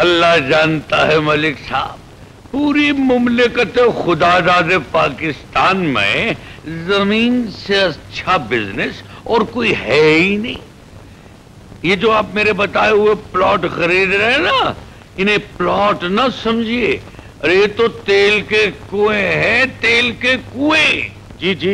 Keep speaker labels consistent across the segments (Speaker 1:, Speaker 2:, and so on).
Speaker 1: अल्लाह जानता है मलिक साहब, पूरी मुमलिकत खुदादाद पाकिस्तान में जमीन से अच्छा बिजनेस और कोई है ही नहीं। ये जो आप मेरे बताए हुए प्लॉट खरीद रहे हैं ना, इन्हें प्लॉट ना समझिए। अरे ये तो तेल के कुएं हैं, तेल के कुएं।
Speaker 2: जी जी।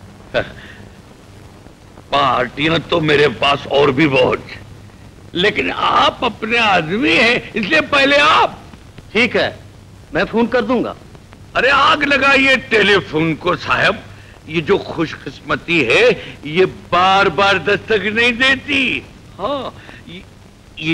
Speaker 1: पार्टियां तो मेरे पास और भी बहुत, लेकिन आप अपने आदमी हैं, इसलिए पहले आप।
Speaker 2: ठीक है, मैं फोन कर दूंगा।
Speaker 1: अरे आग लगाइए टेलीफोन को साहब। ये जो खुशकिस्मती है ये बार बार दस्तक नहीं देती। हाँ, ये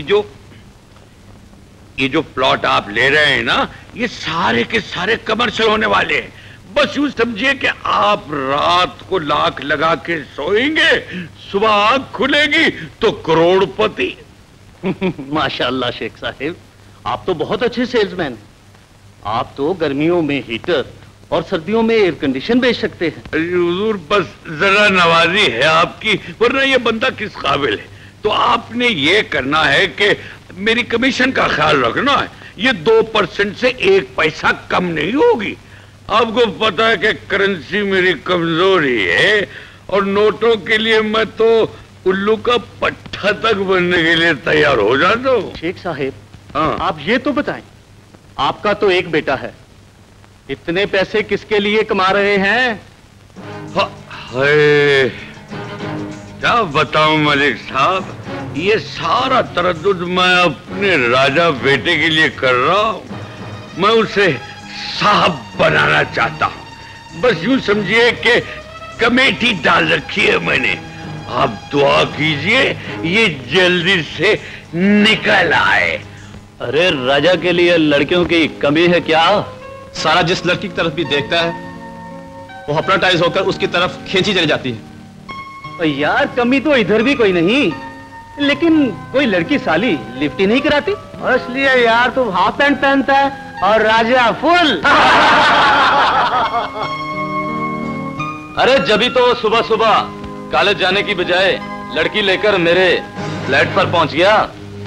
Speaker 1: जो प्लॉट आप ले रहे हैं ना, ये सारे के सारे कमर्शियल होने वाले हैं। बस यूं समझिए कि आप रात को लाख लगा के सोएंगे, सुबह आंख खुलेगी तो करोड़पति।
Speaker 2: माशाल्लाह शेख साहिब, आप तो बहुत अच्छे सेल्समैन हैं। आप तो गर्मियों में हीटर और सर्दियों में एयर कंडीशन बेच सकते हैं।
Speaker 1: हुजूर बस जरा नवाजी है आपकी, वरना ये बंदा किस काबिल है। तो आपने ये करना है कि मेरी कमीशन का ख्याल रखना है। ये 2% से 1 पैसा कम नहीं होगी। आपको पता है कि करेंसी मेरी कमजोरी है और नोटों के लिए मैं तो उल्लू का पट्टा तक बनने के लिए तैयार हो जाता हूँ।
Speaker 2: शेख साहिब,
Speaker 1: हाँ,
Speaker 2: आप ये तो बताएं, आपका तो एक बेटा है, इतने पैसे किसके लिए कमा रहे हैं?
Speaker 1: क्या बताऊं मलिक साहब, ये सारा तरद्दुद मैं अपने राजा बेटे के लिए कर रहा हूं। मैं उसे साहब बनाना चाहता हूं। बस यूं समझिए कि कमेटी डाल रखी है मैंने। आप दुआ कीजिए ये जल्दी से निकल आए।
Speaker 2: अरे राजा के लिए लड़कियों की कमी है क्या?
Speaker 3: सारा जिस लड़की की तरफ भी देखता है वो हिप्नोटाइज होकर उसकी तरफ खींची चली जाती है।
Speaker 2: यार कमी तो इधर भी कोई नहीं, लेकिन कोई लड़की साली लिफ्ट ही नहीं कराती। इसलिए यार तुम हाफ पैंट पहनता है और राजा फुल।
Speaker 3: अरे जभी तो सुबह सुबह कॉलेज जाने की बजाय लड़की लेकर मेरे फ्लैट पर पहुंच गया।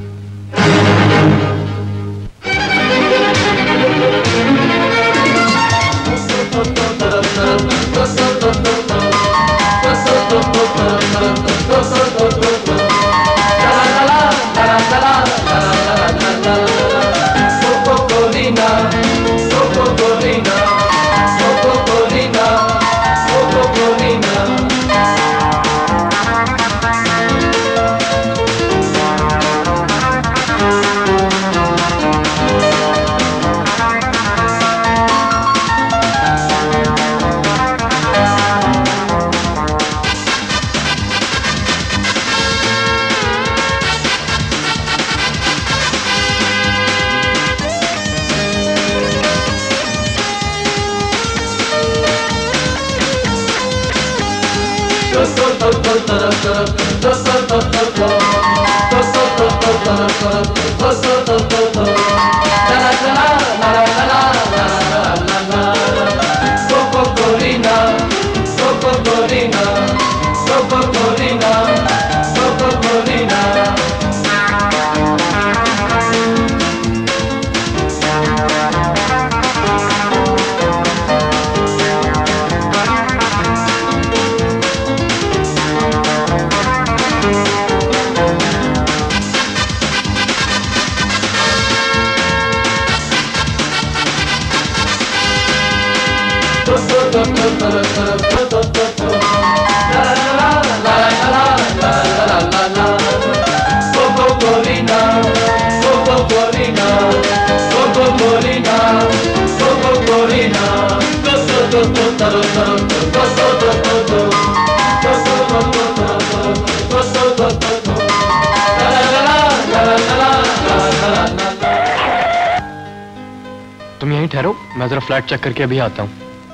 Speaker 3: तुम यहीं ठहरो, मैं जरा फ्लैट चेक करके अभी आता हूँ।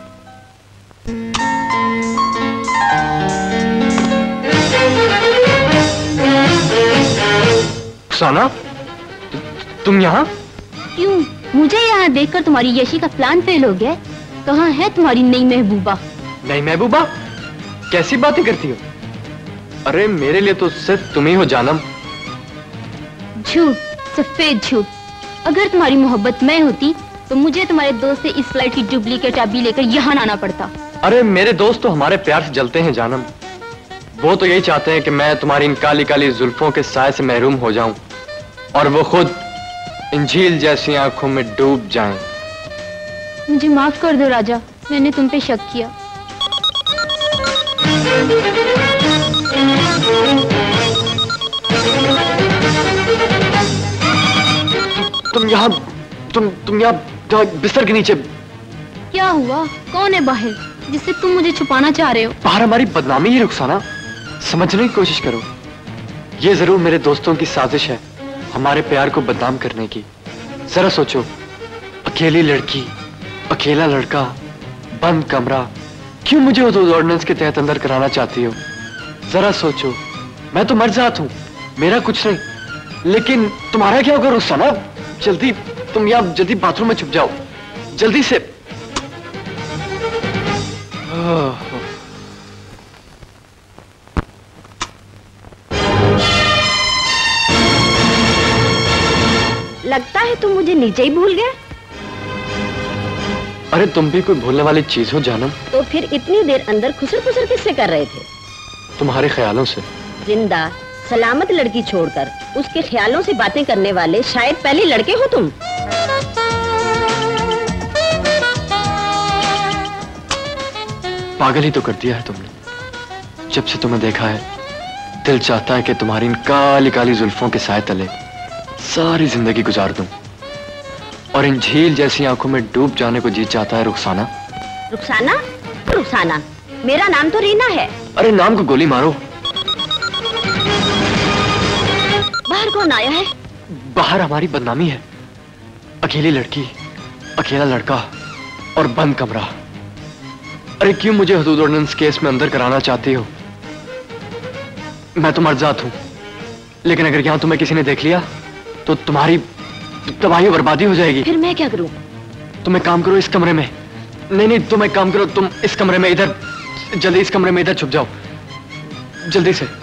Speaker 3: साना, तुम यहाँ?
Speaker 4: क्यों? मुझे यहाँ देखकर तुम्हारी यशी का प्लान फेल हो गया? कहाँ है तुम्हारी नई महबूबा?
Speaker 3: नई महबूबा? कैसी बातें करती हो? अरे मेरे लिए तो सिर्फ तुम ही हो जानम।
Speaker 4: झूठ, सफेद झूठ। अगर तुम्हारी मोहब्बत मैं होती तो मुझे तुम्हारे दोस्त से इस फ्लाइट की डुप्लीकेट चाबी लेकर यहाँ आना पड़ता।
Speaker 5: अरे मेरे दोस्त तो हमारे प्यार से जलते हैं जानम। वो तो यही चाहते हैं कि मैं तुम्हारी इन काली काली जुल्फों के साए से महरूम हो जाऊं और वो खुद इन झील जैसी आंखों में डूब जाएं।
Speaker 4: मुझे माफ कर दो राजा, मैंने तुम पे शक किया।
Speaker 5: तुम यहाँ बिस्तर के नीचे।
Speaker 4: क्या हुआ? कौन है बाहर जिससे तुम मुझे छुपाना चाह रहे हो?
Speaker 5: बाहर हमारी बदनामी है रुखसाना, समझने की कोशिश करो। ये जरूर मेरे दोस्तों की साजिश है हमारे प्यार को बदनाम करने की। जरा सोचो, अकेली लड़की, अकेला लड़का, बंद कमरा, क्यों मुझे उस ऑर्डिनेंस के तहत अंदर कराना चाहती हो? जरा सोचो, मैं तो मर्जात हूं, मेरा कुछ नहीं, लेकिन तुम्हारा क्या होगा रुखसाना? जल्दी तुम यहाँ जल्दी बाथरूम में छुप जाओ, जल्दी से।
Speaker 6: लगता है तुम मुझे नीचे ही भूल गए।
Speaker 5: अरे तुम भी कोई भूलने वाली चीज हो जानम।
Speaker 6: तो फिर इतनी देर अंदर खुसर खुसर किससे कर रहे थे?
Speaker 5: तुम्हारे ख्यालों से।
Speaker 6: जिंदा सलामत लड़की छोड़कर उसके ख्यालों से बातें करने वाले शायद पहले लड़के हो तुम।
Speaker 5: पागल ही तो कर दिया है तुमने। जब से तुम्हें देखा है दिल चाहता है कि तुम्हारी इन काली काली जुल्फों के साए तले सारी जिंदगी गुजार दूं और इन झील जैसी आंखों में डूब जाने को जी चाहता है रुखसाना।
Speaker 6: रुखसाना? रुखसाना मेरा नाम तो रीना है।
Speaker 5: अरे नाम को गोली मारो।
Speaker 6: बाहर कौन आया है?
Speaker 5: बाहर हमारी बदनामी है। अकेली लड़की, अकेला लड़का और बंद कमरा। अरे क्यों मुझे हदूद ऑर्डिनेंस केस में अंदर कराना चाहती हो? मैं तो मर्जात हूं, लेकिन अगर यहां तुम्हें किसी ने देख लिया तो तुम्हारी तबाही बर्बादी हो जाएगी।
Speaker 6: फिर मैं क्या करूं?
Speaker 5: तुम एक काम करो, इस कमरे में। नहीं, तुम एक काम करो, तुम इस कमरे में इधर, जल्दी इस कमरे में इधर छुप जाओ, जल्दी से।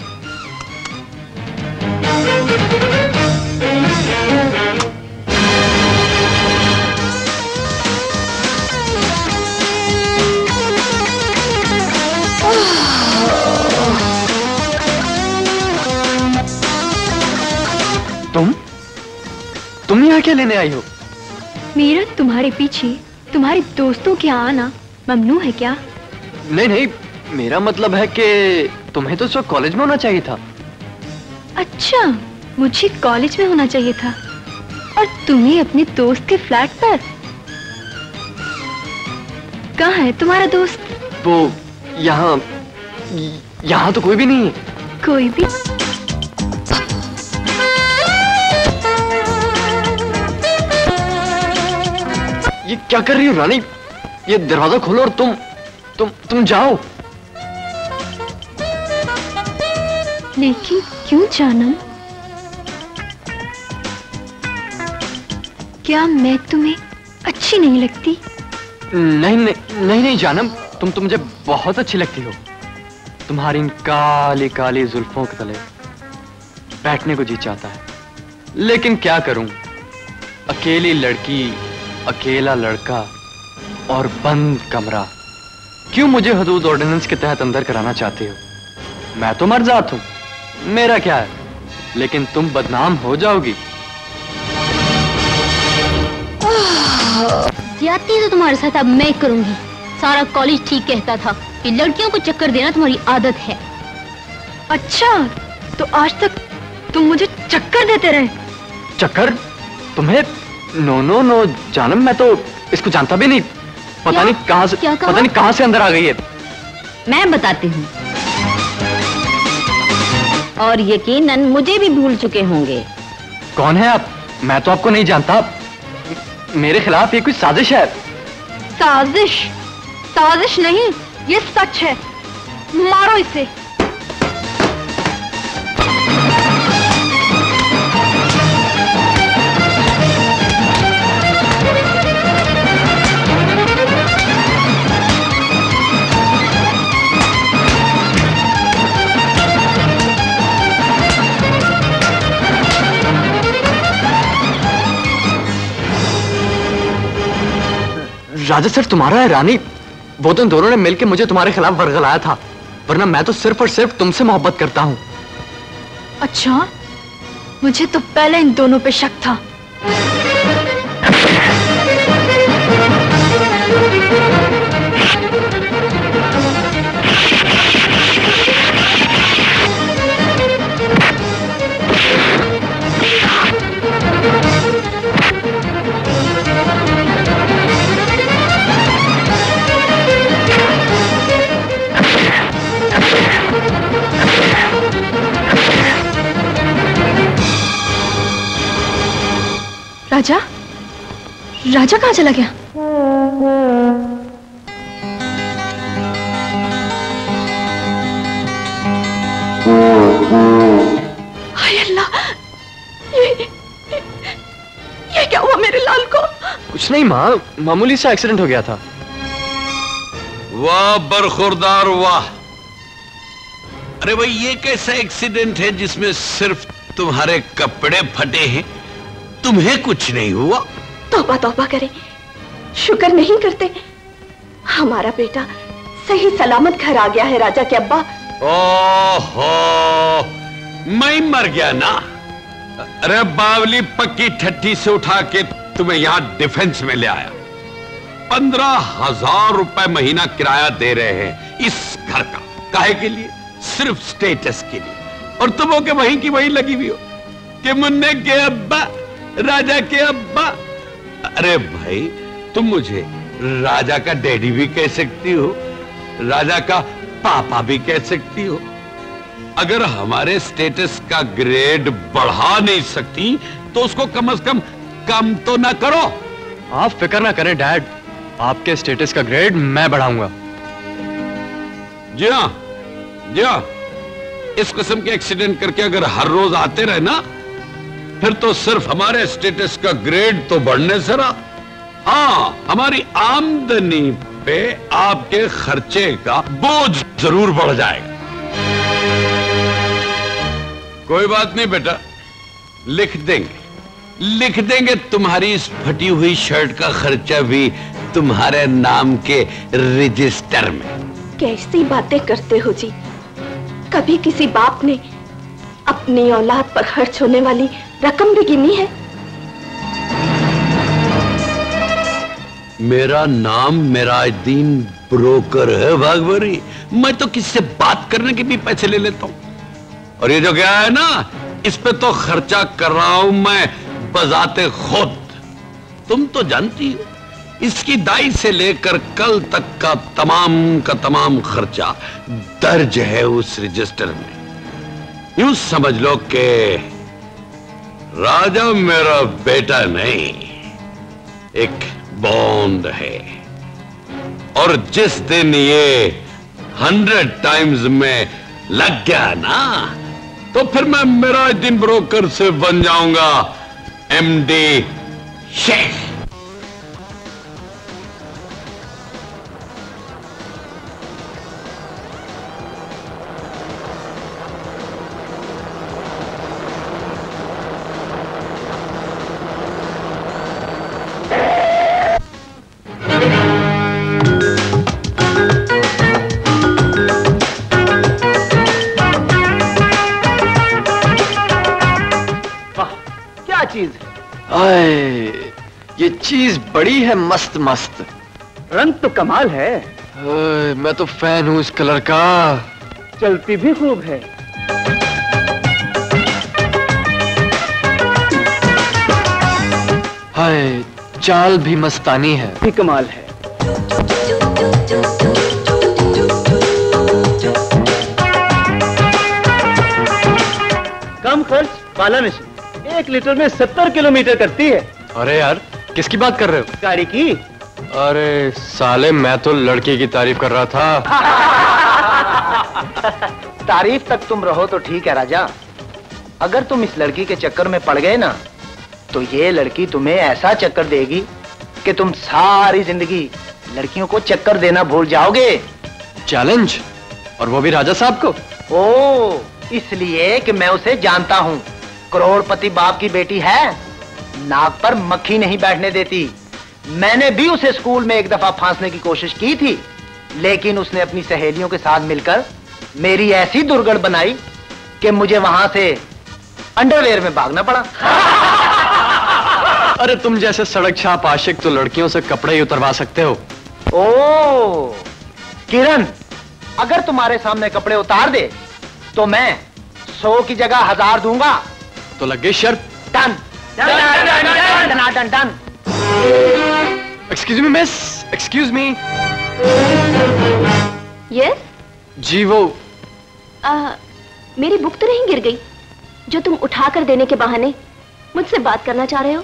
Speaker 5: तुम यहाँ क्या लेने आई हो?
Speaker 4: मेरा तुम्हारे पीछे तुम्हारे दोस्तों के आना ममनू है क्या?
Speaker 5: नहीं, मेरा मतलब है कि तुम्हें तो उस वक्त कॉलेज में होना चाहिए था।
Speaker 4: अच्छा, मुझे कॉलेज में होना चाहिए था और तुम्हें अपने दोस्त के फ्लैट पर। कहाँ है तुम्हारा दोस्त?
Speaker 5: वो यहाँ तो कोई भी नहीं है।
Speaker 4: कोई भी?
Speaker 5: ये क्या कर रही हो रानी? ये दरवाजा खोलो और तुम जाओ।
Speaker 4: लेकिन क्यों जानम? क्या मैं तुम्हें अच्छी नहीं लगती?
Speaker 5: नहीं जानम, तुम तो मुझे बहुत अच्छी लगती हो। तुम्हारी इन काली काली जुल्फों के तले बैठने को जी चाहता है, लेकिन क्या करूं? अकेली लड़की, अकेला लड़का और बंद कमरा, क्यों मुझे हदूद ऑर्डिनेंस के तहत अंदर कराना चाहते हो? मैं तो मर्जात हूं, मेरा क्या है, लेकिन तुम बदनाम हो जाओगी।
Speaker 4: ज्यादती तो तुम्हारे साथ अब मैं करूंगी। सारा कॉलेज ठीक कहता था कि लड़कियों को चक्कर देना तुम्हारी आदत है।
Speaker 7: अच्छा, तो आज तक तुम मुझे चक्कर देते रहे?
Speaker 5: चक्कर? तुम्हें? नो जानम, मैं तो इसको जानता भी नहीं। पता नहीं कहां से अंदर आ गई है।
Speaker 6: मैं बताती हूँ, और यकीनन मुझे भी भूल चुके होंगे।
Speaker 5: कौन है आप? मैं तो आपको नहीं जानता। मेरे खिलाफ ये कोई साजिश है।
Speaker 7: साजिश नहीं, ये सच है। मारो इसे।
Speaker 5: राजा सर तुम्हारा है रानी, वो तो इन दोनों ने मिलकर मुझे तुम्हारे खिलाफ वर्गलाया था, वरना मैं तो सिर्फ और सिर्फ तुमसे मोहब्बत करता हूँ।
Speaker 4: अच्छा, मुझे तो पहले इन दोनों पे शक था। राजा, राजा कहाँ चला गया? हाय अल्लाह, ये क्या हुआ मेरे लाल को?
Speaker 5: कुछ नहीं माँ, मामूली सा एक्सीडेंट हो गया था।
Speaker 1: वाह बरखुरदार वाह। अरे भाई, ये कैसा एक्सीडेंट है जिसमें सिर्फ तुम्हारे कपड़े फटे हैं, तुम्हें कुछ नहीं हुआ?
Speaker 7: तौबा तौबा करें, शुक्र नहीं करते। हमारा बेटा सही सलामत घर आ गया है राजा के अब्बा।
Speaker 1: ओहो, मैं मर गया ना। अरे बावली पक्की ठट्ठी से उठा के तुम्हें यहां डिफेंस में ले आया। 15,000 रुपए महीना किराया दे रहे हैं इस घर का। काहे के लिए? सिर्फ स्टेटस के लिए। और तुम हो के वहीं की वहीं लगी हुई हो कि मुन्ने के अब्बा, राजा के अब्बा। अरे भाई, तुम मुझे राजा का डैडी भी कह सकती हो, राजा का पापा भी कह सकती हो। अगर हमारे स्टेटस का ग्रेड बढ़ा नहीं सकती तो उसको कम से कम तो ना करो।
Speaker 5: आप फिक्र ना करें डैड, आपके स्टेटस का ग्रेड मैं बढ़ाऊंगा।
Speaker 1: जी हाँ, जी हाँ। इस किस्म के एक्सीडेंट करके अगर हर रोज आते रहे ना, फिर तो सिर्फ हमारे स्टेटस का ग्रेड तो बढ़ने से रहा, हाँ, हमारी आमदनी पे आपके खर्चे का बोझ जरूर बढ़ जाएगा। कोई बात नहीं बेटा, लिख देंगे तुम्हारी इस फटी हुई शर्ट का खर्चा भी तुम्हारे नाम के रजिस्टर में।
Speaker 7: कैसी बातें करते हो जी? कभी किसी बाप ने अपनी औलाद पर खर्च होने वाली रकम भी गिनी है?
Speaker 1: मेरा नाम मेराजुद्दीन ब्रोकर है भागवरी। मैं तो किसी से बात करने के भी पैसे ले लेता हूं। और ये जो क्या है ना, इस पे तो खर्चा कर रहा हूं मैं बजाते खुद। तुम तो जानती हो, इसकी दाई से लेकर कल तक का तमाम खर्चा दर्ज है उस रजिस्टर में। यूं समझ लो कि राजा मेरा बेटा नहीं, एक बॉन्ड है। और जिस दिन ये 100 टाइम्स में लग गया ना, तो फिर मैं मेराजुद्दीन ब्रोकर से बन जाऊंगा एमडी शेख।
Speaker 5: ये चीज बड़ी है मस्त मस्त।
Speaker 2: रंग तो कमाल है।
Speaker 5: मैं तो फैन हूं इस कलर का।
Speaker 2: चलती भी खूब है।
Speaker 5: हाय, चाल भी मस्तानी है।
Speaker 2: भी कमाल है। कम खर्च वाला नशे, 1 लीटर में 70 किलोमीटर करती है।
Speaker 5: अरे यार, किसकी बात कर रहे हो?
Speaker 2: गाड़ी की।
Speaker 5: अरे साले, मैं तो लड़के की तारीफ कर रहा था।
Speaker 2: तारीफ तक तुम रहो तो ठीक है राजा। अगर तुम इस लड़की के चक्कर में पड़ गए ना, तो ये लड़की तुम्हें ऐसा चक्कर देगी कि तुम सारी जिंदगी लड़कियों को चक्कर देना भूल जाओगे।
Speaker 5: चैलेंज? और वो भी राजा साहब को?
Speaker 2: ओ, इसलिए कि मैं उसे जानता हूँ। करोड़पति बाप की बेटी है, नाक पर मक्खी नहीं बैठने देती। मैंने भी उसे स्कूल में एक दफा फांसने की कोशिश की थी, लेकिन उसने अपनी सहेलियों के साथ मिलकर मेरी ऐसी दुर्गढ़ बनाई कि मुझे वहां से अंडरवेयर में भागना पड़ा।
Speaker 5: अरे तुम जैसे सड़क छाप आशिक तो लड़कियों से कपड़े ही उतरवा सकते हो।
Speaker 2: ओ किरण, अगर तुम्हारे सामने कपड़े उतार दे तो मैं 100 की जगह 1000 दूंगा।
Speaker 5: तो लग गई शर्त।
Speaker 2: Done done done done.
Speaker 5: Excuse me miss, excuse me.
Speaker 7: Yes?
Speaker 5: जी वो
Speaker 7: मेरी बुक तो नहीं गिर गई जो तुम उठा कर देने के बहाने मुझसे बात करना चाह रहे हो?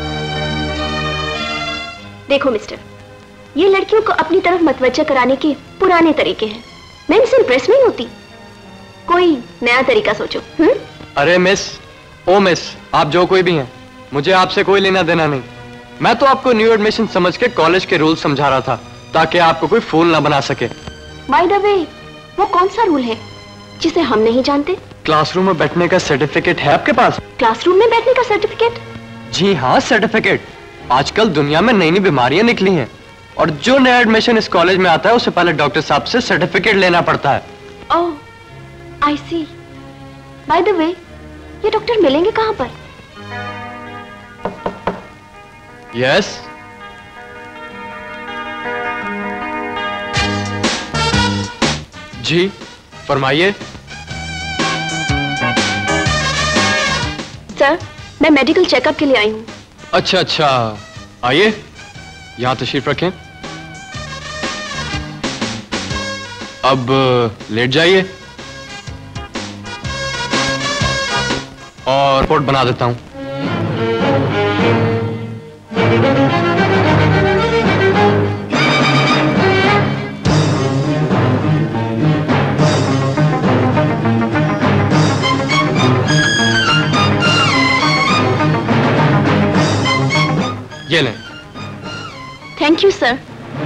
Speaker 7: देखो मिस्टर, ये लड़कियों को अपनी तरफ मतवज्जा कराने के पुराने तरीके हैं। मैं इनसे इंप्रेस नहीं होती। कोई नया तरीका सोचो।
Speaker 5: अरे मिस, ओ मिस, आप जो कोई भी हैं, मुझे आपसे कोई लेना देना नहीं। मैं तो आपको न्यू एडमिशन समझ के कॉलेज के रूल समझा रहा था ताकि आपको कोई फूल ना बना सके।
Speaker 7: बाय द वे, वो कौन सा रूल है जिसे हम नहीं जानते?
Speaker 5: क्लासरूम में बैठने का सर्टिफिकेट है आपके पास?
Speaker 7: क्लासरूम में बैठने का सर्टिफिकेट?
Speaker 5: जी हाँ, सर्टिफिकेट। आजकल दुनिया में नई नई बीमारियां निकली हैं और जो नया एडमिशन इस कॉलेज में आता है उसे पहले डॉक्टर साहब से सर्टिफिकेट लेना पड़ता है।
Speaker 7: ओह, आई सी। बाय द वे, ये डॉक्टर मिलेंगे कहाँ पर?
Speaker 5: यस। जी फरमाइए।
Speaker 7: सर, मैं मेडिकल चेकअप के लिए आई हूँ।
Speaker 5: अच्छा अच्छा, आइए, यहाँ तशरीफ रखें। अब लेट जाइए और रिपोर्ट बना देता हूँ। ये लें।
Speaker 7: Thank you sir.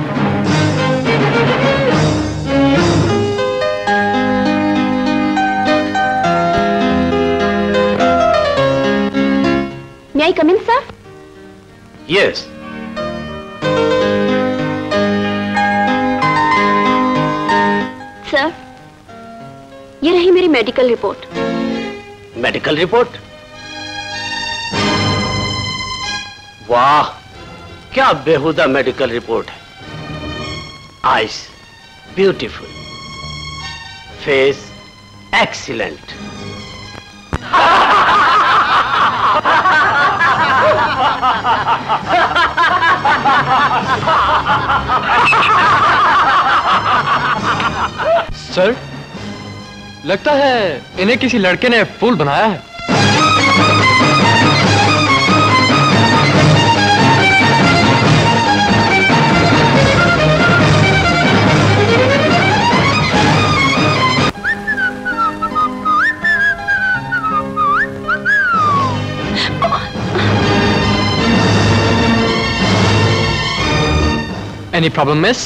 Speaker 7: May I come in, sir?
Speaker 1: Yes.
Speaker 7: Sir, ये रही मेरी मेडिकल रिपोर्ट।
Speaker 1: Medical report? वाह, क्या बेहुदा मेडिकल रिपोर्ट है। Eyes beautiful, face excellent.
Speaker 5: Sir, लगता है इन्हें किसी लड़के ने फूल बनाया है। Any problem, miss?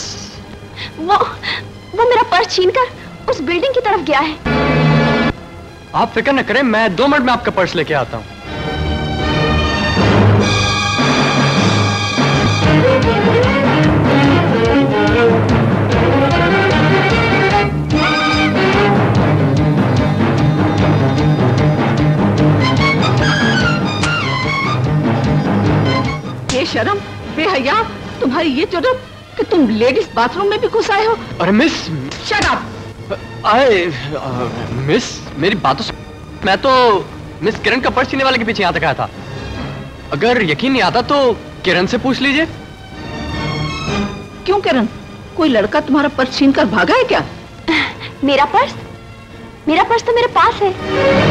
Speaker 7: वो मेरा पर्स छीनकर उस बिल्डिंग की तरफ गया है।
Speaker 5: आप फिक्र न करें, मैं 2 मिनट में आपका पर्स लेके आता हूँ।
Speaker 8: ये शर्म, बेहया, तुम्हारी ये जरूरत कि तुम लेडीज बाथरूम में भी घुस आए हो।
Speaker 5: अरे मिस,
Speaker 8: शट अप।
Speaker 5: मिस, मेरी बात तो मैं तो मिस किरण का पर्स छीनने वाले के पीछे यहाँ तक आया था। अगर यकीन नहीं आता तो किरण से पूछ लीजिए।
Speaker 8: क्यों किरण, कोई लड़का तुम्हारा पर्स छीन कर भागा है क्या?
Speaker 7: मेरा पर्स? मेरा पर्स तो मेरे पास है।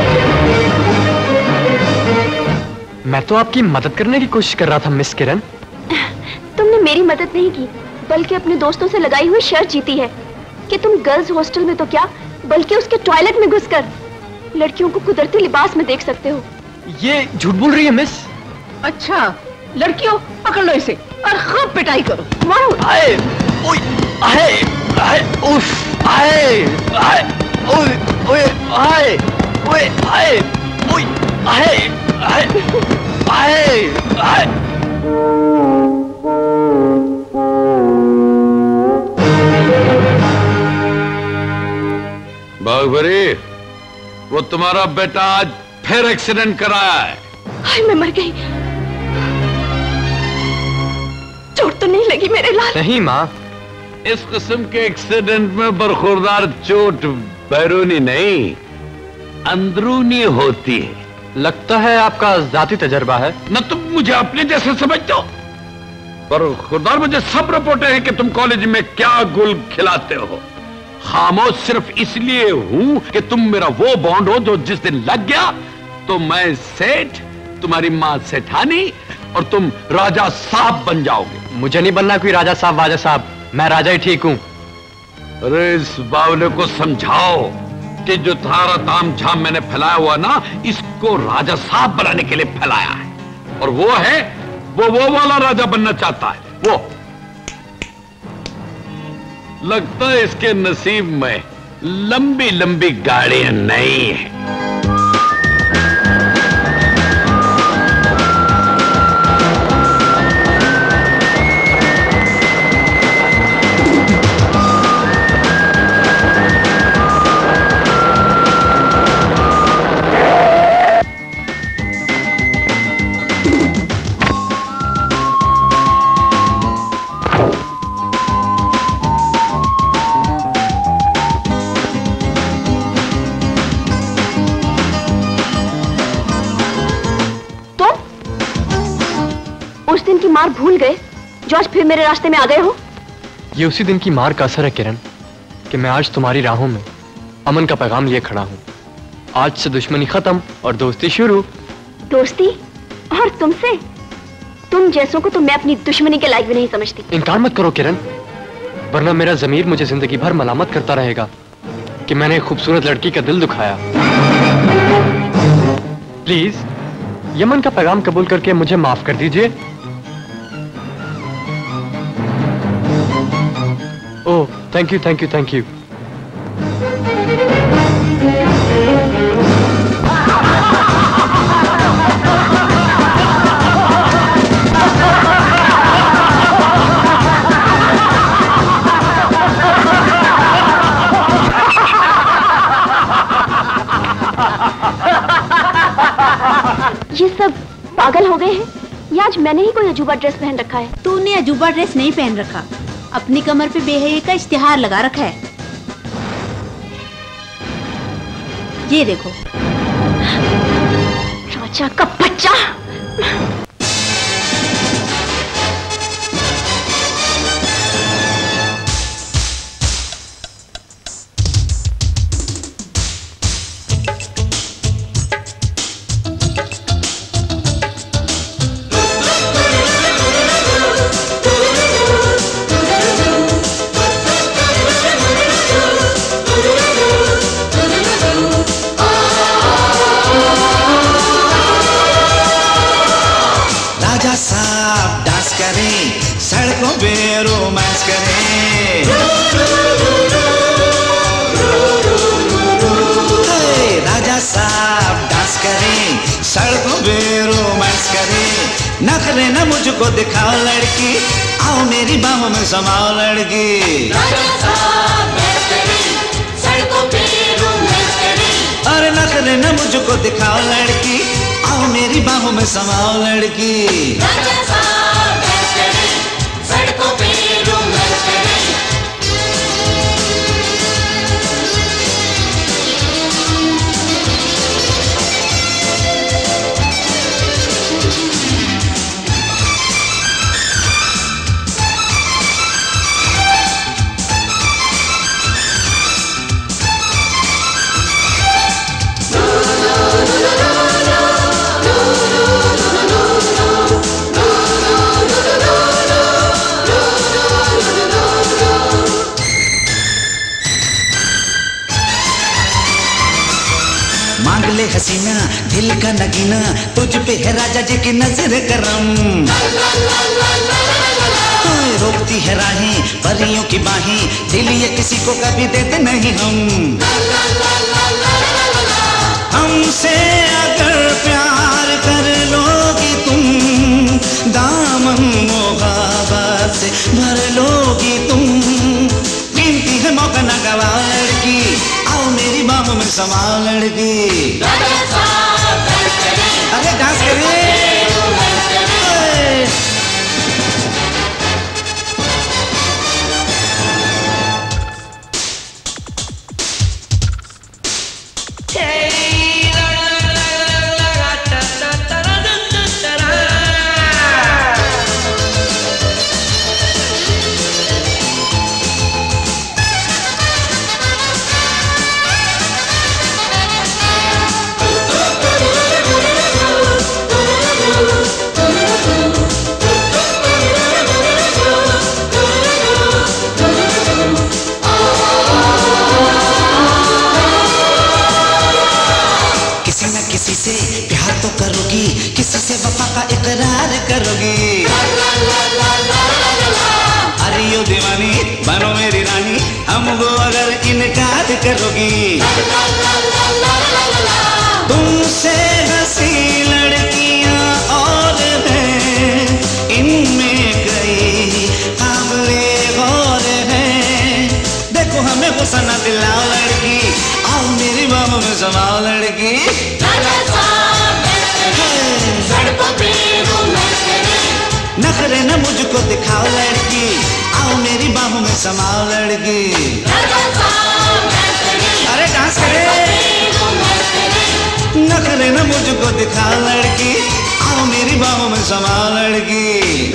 Speaker 5: मैं तो आपकी मदद करने की कोशिश कर रहा था मिस किरण।
Speaker 7: तुमने मेरी मदद नहीं की, बल्कि अपने दोस्तों से लगाई हुई शर्त जीती है कि तुम गर्ल्स हॉस्टल में तो क्या, बल्कि उसके टॉयलेट में घुसकर लड़कियों को कुदरती लिबास में देख सकते हो।
Speaker 5: ये झूठ बोल रही है मिस।
Speaker 8: अच्छा, लड़कियों पकड़ लो इसे और खूब पिटाई करो।
Speaker 7: मारो।
Speaker 5: आए, ओए, आए, आए, उफ, आए, आए, ओए, ओए, आए, ओए, आए, ओए, आए, आए, आए, आए।
Speaker 1: जोहरी, वो तुम्हारा बेटा आज फिर एक्सीडेंट कराया है।
Speaker 7: हाय मैं मर गई। चोट तो नहीं लगी मेरे लाल?
Speaker 5: नहीं माँ।
Speaker 1: इस किस्म के एक्सीडेंट में बरखुरदार चोट बैरूनी नहीं अंदरूनी होती है।
Speaker 5: लगता है आपका जाती तजर्बा है।
Speaker 1: न तुम मुझे अपने जैसे समझते हो, पर खुदार मुझे सब रिपोर्टें हैं कि तुम कॉलेज में क्या गुल खिलाते हो। खामोश सिर्फ इसलिए हूं कि तुम मेरा वो बॉन्ड हो जो जिस दिन लग गया तो मैं सेठ, तुम्हारी माँ सेठानी और तुम राजा साहब बन जाओगे।
Speaker 5: मुझे नहीं बनना कोई राजा साहब वाजा साहब, मैं राजा ही ठीक हूं।
Speaker 1: अरे इस बावले को समझाओ कि जो थारा ताम झाम मैंने फैलाया हुआ ना, इसको राजा साहब बनाने के लिए फैलाया है। और वो है वो वाला राजा बनना चाहता है। वो लगता है इसके नसीब में लंबी लंबी गाड़ियां नहीं है।
Speaker 7: मार भूल गए जो आज फिर मेरे रास्ते में आ गए हो?
Speaker 5: ये उसी दिन की मार का असर है किरण, कि मैं आज तुम्हारी राहों में अमन का पैगाम लिए खड़ा हूँ। आज से दुश्मनी खत्म और दोस्ती शुरू।
Speaker 7: दोस्ती? और तुमसे? तुम जैसों को तो मैं अपनी दुश्मनी के लायक भी नहीं समझती।
Speaker 5: इनकार मत करो किरण, वरना मेरा ज़मीर मुझे जिंदगी भर मलामत करता रहेगा कि मैंने एक खूबसूरत लड़की का दिल दुखाया। प्लीज यमन का पैगाम कबूल करके मुझे माफ कर दीजिए। Oh thank you thank you thank you.
Speaker 7: ये सब पागल हो गए हैं या आज मैंने ही कोई अजूबा ड्रेस पहन रखा है?
Speaker 9: तूने अजूबा ड्रेस नहीं पहन रखा, अपनी कमर पे बेहयाई का इश्तिहार लगा रखा है। ये देखो।
Speaker 7: राजा का बच्चा।
Speaker 10: नखरे न मुझको दिखाओ लड़की, आओ मेरी बाहों में समाओ लड़की। अरे नखरे न मुझको दिखाओ लड़की, आओ मेरी बाहों में समाओ लड़की। हसीना दिल का नगीना, तुझ पे है राजा जी की नजर करम। रोकती है राहें परियों की बाहें, दिल ये किसी को कभी देते नहीं हम। हमसे अगर प्यार कर लोगी तुम, दामन मोहब्बत से भर लोगी तुम। कीमती है मौका न गवा लड़की, आओ मेरी बाहों समाओ लड़की। अरे डांस करिए। किसी से प्यार तो करोगी, किसी से वफा का इकरार करोगी। अरे यो दीवानी बनो मेरी रानी, हमको अगर इनकार करोगी। तुमसे हंसी लड़कियां और हैं, इनमें कई काबिले और हैं। देखो हमें गुस्सा न दिलाओ लड़की, आओ मेरी बाहों में समाओ लड़की। नखरे न मुझको दिखाओ लड़की, आओ मेरी बाहों में समाओ लड़की। अरे डांस करे। नखरे न मुझको दिखाओ लड़की, आओ मेरी बाहों में समाओ लड़की।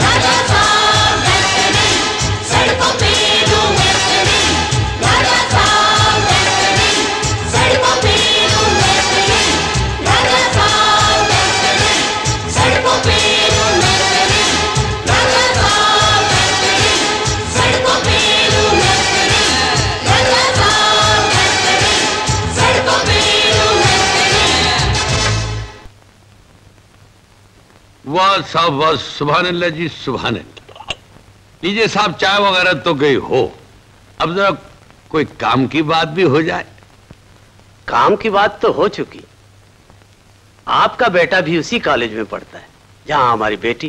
Speaker 1: वाह साहब वाह, सुभान अल्लाह जी सुभान अल्लाह। लीजिए साहब चाय वगैरह तो गई हो, अब जरा कोई काम की बात भी हो जाए।
Speaker 2: काम की बात तो हो चुकी। आपका बेटा भी उसी कॉलेज में पढ़ता है जहां हमारी बेटी।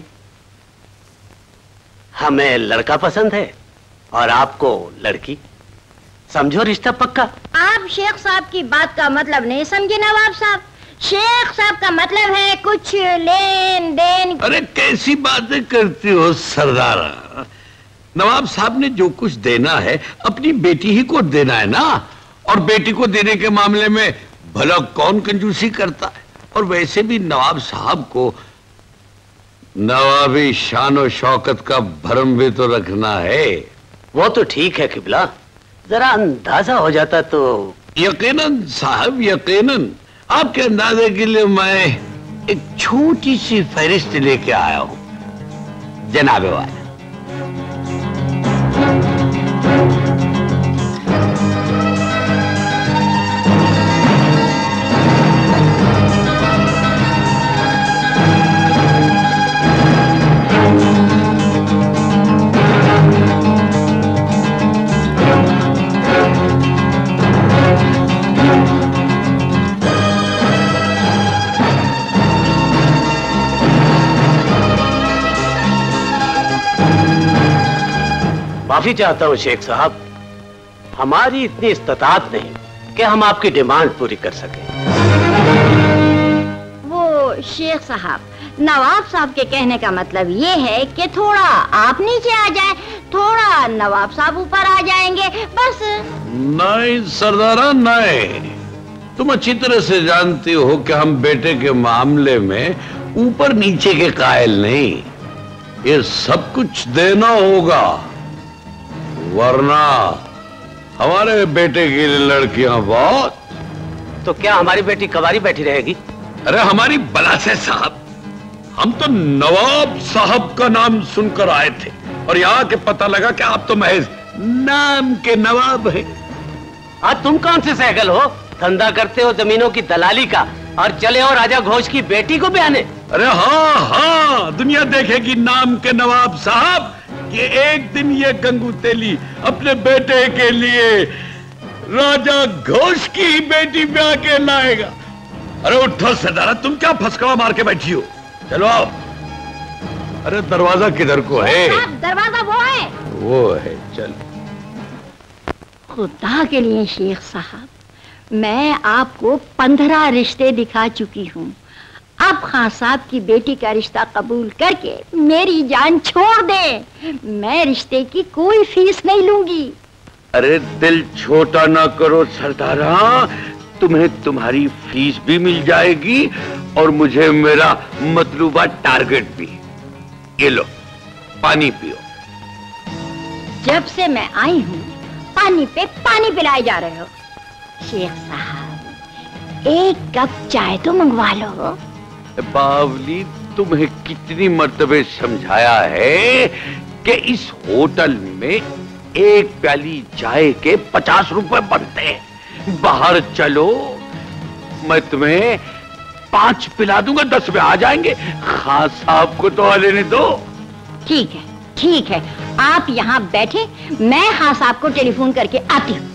Speaker 2: हमें लड़का पसंद है और आपको लड़की। समझो रिश्ता पक्का।
Speaker 6: आप शेख साहब की बात का मतलब नहीं समझे नवाब साहब। शेख साहब का मतलब है कुछ लेन देन।
Speaker 1: अरे कैसी बातें करती हो सरदारा, नवाब साहब ने जो कुछ देना है अपनी बेटी ही को देना है ना। और बेटी को देने के मामले में भला कौन कंजूसी करता है। और वैसे भी नवाब साहब को नवाबी शान और शौकत का भरम भी तो रखना है।
Speaker 2: वो तो ठीक है किबला, जरा अंदाजा हो जाता तो।
Speaker 1: यकीनन साहब यकीनन। आपके अंदाजे के लिए मैं एक छोटी सी फहरिस्त लेके आया हूं जनाबे वाला।
Speaker 2: माफी चाहता हूं शेख साहब, हमारी इतनी इस्तात नहीं कि हम आपकी डिमांड पूरी कर सकें।
Speaker 6: वो शेख साहब, नवाब साहब के कहने का मतलब ये है कि थोड़ा आप नीचे आ जाए, थोड़ा नवाब साहब ऊपर आ जाएंगे बस।
Speaker 1: नहीं सरदारा नहीं, तुम अच्छी तरह से जानती हो कि हम बेटे के मामले में ऊपर नीचे के कायल नहीं। ये सब कुछ देना होगा, वरना हमारे बेटे की लड़कियां बहुत।
Speaker 2: तो क्या हमारी बेटी कवारी बैठी रहेगी?
Speaker 1: अरे हमारी बला से साहब, हम तो नवाब साहब का नाम सुनकर आए थे और यहाँ के पता लगा कि आप तो महज नाम के नवाब हैं।
Speaker 2: आज तुम कौन से सहगल हो, धंधा करते हो जमीनों की दलाली का और चले हो राजा घोष की बेटी को बयाने।
Speaker 1: अरे हाँ हाँ, दुनिया देखेगी नाम के नवाब साहब कि एक दिन ये गंगू तेली अपने बेटे के लिए राजा घोष की बेटी ब्याह के लाएगा। अरे उठो सरदारा, तुम क्या फसकड़ा मार के बैठी हो, चलो आओ। अरे दरवाजा किधर को है?
Speaker 6: दरवाजा
Speaker 1: वो है, चल।
Speaker 6: खुदा के लिए शेख साहब, मैं आपको 15 रिश्ते दिखा चुकी हूँ। अब खान साहब की बेटी का रिश्ता कबूल करके मेरी जान छोड़ दे। मैं रिश्ते की कोई फीस नहीं लूंगी।
Speaker 1: अरे दिल छोटा ना करो सरदारा, तुम्हें तुम्हारी फीस भी मिल जाएगी और मुझे मेरा मतलूबा टारगेट भी। ये लो पानी पियो।
Speaker 6: जब से मैं आई हूँ पानी पे पानी पिलाए जा रहे हो। शेख साहब एक कप चाय तो मंगवा लो।
Speaker 1: बावली तुम्हें कितनी मर्तबे समझाया है कि इस होटल में एक प्याली चाय के 50 रुपए बनते हैं। बाहर चलो, मैं तुम्हें 5 पिला दूंगा, 10 में आ जाएंगे। खान साहब को तो लेने दो।
Speaker 6: ठीक है ठीक है, आप यहाँ बैठे, मैं खान साहब को टेलीफोन करके आती हूँ।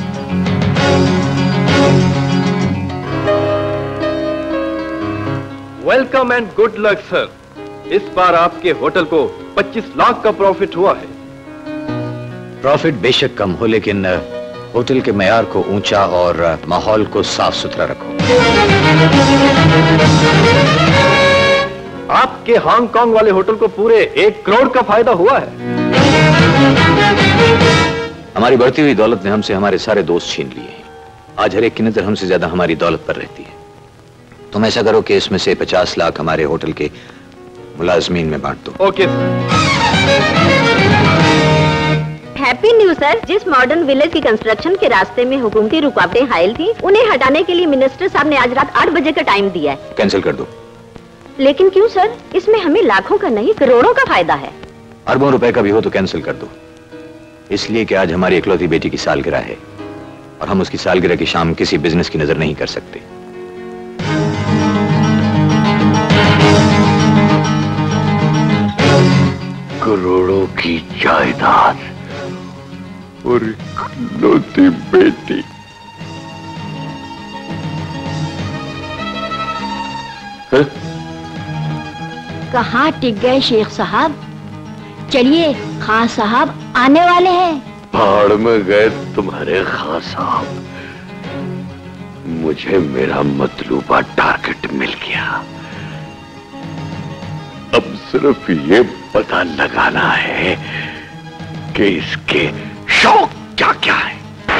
Speaker 11: Welcome and good luck sir. इस बार आपके होटल को 25 लाख का प्रॉफिट हुआ है।
Speaker 12: प्रॉफिट बेशक कम हो, लेकिन होटल के मयार को ऊंचा और माहौल को साफ सुथरा रखो।
Speaker 11: आपके हांगकांग वाले होटल को पूरे 1 करोड़ का फायदा हुआ है।
Speaker 12: हमारी बढ़ती हुई दौलत ने हमसे हमारे सारे दोस्त छीन लिए हैं। आज हर एक की नजर हमसे ज्यादा हमारी दौलत पर रहती है। तुम ऐसा करो कि इसमें से 50 लाख हमारे होटल के मुलाजमीन में बांट दो।
Speaker 11: ओके।
Speaker 7: Happy new sir. जिस मॉडर्न विलेज की कंस्ट्रक्शन के रास्ते में हुकूमती रुकावटें हायल थी, उन्हें हटाने के लिए मिनिस्टर साहब ने आज रात 8 बजे का टाइम दिया है।
Speaker 12: कैंसिल कर दो।
Speaker 7: लेकिन क्यों सर? इसमें हमें लाखों का नहीं करोड़ों का फायदा है।
Speaker 12: अरबों रुपए का भी हो तो कैंसिल कर दो। इसलिए कि आज हमारी इकलौती बेटी की सालगिरह है और हम उसकी सालगिरह की शाम किसी बिजनेस की नजर नहीं कर सकते।
Speaker 1: करोड़ों की जायदाद और इकलौती बेटी।
Speaker 6: कहाँ टिक गए शेख साहब? चलिए, खान साहब आने वाले हैं।
Speaker 1: पहाड़ में गए तुम्हारे खान साहब। मुझे मेरा मतलूबा टारगेट मिल गया। अब सिर्फ ये पता लगाना है कि इसके शौक क्या क्या है।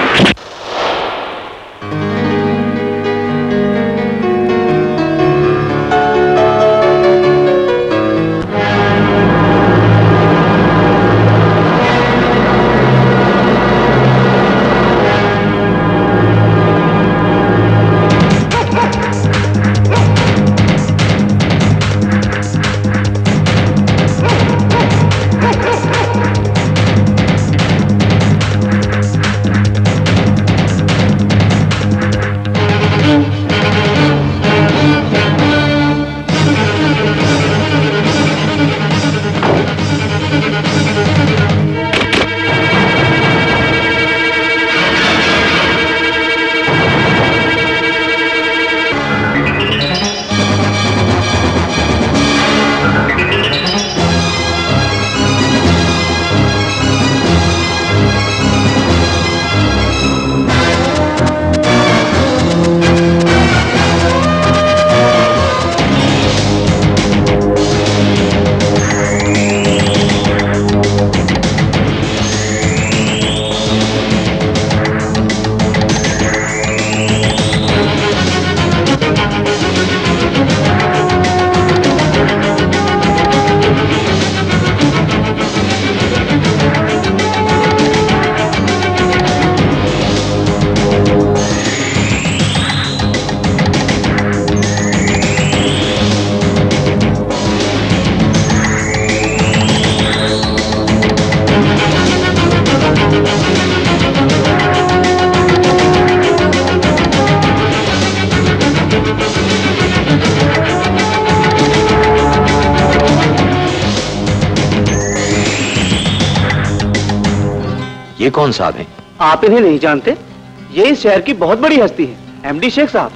Speaker 12: ये कौन साहब हैं?
Speaker 2: आप इन्हें नहीं जानते? ये इस शहर की बहुत बड़ी हस्ती है, एमडी शेख साहब।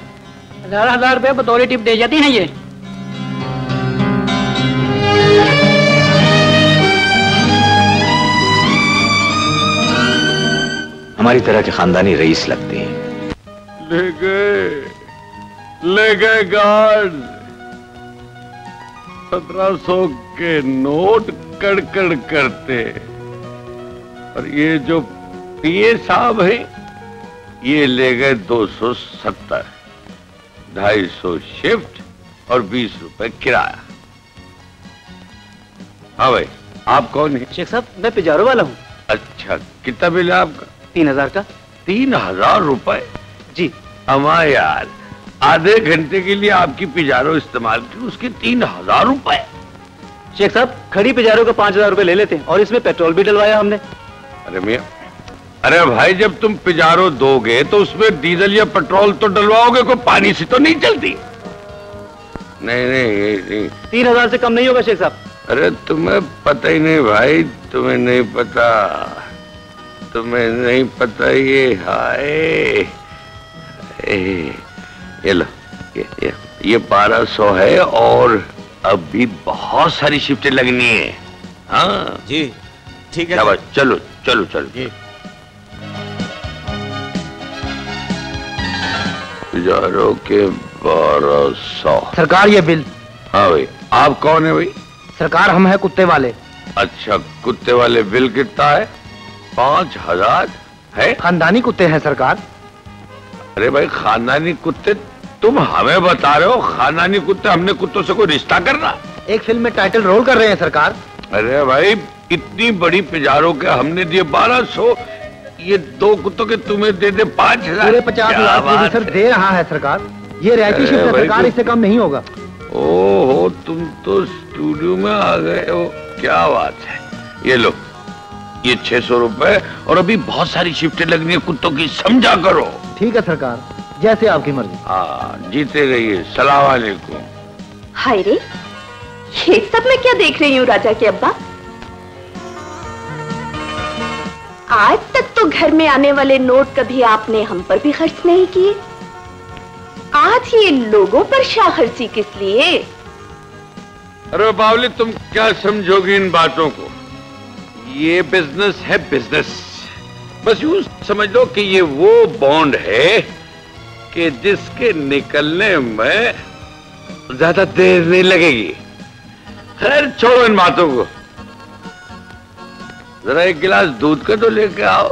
Speaker 13: 1000 रुपए बतौर टिप दे जाते हैं ये।
Speaker 12: हमारी तरह के खानदानी रईस लगते हैं।
Speaker 1: ले गए गार्ड। 1700 के नोट कड़कड़ करते, और ये जो पीए साहब है ये ले गए 270, 250 शिफ्ट और 20 रुपए किराया। हाँ भाई, आप कौन है?
Speaker 13: शेख साहब, मैं पिजारो वाला हूँ।
Speaker 1: अच्छा, कितना बिल है आपका?
Speaker 13: 3000 का।
Speaker 1: 3000 रुपए?
Speaker 13: जी।
Speaker 1: अमा यार, आधे घंटे के लिए आपकी पिजारो इस्तेमाल की, उसके 3000 रुपए?
Speaker 13: शेख साहब, खड़ी पिजारो का 5000 रुपए ले लेते हैं, और इसमें पेट्रोल भी डलवाया हमने।
Speaker 1: अरे मियां, अरे भाई, जब तुम पिजारो दोगे तो उसमें डीजल या पेट्रोल तो डलवाओगे, कोई पानी से तो नहीं चलती। नहीं नहीं,
Speaker 13: 3000 से कम नहीं होगा शेख साहब।
Speaker 1: अरे तुम्हें पता ही नहीं भाई, तुम्हें नहीं पता, तुम्हें नहीं पता। ये हाय, ये लो, ये 1200 है, और अभी बहुत सारी शिफ्टें लगनी है। हाँ
Speaker 14: जी, ठीक है।
Speaker 1: चलो चलो चलो जी। पिजारो के 1200।
Speaker 2: सरकार ये बिल।
Speaker 1: हाँ भाई, आप कौन है भाई?
Speaker 2: सरकार हम है कुत्ते वाले।
Speaker 1: अच्छा, कुत्ते वाले। बिल कितना है? 5000 है?
Speaker 2: खानदानी कुत्ते हैं सरकार।
Speaker 1: अरे भाई, खानदानी कुत्ते तुम हमें बता रहे हो? खानदानी कुत्ते, हमने कुत्तों से कोई रिश्ता करना?
Speaker 2: एक फिल्म में टाइटल रोल कर रहे हैं सरकार।
Speaker 1: अरे भाई, इतनी बड़ी पिजारो के हमने दिए 1200, ये 2 कुत्तों के तुम्हें दे दे 5000।
Speaker 2: पूरे 50,000 प्रोड्यूसर दे रहा है सरकार। ये रियलिटी शिफ्ट है सरकार, इससे कम नहीं होगा।
Speaker 1: ओहो, तुम तो स्टूडियो में आ गए हो, क्या बात है। ये लो, ये 600 रुपए, और अभी बहुत सारी शिफ्टें लगनी है कुत्तों की, समझा करो।
Speaker 2: ठीक है सरकार, जैसे आपकी मर्जी।
Speaker 1: हाँ, जीते रहिए। सलाम वालेकुम।
Speaker 7: हाय रे, ये सब मैं क्या देख रही हूँ राजा के अब्बा? आज तक तो घर में आने वाले नोट कभी आपने हम पर भी खर्च नहीं किए। आज ये लोगों पर शाखर्ची किस लिए?
Speaker 1: अरे बावली, तुम क्या समझोगी इन बातों को? ये बिजनेस है, बिजनेस। बस यूं समझ लो कि ये वो बॉन्ड है कि जिसके निकलने में ज्यादा देर नहीं लगेगी। खैर, छोड़ो इन बातों को। जरा एक गिलास दूध का तो लेके आओ।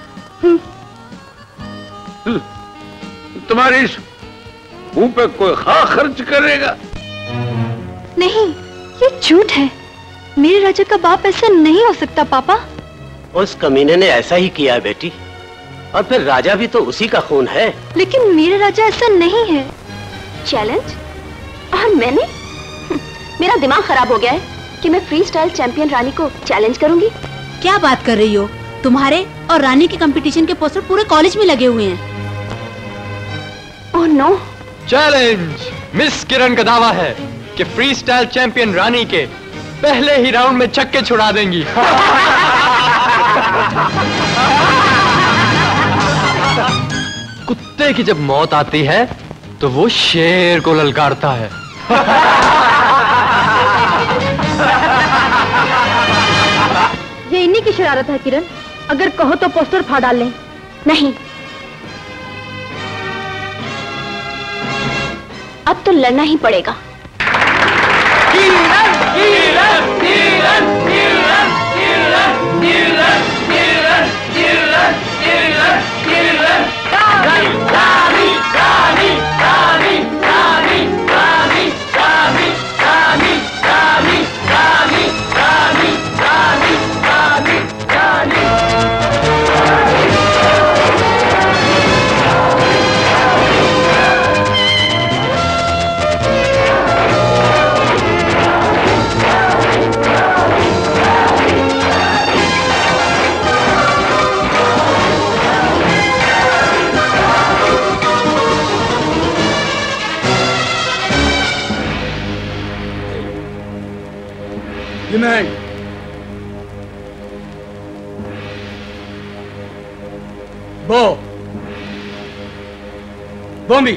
Speaker 1: तुम्हारी मुंह पे कोई खा खर्च करेगा?
Speaker 4: नहीं, ये झूठ है। मेरे राजा का बाप ऐसा नहीं हो सकता पापा।
Speaker 14: उस कमीने ने ऐसा ही किया है बेटी, और फिर राजा भी तो उसी का खून है।
Speaker 4: लेकिन मेरे राजा ऐसा नहीं है।
Speaker 7: चैलेंज? और मैंने? मेरा दिमाग खराब हो गया है कि मैं फ्री स्टाइल चैंपियन रानी को चैलेंज करूंगी।
Speaker 9: क्या बात कर रही हो? तुम्हारे और रानी के कंपटीशन के पोस्टर पूरे कॉलेज में लगे हुए हैं।
Speaker 7: Oh no.
Speaker 5: Challenge! Miss Kiran का दावा है कि फ्री स्टाइल चैंपियन रानी के पहले ही राउंड में छक्के छुड़ा देंगी। कुत्ते की जब मौत आती है तो वो शेर को ललकारता है।
Speaker 4: ये इन्हीं की शरारत है किरण। अगर कहो तो पोस्टर फाड़ डाल लें।
Speaker 7: नहीं, अब तो लड़ना ही पड़ेगा।
Speaker 10: किरण, किरण, किरण, किरण, किरण, किरण, किरण, किरण, किरण, किरण, रानी, रानी, रानी, रानी, रानी, रानी, रानी, रानी, रानी, रानी, रानी, रानी, रानी, रानी।
Speaker 15: Demand. Bow. Bombi.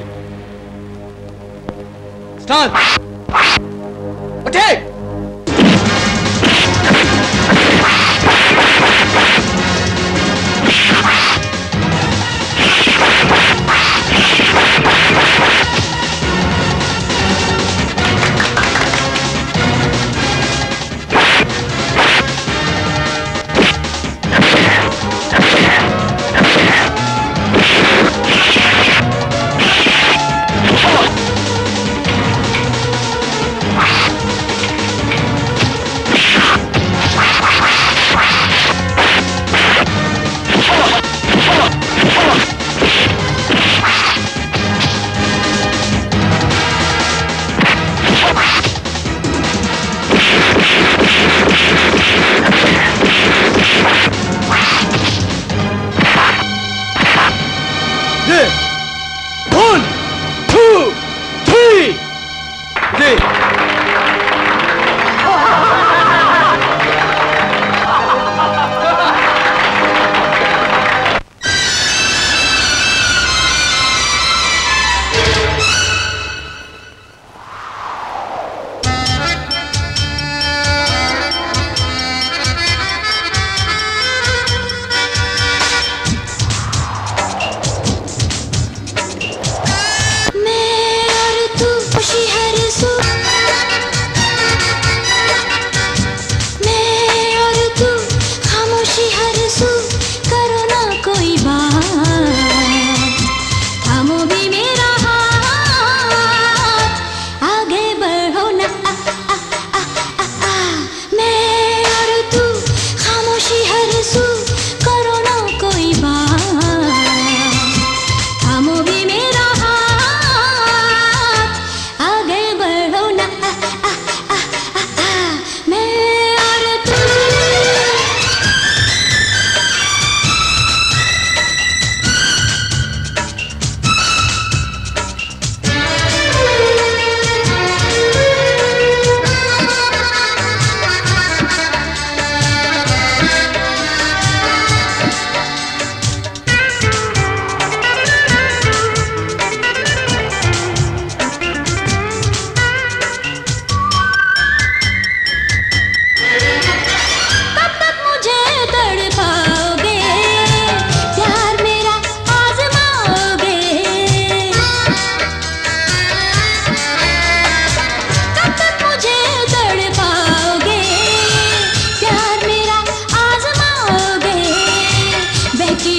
Speaker 15: Start. Attack!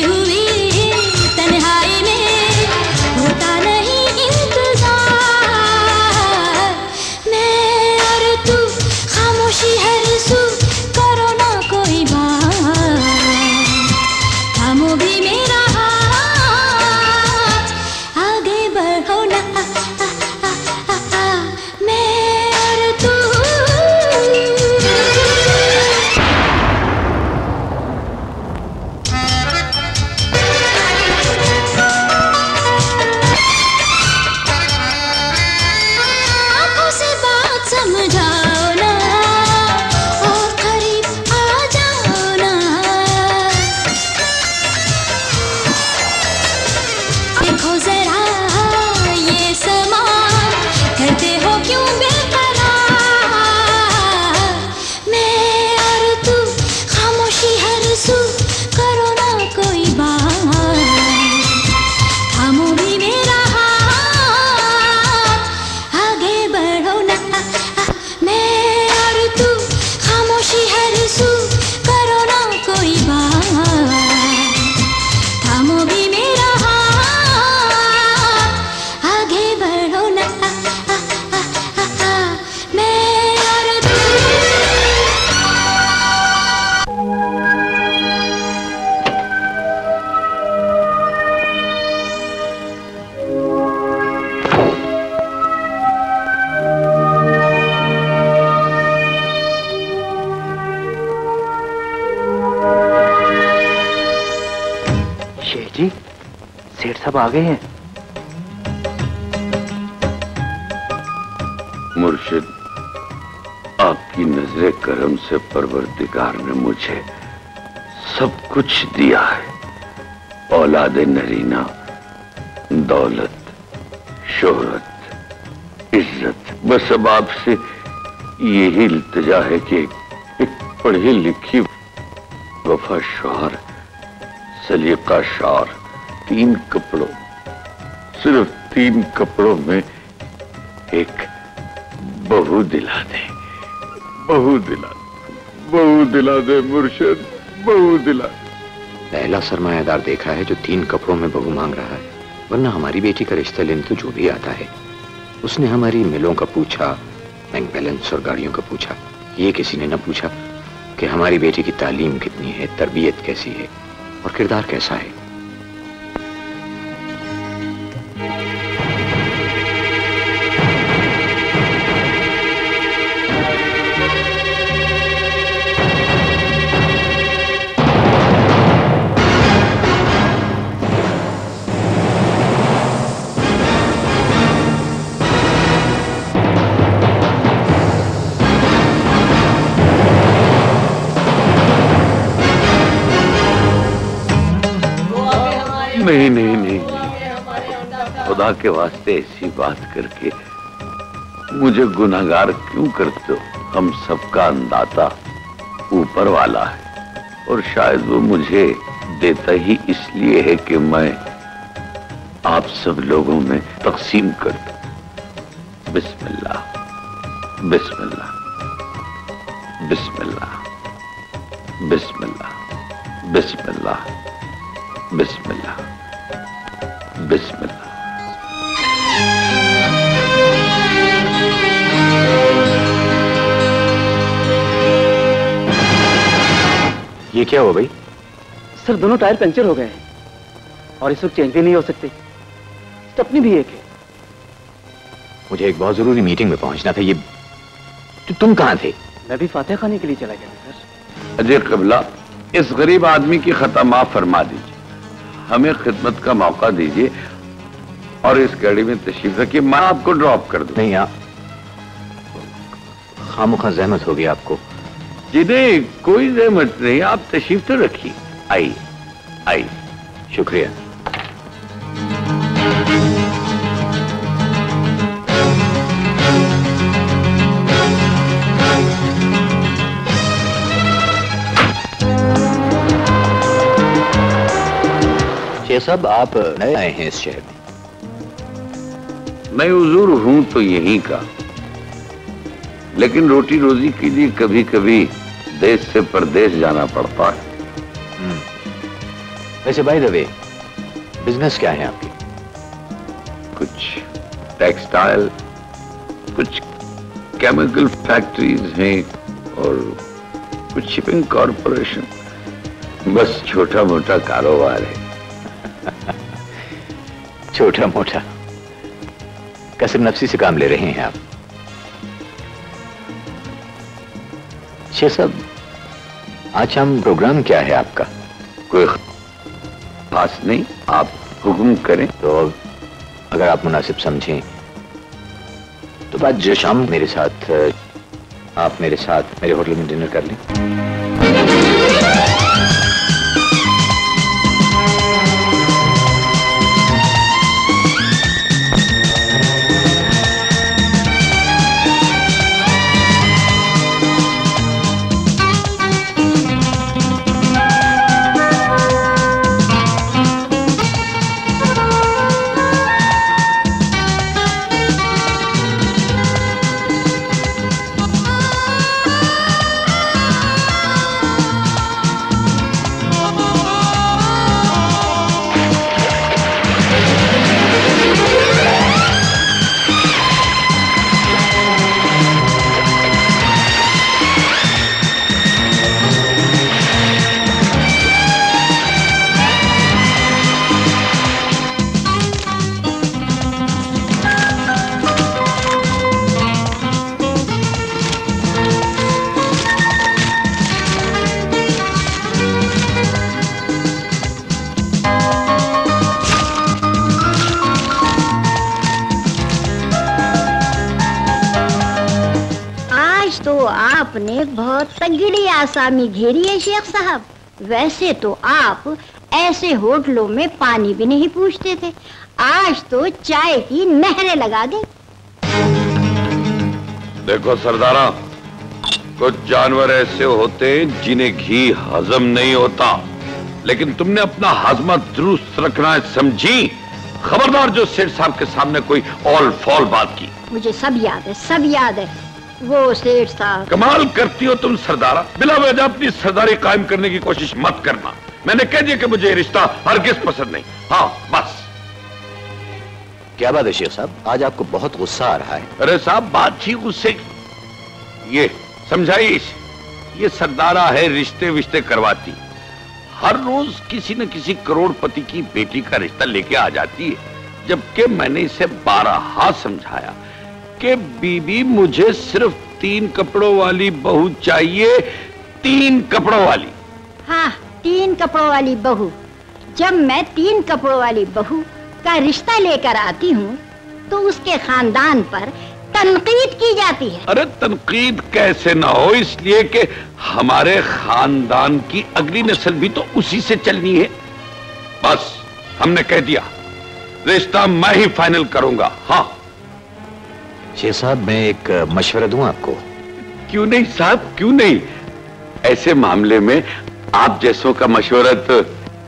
Speaker 16: हुई तन्हाई में होता नहीं इंतजार। मैं और तू खामोशी हर सू करो ना कोई बात, थामो भी मेरा हाथ, आगे बढ़ो ना मैं और तू। आंखों से बात समझाओ ना और करीब आ जाओ ना। देखो जरा ये समा करते हो क्यों बेकरार। मैं और तू खामोशी हर सू करो ना कोई बात, थामो भी मेरा हाथ, आगे बढ़ो ना मैं और तू खामोशी हर सू करो ना कोई बात, थामो भी मेरा हाथ, आगे बढ़ो ना मैं और तू।
Speaker 2: शेख जी, सेठ साहब आ गए हैं।
Speaker 1: मुर्शिद, आपकी नजरे करम से परवरदिगार ने मुझे सब कुछ दिया है। औलादे नरीना, दौलत, शोहरत, इज्जत। बस अब आपसे यही इल्तिजा है कि एक पढ़ी लिखी वफा शौहर, सलीका शार, 3 कपड़ों, सिर्फ 3 कपड़ों में एक बहू दिला दे, बहू दिला दे, बहू दिला दे मुर्शिद, बहू दिला दे।
Speaker 12: पहला सरमायादार देखा है जो 3 कपड़ों में बहू मांग रहा है, वरना हमारी बेटी का रिश्ता लेने तो जो भी आता है। उसने हमारी मिलों का पूछा, बैंक बैलेंस और गाड़ियों का पूछा। ये किसी ने न पूछा कि हमारी बेटी की तालीम कितनी है, तरबियत कैसी है और किरदार कैसा है।
Speaker 1: नहीं नहीं नहीं, खुदा के वास्ते ऐसी बात करके मुझे गुनाहगार क्यों करते हो? हम सबका अंदाता ऊपर वाला है और शायद वो मुझे देता ही इसलिए है कि मैं आप सब लोगों में तकसीम कर दूं। बिस्मिल्लाह, बिस्मिल्लाह, बिस्मिल्लाह, बिस्मिल्लाह, बिस्मिल्लाह, बिस्मिल्लाह, बिस्मिल्लाह।
Speaker 12: ये क्या हुआ भाई?
Speaker 13: सर दोनों टायर पंचर हो गए हैं और इस वक्त चेंज भी नहीं हो सकते। स्टेपनी भी एक है।
Speaker 12: मुझे एक बहुत जरूरी मीटिंग में पहुंचना था। ये तुम कहां थे?
Speaker 13: मैं भी फातिहा खाने के लिए चला गया था सर।
Speaker 1: अजय क़िबला, इस गरीब आदमी की खता माफ फरमा दीजिए, हमें खिदमत का मौका दीजिए और इस गाड़ी में तशरीफ रखिए, मैं आपको ड्रॉप कर दूं।
Speaker 12: नहीं, आप खामोखा जहमत होगी आपको।
Speaker 1: जी नहीं, कोई जहमत नहीं, आप तशरीफ तो रखिए। आइए आइए।
Speaker 12: शुक्रिया। शेख साहब, आप नए आए हैं इस शहर में?
Speaker 1: मैं हुजूर हूं तो यहीं का, लेकिन रोटी रोजी के लिए कभी कभी देश से परदेश जाना पड़ता है।
Speaker 12: वैसे बाय द वे, बिजनेस क्या है आपकी?
Speaker 1: कुछ टेक्सटाइल, कुछ केमिकल फैक्ट्रीज हैं और कुछ शिपिंग कॉरपोरेशन। बस छोटा मोटा कारोबार है।
Speaker 12: छोटा मोटा, कसम नफ्सी से काम ले रहे हैं आप। शेख साहब, आज शाम प्रोग्राम क्या है आपका?
Speaker 1: कोई खास नहीं, आप हुक्म करें।
Speaker 12: तो अगर आप मुनासिब समझें तो आज शाम मेरे साथ, आप मेरे साथ मेरे होटल में डिनर कर लें।
Speaker 6: आपने बहुत तगड़ी आसामी घेरी है शेख साहब। वैसे तो आप ऐसे होटलों में पानी भी नहीं पूछते थे, आज तो चाय की नहरें लगा दी।
Speaker 1: देखो सरदारा, कुछ जानवर ऐसे होते हैं जिन्हें घी हजम नहीं होता, लेकिन तुमने अपना हाजमा दुरुस्त रखना है, समझी? खबरदार जो सेठ साहब के सामने कोई ऑल फॉल बात की।
Speaker 6: मुझे सब याद है, सब याद है। वो सेठ साहब।
Speaker 1: कमाल करती हो तुम सरदारा, बिला वजह अपनी सरदारी कायम करने की कोशिश मत करना। मैंने कह दिया कि मुझे रिश्ता हरगिज पसंद नहीं। हाँ बस।
Speaker 12: क्या बात है शेख साहब, आज आपको बहुत गुस्सा आ रहा है?
Speaker 1: अरे साहब, बात थी गुस्से की। ये समझाइए, ये सरदारा है, रिश्ते विश्ते करवाती, हर रोज किसी न किसी करोड़पति की बेटी का रिश्ता लेके आ जाती है, जबकि मैंने इसे 12 हाथ समझाया कि बीबी मुझे सिर्फ 3 कपड़ों वाली बहू चाहिए, 3 कपड़ों वाली।
Speaker 6: हाँ, 3 कपड़ों वाली बहू। जब मैं 3 कपड़ों वाली बहू का रिश्ता लेकर आती हूँ तो उसके खानदान पर तनकीद की जाती है।
Speaker 1: अरे तनकीद कैसे ना हो, इसलिए कि हमारे खानदान की अगली नस्ल भी तो उसी से चलनी है। बस हमने कह दिया, रिश्ता मैं ही फाइनल करूंगा। हाँ
Speaker 12: शेख साहब, मैं एक मशवरा दूं आपको?
Speaker 1: क्यों नहीं साहब, क्यों नहीं। ऐसे मामले में आप जैसों का मशवरा तो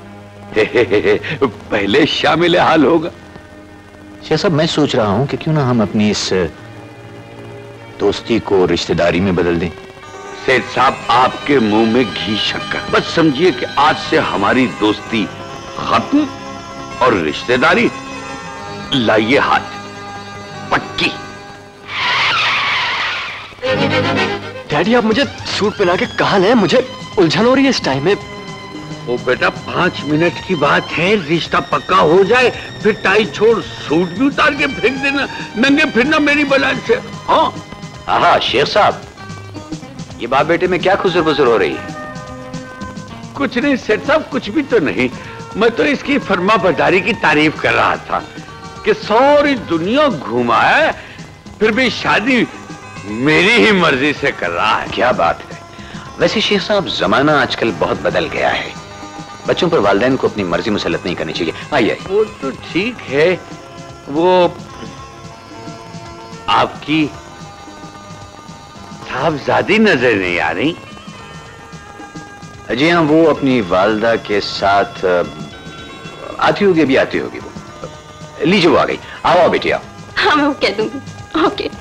Speaker 1: पहले शामिल हाल होगा।
Speaker 12: शेख साहब, मैं सोच रहा हूं कि क्यों ना हम अपनी इस दोस्ती को रिश्तेदारी में बदल दें।
Speaker 1: सेठ साहब, आपके मुंह में घी शक्कर। बस समझिए कि आज से हमारी दोस्ती खत्म और रिश्तेदारी लाइए हाथ, पक्की।
Speaker 5: डैडी, आप मुझे सूट पहना के कहाँ लाए? मुझे उलझन हो रही है इस टाइम में।
Speaker 1: ओ बेटा, 5 मिनट की बात है, रिश्ता पक्का हो जाए फिर टाई छोड़ सूट भी उतार के फेंक देना, नंगे फिरना मेरी बला से। हाँ
Speaker 12: हाँ शेख साहब, ये बाप बेटे में क्या खुसर बुसर हो रही है?
Speaker 1: कुछ नहीं सेठ साहब, कुछ भी तो नहीं। मैं तो इसकी फर्मा बरदारी की तारीफ कर रहा था कि सारी दुनिया घुमाए फिर भी शादी मेरी ही मर्जी से कर रहा है।
Speaker 12: क्या बात है। वैसे शेख साहब, जमाना आजकल बहुत बदल गया है, बच्चों पर वालिदैन को अपनी मर्जी मुसल्लत नहीं करनी चाहिए। आइए।
Speaker 1: वो तो ठीक है, वो आपकी साहबजादी नजर नहीं आ रही।
Speaker 12: जी हाँ, वो अपनी वालदा के साथ आती होगी, अभी आती होगी वो। लीजिए, वो आ गई। आओ बेटी आओ।
Speaker 7: हाँ मैं वो कह दूंगी। ओके।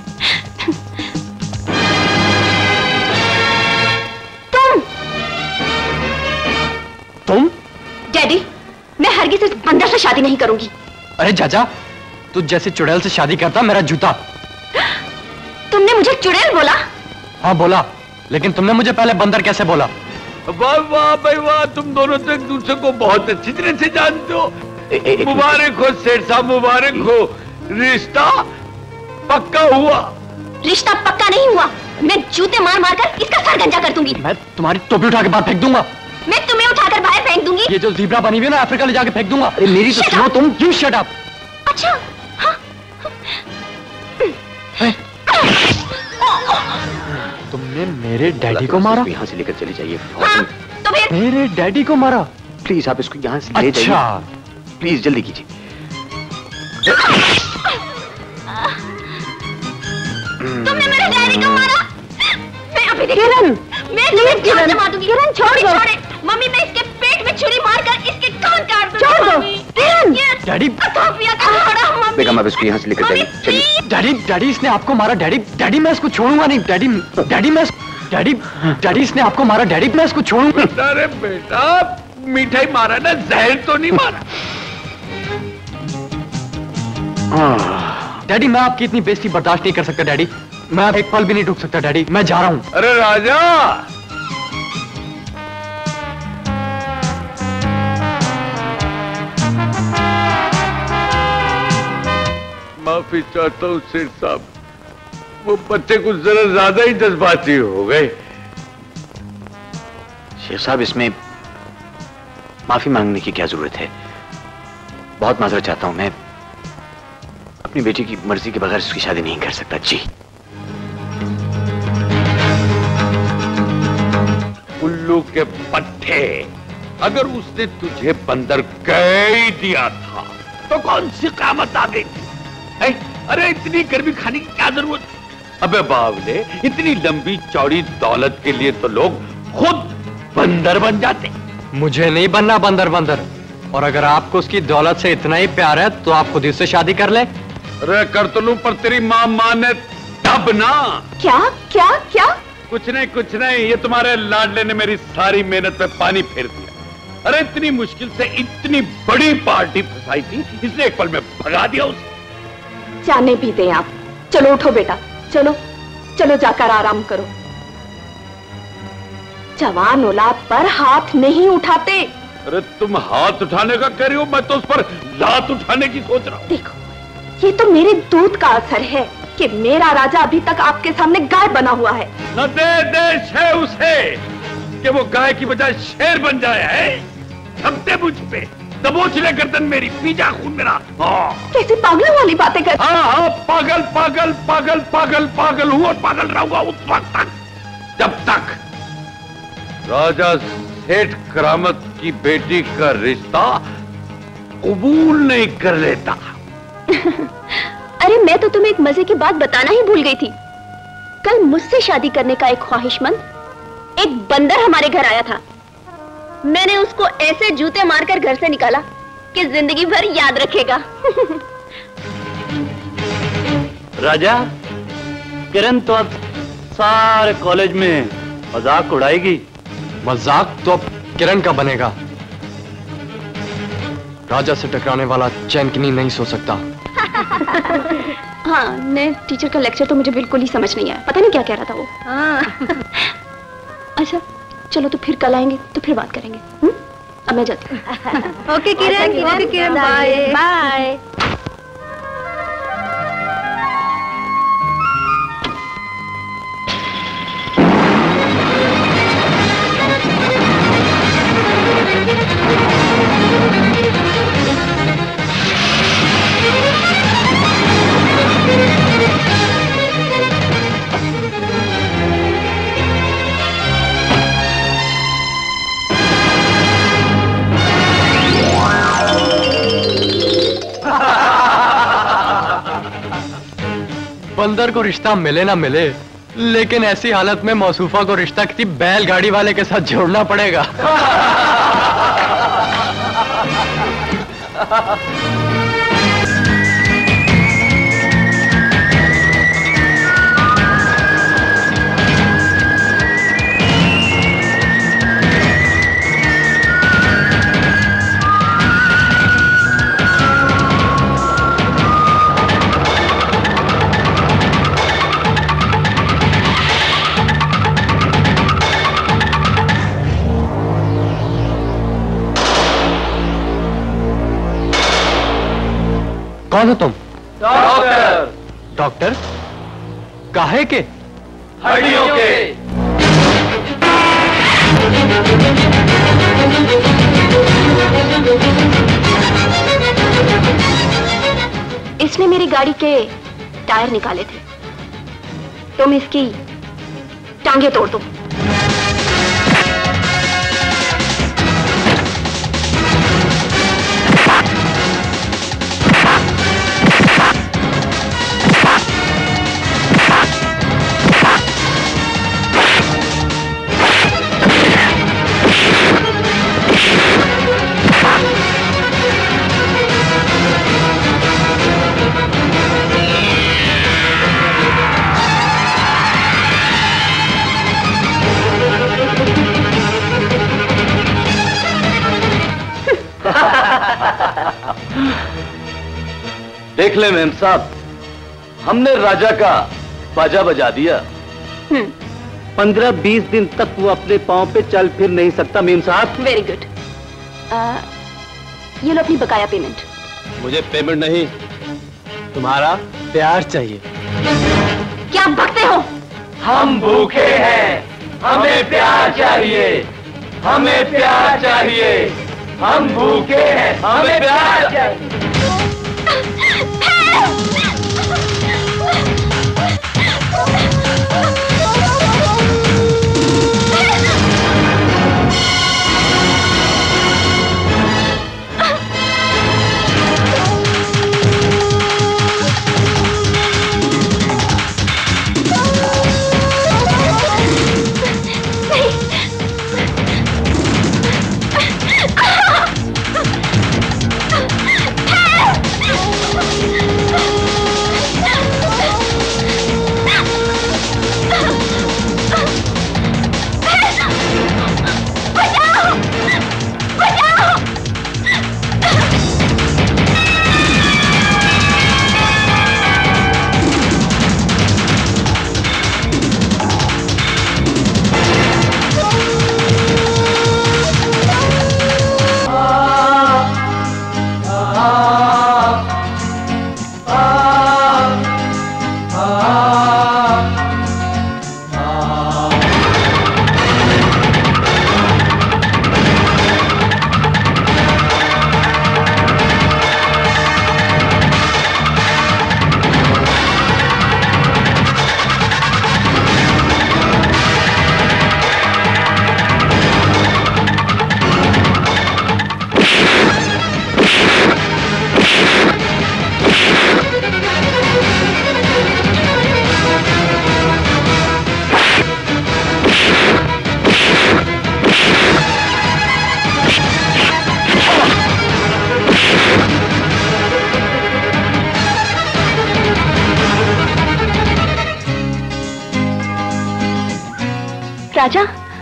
Speaker 5: तुम?
Speaker 7: डैडी, हरगिज इस बंदर से शादी नहीं करूंगी।
Speaker 5: अरे चाचा, तू जैसे चुड़ैल से शादी करता मेरा जूता।
Speaker 7: तुमने मुझे चुड़ैल बोला?
Speaker 5: हाँ बोला, लेकिन तुमने मुझे पहले बंदर कैसे बोला?
Speaker 1: वाह वाह भाई वाह, तुम दोनों तो एक दूसरे को बहुत अच्छी तरह से जानते हो। मुबारक हो सेठ साहब, मुबारक हो। रिश्ता पक्का हुआ।
Speaker 7: रिश्ता पक्का नहीं हुआ। मैं जूते मार मार कर इसका सर गंजा कर दूंगी।
Speaker 5: मैं तुम्हारी टोपी उठा के बाहर फेंक दूंगा।
Speaker 7: मैं तुम्हें उठाकर बाहर फेंक दूंगी।
Speaker 5: ये जो ज़ीब्रा बनी हुई है ना, अफ्रीका ले जाके फेंक दूंगा। अरे मेरी तो सुनो तुम। You shut up.
Speaker 7: अच्छा हाँ।
Speaker 5: तुमने मेरे डैडी को मारा?
Speaker 12: यहाँ से लेकर चली जाइए।
Speaker 7: हाँ, तो फिर?
Speaker 5: मेरे डैडी को मारा?
Speaker 12: प्लीज आप इसको यहाँ से ले जाइए।
Speaker 5: अच्छा
Speaker 12: प्लीज जल्दी कीजिए।
Speaker 7: तुमने मेरे डैडी को मारा? मैं अभी
Speaker 6: किरण,
Speaker 7: मैं तुम्हें जान से मार दूंगी। किरण छोड़ दो। मम्मी मैं इसके पेट में छुरी मारकर इसके कान काट दूंगी। छोड़ दो। किरण
Speaker 5: डैडी
Speaker 7: सोफिया का छोड़ा मम्मी।
Speaker 12: बेगम आप इसको यहाँ से लेकर जाइए। चलिए।
Speaker 5: डैडी इसने आपको मारा। डैडी मैं इसको छोड़ूंगा नहीं। डैडी इसने आपको मारा। डैडी मैं इसको छोड़ूंगा।
Speaker 1: अरे बेटा मिठाई मारा ना, जहर तो नहीं मारा।
Speaker 5: डैडी मैं आपकी इतनी बेइज्जती बर्दाश्त नहीं कर सकता। डैडी मैं अब एक पल भी नहीं रुक सकता। डैडी मैं जा रहा हूँ।
Speaker 1: अरे राजा, माफी चाहता हूँ सेठ साहब, वो बच्चे कुछ जरा ज्यादा ही जज्बाती हो गए।
Speaker 12: शेख साहब इसमें माफी मांगने की क्या जरूरत है? बहुत माजरत चाहता हूं, मैं अपनी बेटी की मर्जी के बगैर उसकी शादी नहीं कर सकता। जी
Speaker 1: उल्लू के पट्टे, अगर उसने तुझे बंदर कह दिया था तो कौन सी क़यामत आ गई थी? अरे इतनी गर्मी खाने की क्या जरूरत? अबे बावले, इतनी लंबी चौड़ी दौलत के लिए तो लोग खुद बंदर बन जाते।
Speaker 5: मुझे नहीं बनना बंदर। और अगर आपको उसकी दौलत से इतना ही प्यार है तो आप खुद ही उससे शादी कर ले।
Speaker 1: अरे कर तो लूं, पर तेरी माँ माने तब ना।
Speaker 7: क्या क्या क्या?
Speaker 1: कुछ नहीं, ये तुम्हारे लाडले ने मेरी सारी मेहनत पे पानी फेर दिया। अरे इतनी मुश्किल से इतनी बड़ी पार्टी फंसाई थी, इसने एक पल में भगा दिया उसे।
Speaker 7: जाने भी दें आप। चलो उठो बेटा, चलो चलो जाकर आराम करो। जवान औलाद पर हाथ नहीं उठाते।
Speaker 1: अरे तुम हाथ उठाने का कह रही हो, मैं तो उस पर लात उठाने की सोच रहा हूँ।
Speaker 7: देखो ये तो मेरे दूध का असर है कि मेरा राजा अभी तक आपके सामने गाय बना हुआ है।
Speaker 1: न दे है उसे कि वो गाय की बजाय शेर बन जाए। है सबसे मुझ पे दबोच ले गर्दन मेरी, पी जा खून मेरा।
Speaker 7: कैसी पागल वाली बातें कर।
Speaker 1: हाँ पागल हूँ और पागल रहूंगा उस वक्त तक जब तक राजा सेठ करामत की बेटी का रिश्ता कबूल नहीं कर लेता।
Speaker 7: अरे मैं तो तुम्हें एक मजे की बात बताना ही भूल गई थी। कल मुझसे शादी करने का एक ख्वाहिशमंद एक बंदर हमारे घर आया था। मैंने उसको ऐसे जूते मारकर घर से निकाला कि जिंदगी भर याद रखेगा।
Speaker 13: राजा, किरण तो अब सारे कॉलेज में मजाक उड़ाएगी।
Speaker 5: मजाक तो अब किरण का बनेगा। राजा से टकराने वाला चैन की नींद नहीं सो सकता।
Speaker 7: हाँ, मैं टीचर का लेक्चर तो मुझे बिल्कुल ही समझ नहीं आया। पता नहीं क्या कह रहा था वो। हाँ। अच्छा चलो तो फिर कल आएंगे तो फिर बात करेंगे। अब मैं जाती हूँ।
Speaker 6: Okay Kiran, bye bye.
Speaker 5: बंदर को रिश्ता मिले ना मिले, लेकिन ऐसी हालत में मौसूफा को रिश्ता किसी बैलगाड़ी वाले के साथ जोड़ना पड़ेगा। कौन हो तुम?
Speaker 3: डॉक्टर।
Speaker 5: डॉक्टर? काहे के?
Speaker 3: हड्डियों के।
Speaker 7: इसने मेरी गाड़ी के टायर निकाले थे। तुम इसकी टांगे तोड़ दो।
Speaker 3: देख ले मेम साहब, हमने राजा का बाजा बजा दिया।
Speaker 13: 15-20 दिन तक वो अपने पांव पे चल फिर नहीं सकता मेम साहब।
Speaker 7: Very good. ये लो अपनी बकाया पेमेंट।
Speaker 3: मुझे पेमेंट नहीं,
Speaker 5: तुम्हारा प्यार चाहिए।
Speaker 7: क्या बकते हो?
Speaker 3: हम भूखे हैं, हमें प्यार चाहिए, हमें प्यार चाहिए। हम भूखे हैं, हमें प्यार चाहिए।
Speaker 7: राजा,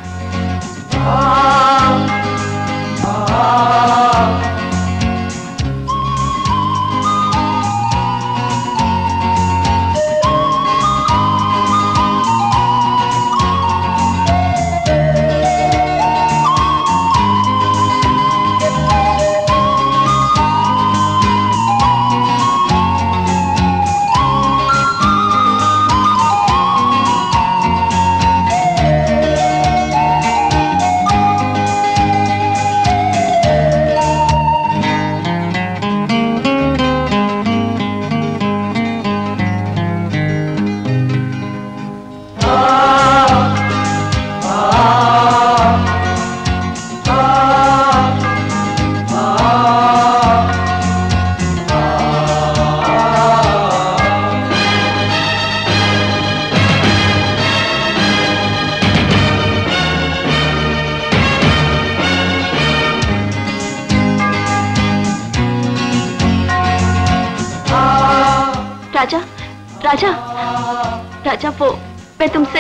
Speaker 7: राजा, राजा, राजा, वो मैं तुमसे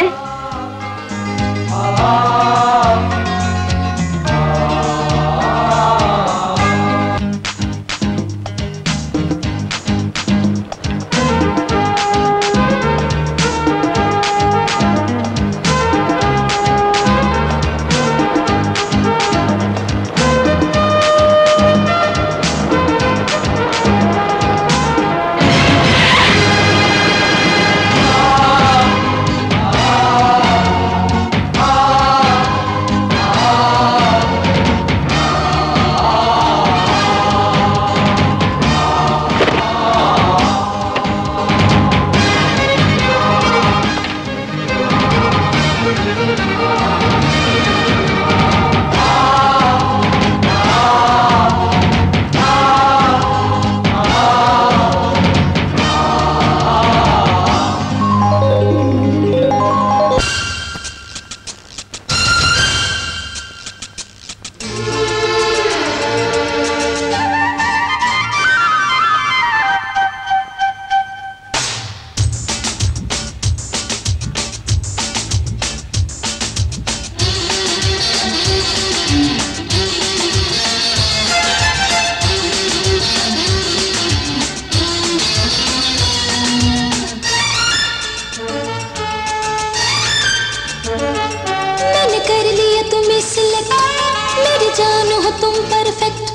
Speaker 16: मेरी जान हो तुम परफेक्ट।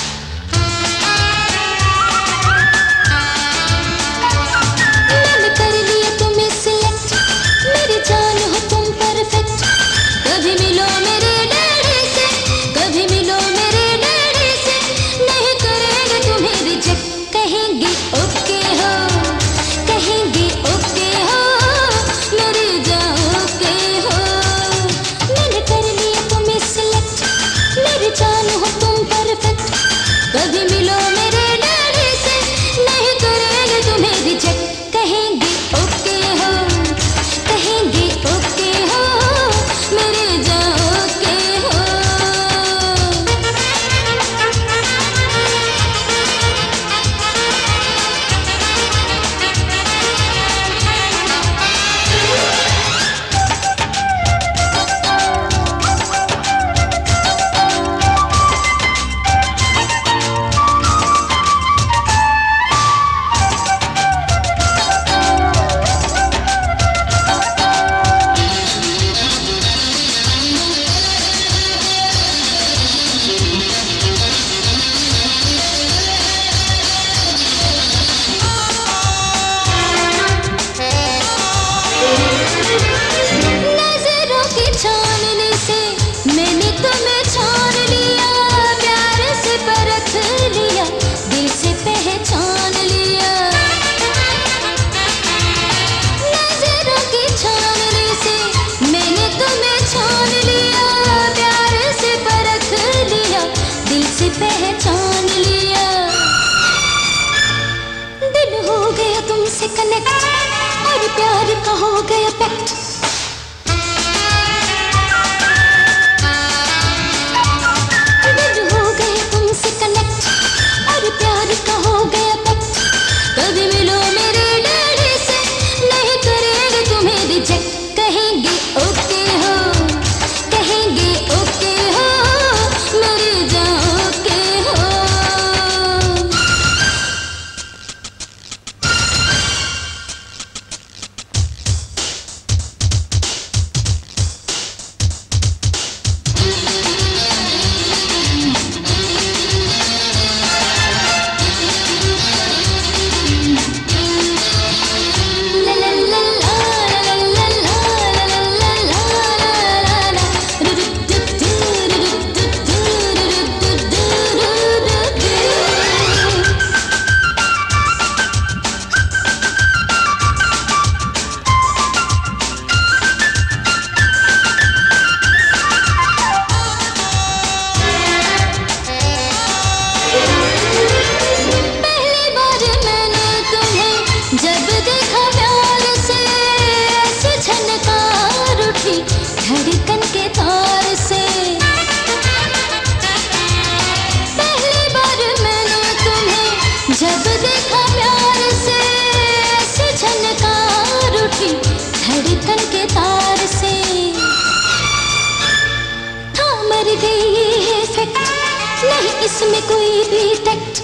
Speaker 16: मैंने कर लिया तुम्हें सिलेक्ट, मेरी जान हो तुम परफेक्ट। कभी मिलो मेरे डैडी से, कभी मिलो मेरे डैडी से, नहीं करेंगे तुम्हें रिजेक्ट। कहेंगे ओके हो, कहेंगे ओके हो, मेरी जान ओके हो। मैंने कर लिया तुम्हें सिलेक्ट, मेरी जान हो तुम परफेक्ट। कभी मिलो मेरे डैडी से, नहीं करेंगे तुम्हें रिजेक्ट। कहेंगे ओके हो, कहेंगे ओके हो, मेरे जान ओके हो। नजरों की छाननी से मैंने तुम्हें छान लिया, प्यार से परख लिया, दिल से पहचान लिया। नजरों की छाननी से मैंने तुम्हें छान लिया, प्यार से परख लिया, दिल से पहचान लिया। दिल हो गया तुमसे कनेक्ट और प्यार का हो गया पैक्ट। दिल हो गया तुमसे कनेक्ट और प्यार का हो गया पैक्ट। कभी मिलो मेरे डैडी से, नहीं करेंगे तुम्हें रिजेक्ट। कहेंगे ओके हो, कहेंगे ओके हो, मेरी जान ओके हो। पहली बार मैंने तुम्हें जब देखा प्यार से, ऐसी झनकार उठी धड़कन के तार से। पहली बार मैंने तुम्हें जब देखा प्यार से, ऐसी झनकार उठी धड़कन के तार से। था मर गई ये इफेक्ट, नहीं इसमें कोई भी टैक्ट।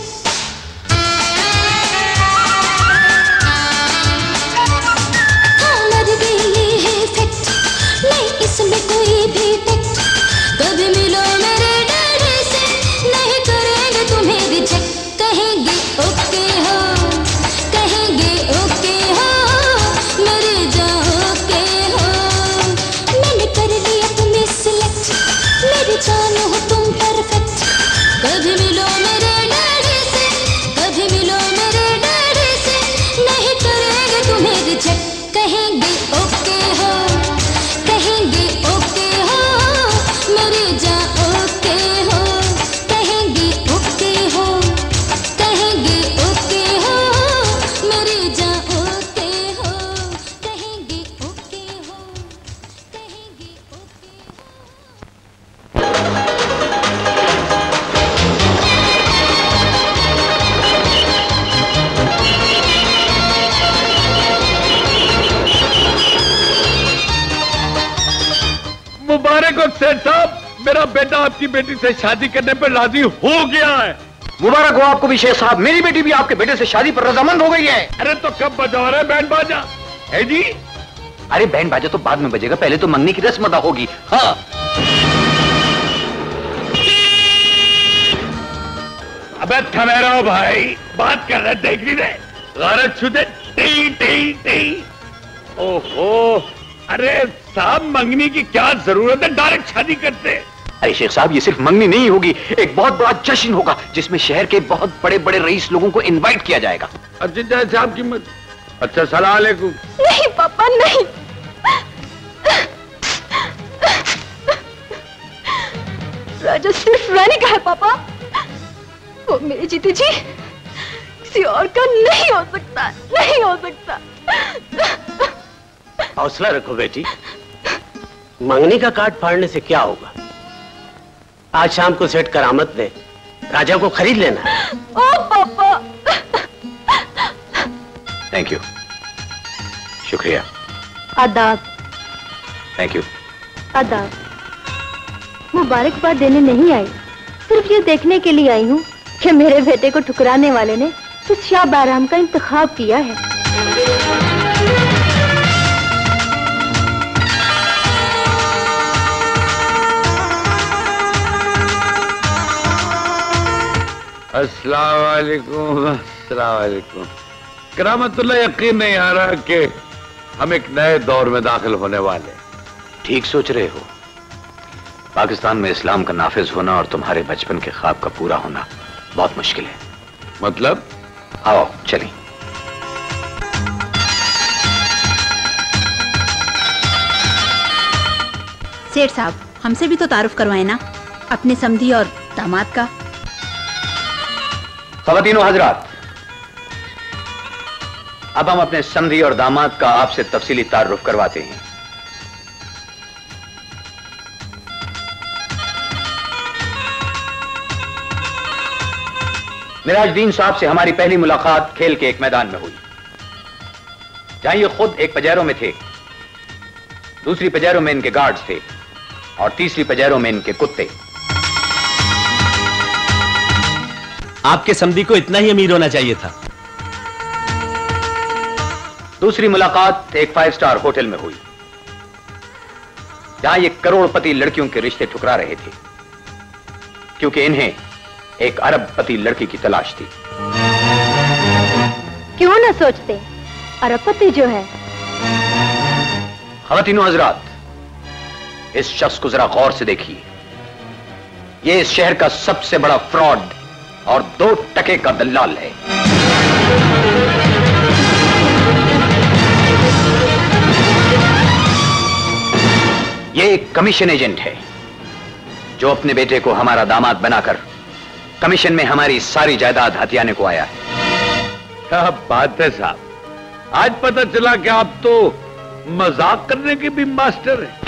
Speaker 16: मर गई ये इफेक्ट, नहीं इसमें कोई भी टैक्ट। कभी मिलो मेरे डैडी से, नहीं करेंगे तुम्हें रिजेक्ट। कहेंगे ओके हो, कहेंगे ओके हो, मेरी जान ओके हो। मैंने कर लिया तुम्हें सिलेक्ट, मेरी जान हो तुम परफेक्ट। कभी मिलो मेरे डैडी से, कभी मिलो मेरे डैडी से, नहीं करेंगे तुम्हें रिजेक्ट। कहेंगे ओके हो, कहेंगे ओके हो, मेरी जान ओके हो। कहेंगे ओके हो, कहेंगे ओके हो, मेरी जान ओके हो। कहेंगे ओके हो, कहेंगे ओके
Speaker 1: मुबारक हो सेठ साहब, मेरा बेटा आपकी बेटी से शादी करने पर राजी हो गया है।
Speaker 2: मुबारक हो आपको भी शेख साहब, मेरी बेटी भी आपके बेटे से शादी पर रजामंद हो गई है।
Speaker 1: अरे तो कब बजा रहे बैंड बाजा है जी?
Speaker 2: अरे बैंड बाजा तो बाद में बजेगा, पहले तो मंगनी की रस्म अदा होगी। हाँ
Speaker 1: अबे थमे रहो भाई, बात कर रहे देख नहीं रहे, गारत छुदे टी टी टी। ओहो, अरे साहब मंगनी की क्या जरूरत है, डायरेक्ट शादी करते।
Speaker 12: अरे शेख साहब, ये सिर्फ मंगनी नहीं होगी, एक बहुत बड़ा जश्न होगा जिसमें शहर के बहुत बड़े बड़े रईस लोगों को इनवाइट किया जाएगा।
Speaker 1: अच्छा साहब की मत। अच्छा सलाम अलैकुम।
Speaker 7: नहीं पापा नहीं, राजा सिर्फ रानी का है पापा, वो मेरी जीती जी किसी और का नहीं हो सकता, नहीं हो सकता।
Speaker 14: हौसला रखो बेटी, मंगनी का कार्ड फाड़ने से क्या होगा। आज शाम को सेठ करामत ने राजा को खरीद लेना है।
Speaker 7: ओ पापा।
Speaker 12: थैंक यू, शुक्रिया।
Speaker 4: आदाब।
Speaker 12: Thank you.
Speaker 4: आदाब। मुबारकबाद देने नहीं आई, सिर्फ ये देखने के लिए आई हूँ कि मेरे बेटे को ठुकराने वाले ने किस शाह आराम का इंतखाब किया है।
Speaker 1: अस्सलाम वालेकुम। अस्सलाम वालेकुम। करामतुल्लाह, यकीन नहीं आ रहा कि हम एक नए दौर में दाखिल होने वाले।
Speaker 12: ठीक सोच रहे हो, पाकिस्तान में इस्लाम का नाफिज होना और तुम्हारे बचपन के ख्वाब का पूरा होना बहुत मुश्किल है।
Speaker 1: मतलब?
Speaker 12: आओ चलें।
Speaker 9: सेठ साहब, हमसे भी तो तारुफ करवाए ना अपने समधी और दामाद का।
Speaker 12: ख़वातीनो हज़रात, अब हम अपने समधी और दामाद का आपसे तफसीली तारुफ करवाते हैं। मिराजुद्दीन साहब से हमारी पहली मुलाकात खेल के एक मैदान में हुई, जहां ये खुद एक पजेरो में थे, दूसरी पजेरो में इनके गार्ड्स थे और तीसरी पजेरो में इनके कुत्ते।
Speaker 14: आपके समधी को इतना ही अमीर होना चाहिए था।
Speaker 12: दूसरी मुलाकात एक 5 स्टार होटल में हुई, जहां ये करोड़पति लड़कियों के रिश्ते ठुकरा रहे थे, क्योंकि इन्हें एक अरबपति लड़की की तलाश थी।
Speaker 4: क्यों ना सोचते, अरबपति जो है।
Speaker 12: ख़वातीनो हज़रात, इस शख्स को जरा गौर से देखिए। ये इस शहर का सबसे बड़ा फ्रॉड और 2 टके का दलाल है। ये एक कमीशन एजेंट है जो अपने बेटे को हमारा दामाद बनाकर कमीशन में हमारी सारी जायदाद हथियाने को आया है।
Speaker 1: क्या बात है साहब, आज पता चला कि आप तो मजाक करने के भी मास्टर हैं।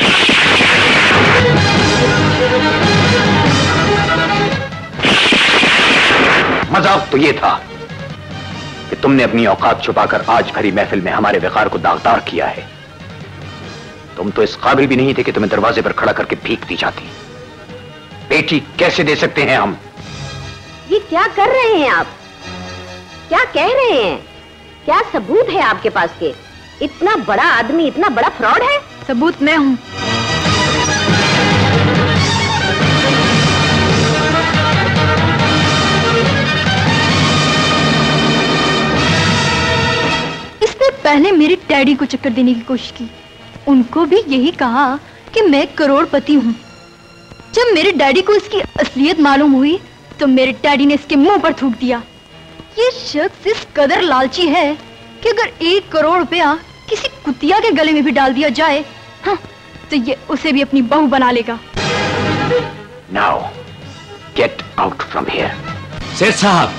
Speaker 12: मजाक तो ये था कि तुमने अपनी औकात छुपाकर आज भरी महफिल में हमारे वकार को दागदार किया है। तुम तो इस काबिल भी नहीं थे कि तुम्हें दरवाजे पर खड़ा करके भीख दी जाती। बेटी कैसे दे सकते हैं हम?
Speaker 6: ये क्या कर रहे हैं आप? क्या कह रहे हैं? क्या सबूत है आपके पास के इतना बड़ा आदमी इतना बड़ा फ्रॉड है?
Speaker 4: सबूत मैं हूं। इसने पहले मेरे डैडी को चक्कर देने की कोशिश की, उनको भी यही कहा कि मैं करोड़पति हूं। जब मेरे डैडी को इसकी असलियत मालूम हुई तो मेरे डैडी ने इसके मुंह पर थूक दिया। ये शख्स इस कदर लालची है कि अगर 1 करोड़ रुपया किसी कुतिया के गले में भी डाल दिया जाए, हाँ, तो ये उसे भी अपनी बहू बना लेगा।
Speaker 12: Now, get out from here.
Speaker 14: सेठ साहब,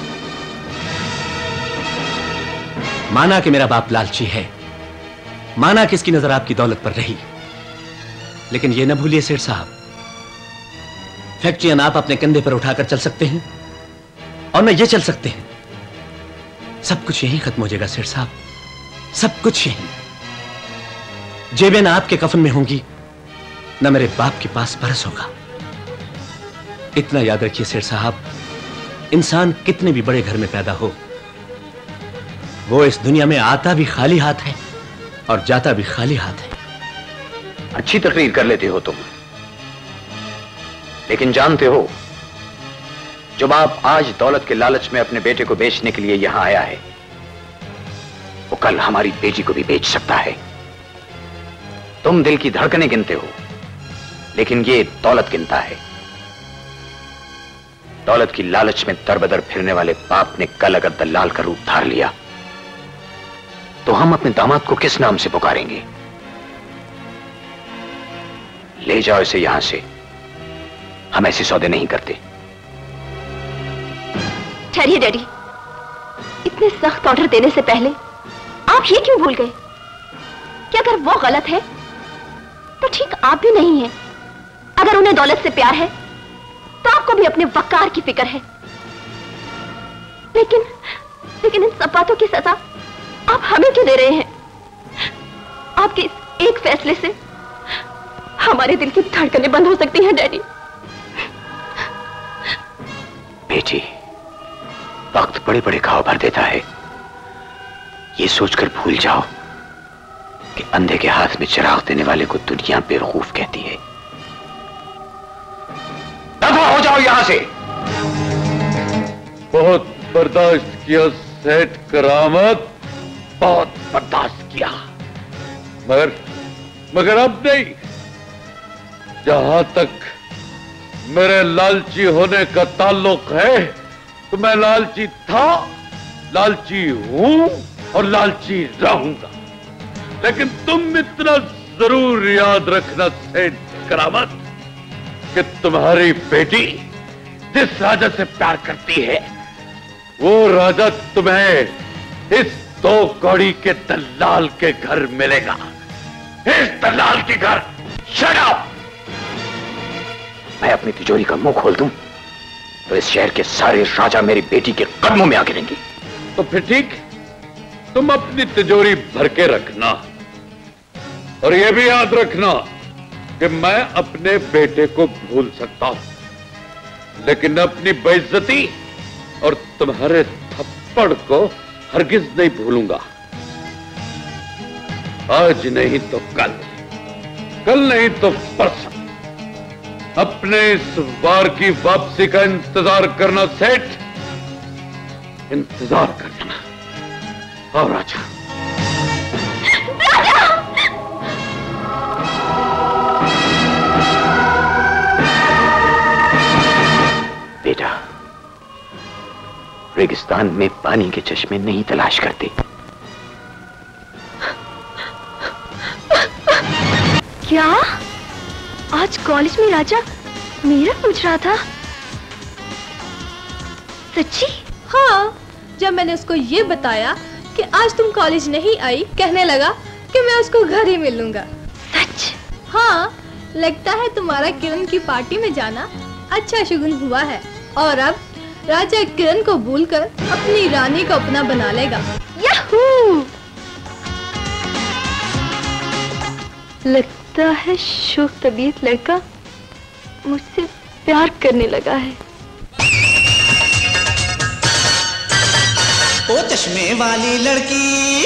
Speaker 14: माना कि मेरा बाप लालची है, माना कि इसकी नजर आपकी दौलत पर रही, लेकिन यह न भूलिए सेठ साहब, फैक्ट्रियां आप अपने कंधे पर उठाकर चल सकते हैं और न ये चल सकते हैं। सब कुछ यहीं खत्म हो जाएगा सेठ साहब, सब कुछ यहीं। जेबें न आपके कफन में होंगी, न मेरे बाप के पास परस होगा। इतना याद रखिए सेठ साहब, इंसान कितने भी बड़े घर में पैदा हो, वो इस दुनिया में आता भी खाली हाथ है और जाता भी खाली हाथ है।
Speaker 12: अच्छी तकरीर कर लेते हो तुम, लेकिन जानते हो जो बाप आज दौलत के लालच में अपने बेटे को बेचने के लिए यहां आया है, वो कल हमारी बेटी को भी बेच सकता है। तुम दिल की धड़कनें गिनते हो, लेकिन ये दौलत गिनता है। दौलत की लालच में दरबदर फिरने वाले बाप ने कल अगर दलाल का रूप धार लिया तो हम अपने दामाद को किस नाम से पुकारेंगे? ले जाओ इसे यहां से। हम ऐसे सौदे नहीं करते।
Speaker 7: ठहरिए डैडी, इतने सख्त ऑर्डर देने से पहले आप ये क्यों भूल गए कि अगर वो गलत है तो ठीक आप भी नहीं है। अगर उन्हें दौलत से प्यार है तो आपको भी अपने वकार की फिक्र है। लेकिन इन सब बातों की सजा आप हमें क्यों दे रहे हैं? आपके इस एक फैसले से हमारे दिल की धड़कनें बंद हो सकती हैं डैडी।
Speaker 12: बेटी, वक्त बड़े बड़े घाव भर देता है। ये सोचकर भूल जाओ कि अंधे के हाथ में चिराग देने वाले को दुनिया बेवकूफ कहती है। दफा हो जाओ यहां से।
Speaker 1: बहुत बर्दाश्त किया सेठ करामत, बहुत बर्दाश्त किया, मगर अब नहीं। जहां तक मेरे लालची होने का ताल्लुक है तो मैं लालची था, लालची हूं और लालची रहूंगा। लेकिन तुम इतना जरूर याद रखना सेठ करामत कि तुम्हारी बेटी जिस राजा से प्यार करती है वो राजा तुम्हें इस 2 कौड़ी के दलाल के घर मिलेगा। इस दलाल के घर। Shut up!
Speaker 12: मैं अपनी तिजोरी का मुंह खोल दूं तो इस शहर के सारे राजा मेरी बेटी के कदमों में आ गिरेंगे।
Speaker 1: तो फिर ठीक, तुम अपनी तिजोरी भर के रखना और यह भी याद रखना कि मैं अपने बेटे को भूल सकता हूं, लेकिन अपनी बेइज्जती और तुम्हारे थप्पड़ को हरगिज नहीं भूलूंगा। आज नहीं तो कल नहीं तो परसों अपने इस वार की वापसी का इंतजार करना सेठ, इंतजार करना। और राजा
Speaker 12: बेटा, रेगिस्तान में पानी के चश्मे नहीं तलाश करते।
Speaker 7: क्या आज कॉलेज में राजा मेरा पूछ रहा था? सच्ची?
Speaker 17: हाँ, जब मैंने उसको ये बताया कि आज तुम कॉलेज नहीं आई, कहने लगा कि मैं उसको घर ही मिलूंगा।
Speaker 7: सच?
Speaker 17: हाँ, लगता है तुम्हारा किरण की पार्टी में जाना अच्छा शुगुन हुआ है और अब राजा किरण को भूलकर अपनी रानी को अपना बना लेगा।
Speaker 7: याहू! लगता है शोक तबीयत लड़का मुझसे प्यार करने लगा है।
Speaker 10: ओ चश्मे वाली लड़की,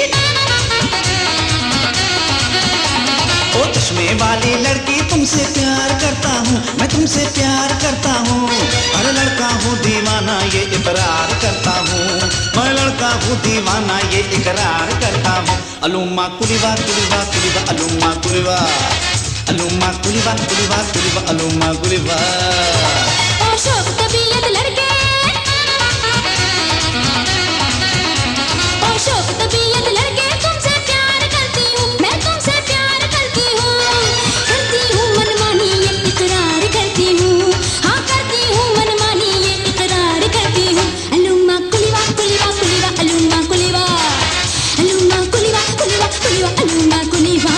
Speaker 10: ओ चश्मे वाली लड़की, तुमसे प्यार करता हूँ, मैं तुमसे प्यार करता हूँ। अरे लड़का हूँ दीवाना ये इकरार करता हूँ, मैं लड़का हूँ दीवाना ये इकरार करता हूँ। अलुमा कुलिवा कुलिवा कुलिवा अलुमा कुलिवा, अलुमा कुलिवा कुलिवा कुलिवा अलुमा कुलिवा।
Speaker 16: ओ शौक तबीयत लड़के, ओ शौक तबीयत लड़के, तुमसे प्यार करती हूँ, मैं तुमसे प्यार करती हूँ मनमानी ये इकरार करती हूँ, हाँ करती हूँ मनमानी ये इकरार करती हूँ। अलुमा कुलिवा कुलिवा कुलिवा अलुमा कुलिवा, अलुमा कुलिवा कुलिवा कुलिवा अलुमा कुलिवा।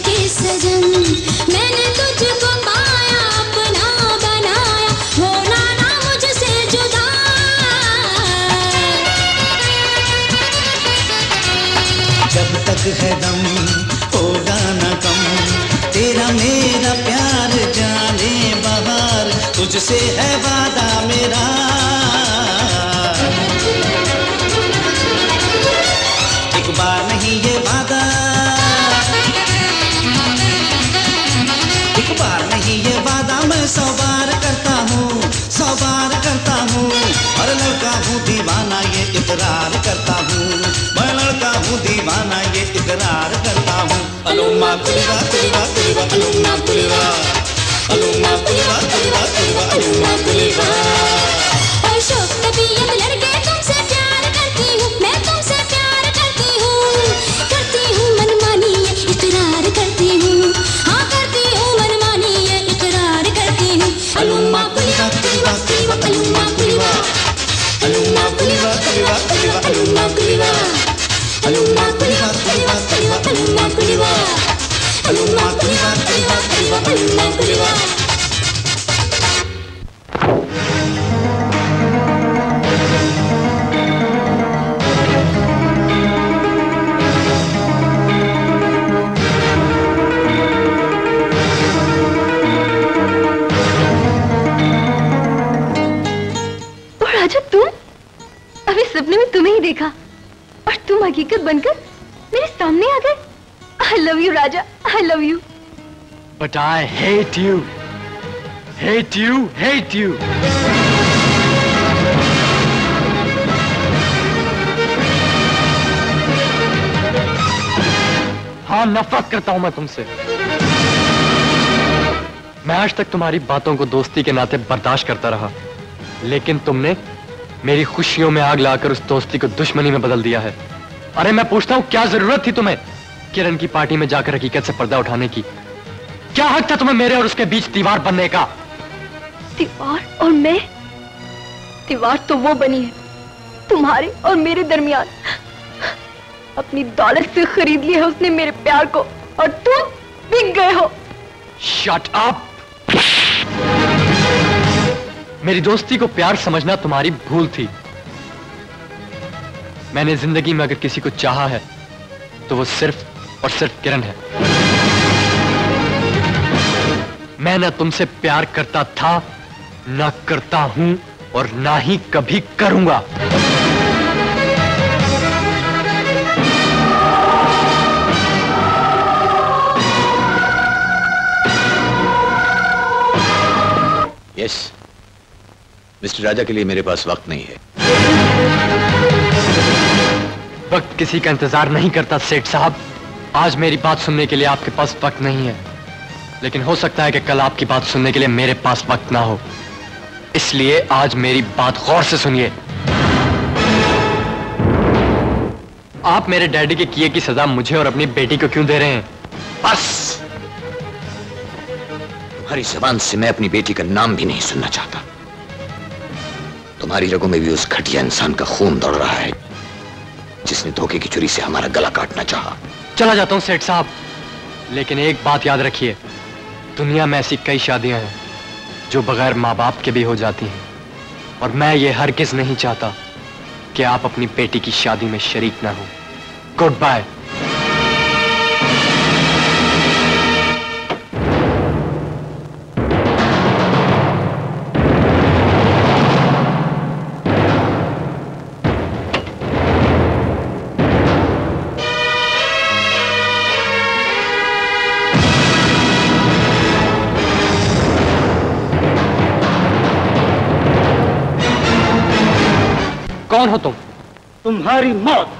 Speaker 16: के सजन, मैंने तुझको पाया, अपना बनाया, होना ना मुझसे जुदा।
Speaker 10: जब तक है दम होगा न कम, तेरा मेरा प्यार जाने बहार, तुझसे है वादा मेरा। एक बार नहीं ये वादा, एक बार नहीं ये वादा, मैं 100 बार करता हूँ, 100 बार करता हूँ। और लड़का हूँ दीवाना ये इकरार करता हूँ, मैं लड़का हूँ दीवाना ये इकरार करता हूँ। अलुमा कुलिवा कुलिवा कुलिवा अलुमा कुलिवा, अलुमा कुलिवा कुलिवा कुलिवा अलुमा कुलिवा।
Speaker 16: और शौक तबीयत लड़के तुमसे प्यार करती हूँ, मैं तुमसे प्यार करती हूँ मनमानी ये इकरार करती हूँ, हाँ करती हूँ मनमानी ये इकरार करती हूँ। अलुमा कुलिवा कुलिवा कुलिवा अलुमा कुलिवा, अलुमा कुलिवा कुलिवा कुलिवा अलुमा कुलिवा, अलुमा कुलिवा कुलिवा कुलिवा अलुमा कुलिवा, अलुमा कुलिवा कुलिवा कुलिवा अलुमा कुलिवा।
Speaker 4: राजा तुम? अभी सपने में तुम्हें ही देखा और तुम हकीकत बनकर मेरे सामने आ गए। I love you Raja, I love you.
Speaker 5: But I hate you, hate you, hate you. हाँ, नफरत करता हूं मैं तुमसे। मैं आज तक तुम्हारी बातों को दोस्ती के नाते बर्दाश्त करता रहा, लेकिन तुमने मेरी खुशियों में आग लाकर उस दोस्ती को दुश्मनी में बदल दिया है। अरे मैं पूछता हूं, क्या जरूरत थी तुम्हें किरण की पार्टी में जाकर हकीकत से पर्दा उठाने की? क्या हक था तुम्हें मेरे और उसके बीच दीवार बनने का?
Speaker 4: दीवार और मैं? दीवार तो वो बनी है तुम्हारे और मेरे दरमियान। अपनी दौलत से खरीद लिया है उसने मेरे प्यार को और तुम बिक गए हो।
Speaker 5: Shut up! मेरी दोस्ती को प्यार समझना तुम्हारी भूल थी। मैंने जिंदगी में अगर किसी को चाहा है तो वो सिर्फ और सिर्फ किरण है। मैं ना तुमसे प्यार करता था, ना करता हूं और ना ही कभी करूंगा।
Speaker 12: यस, मिस्टर राजा के लिए मेरे पास वक्त नहीं है।
Speaker 5: वक्त किसी का इंतजार नहीं करता सेठ साहब। आज मेरी बात सुनने के लिए आपके पास वक्त नहीं है, लेकिन हो सकता है कि कल आपकी बात सुनने के लिए मेरे पास वक्त ना हो। इसलिए आज मेरी बात गौर से सुनिए। आप मेरे डैडी के किए की सजा मुझे और अपनी बेटी को क्यों दे रहे हैं?
Speaker 12: बस! तुम्हारी जबान से मैं अपनी बेटी का नाम भी नहीं सुनना चाहता। तुम्हारी रगों में भी उस घटिया इंसान का खून दौड़ रहा है जिसने धोखे की छुरी से हमारा गला काटना चाहा।
Speaker 5: चला जाता हूं सेठ साहब, लेकिन एक बात याद रखिए, दुनिया में ऐसी कई शादियां हैं जो बगैर माँ बाप के भी हो जाती हैं, और मैं ये हरगिज नहीं चाहता कि आप अपनी बेटी की शादी में शरीक ना हो। Good bye. कौन हो तुम?
Speaker 15: तुम्हारी मौत।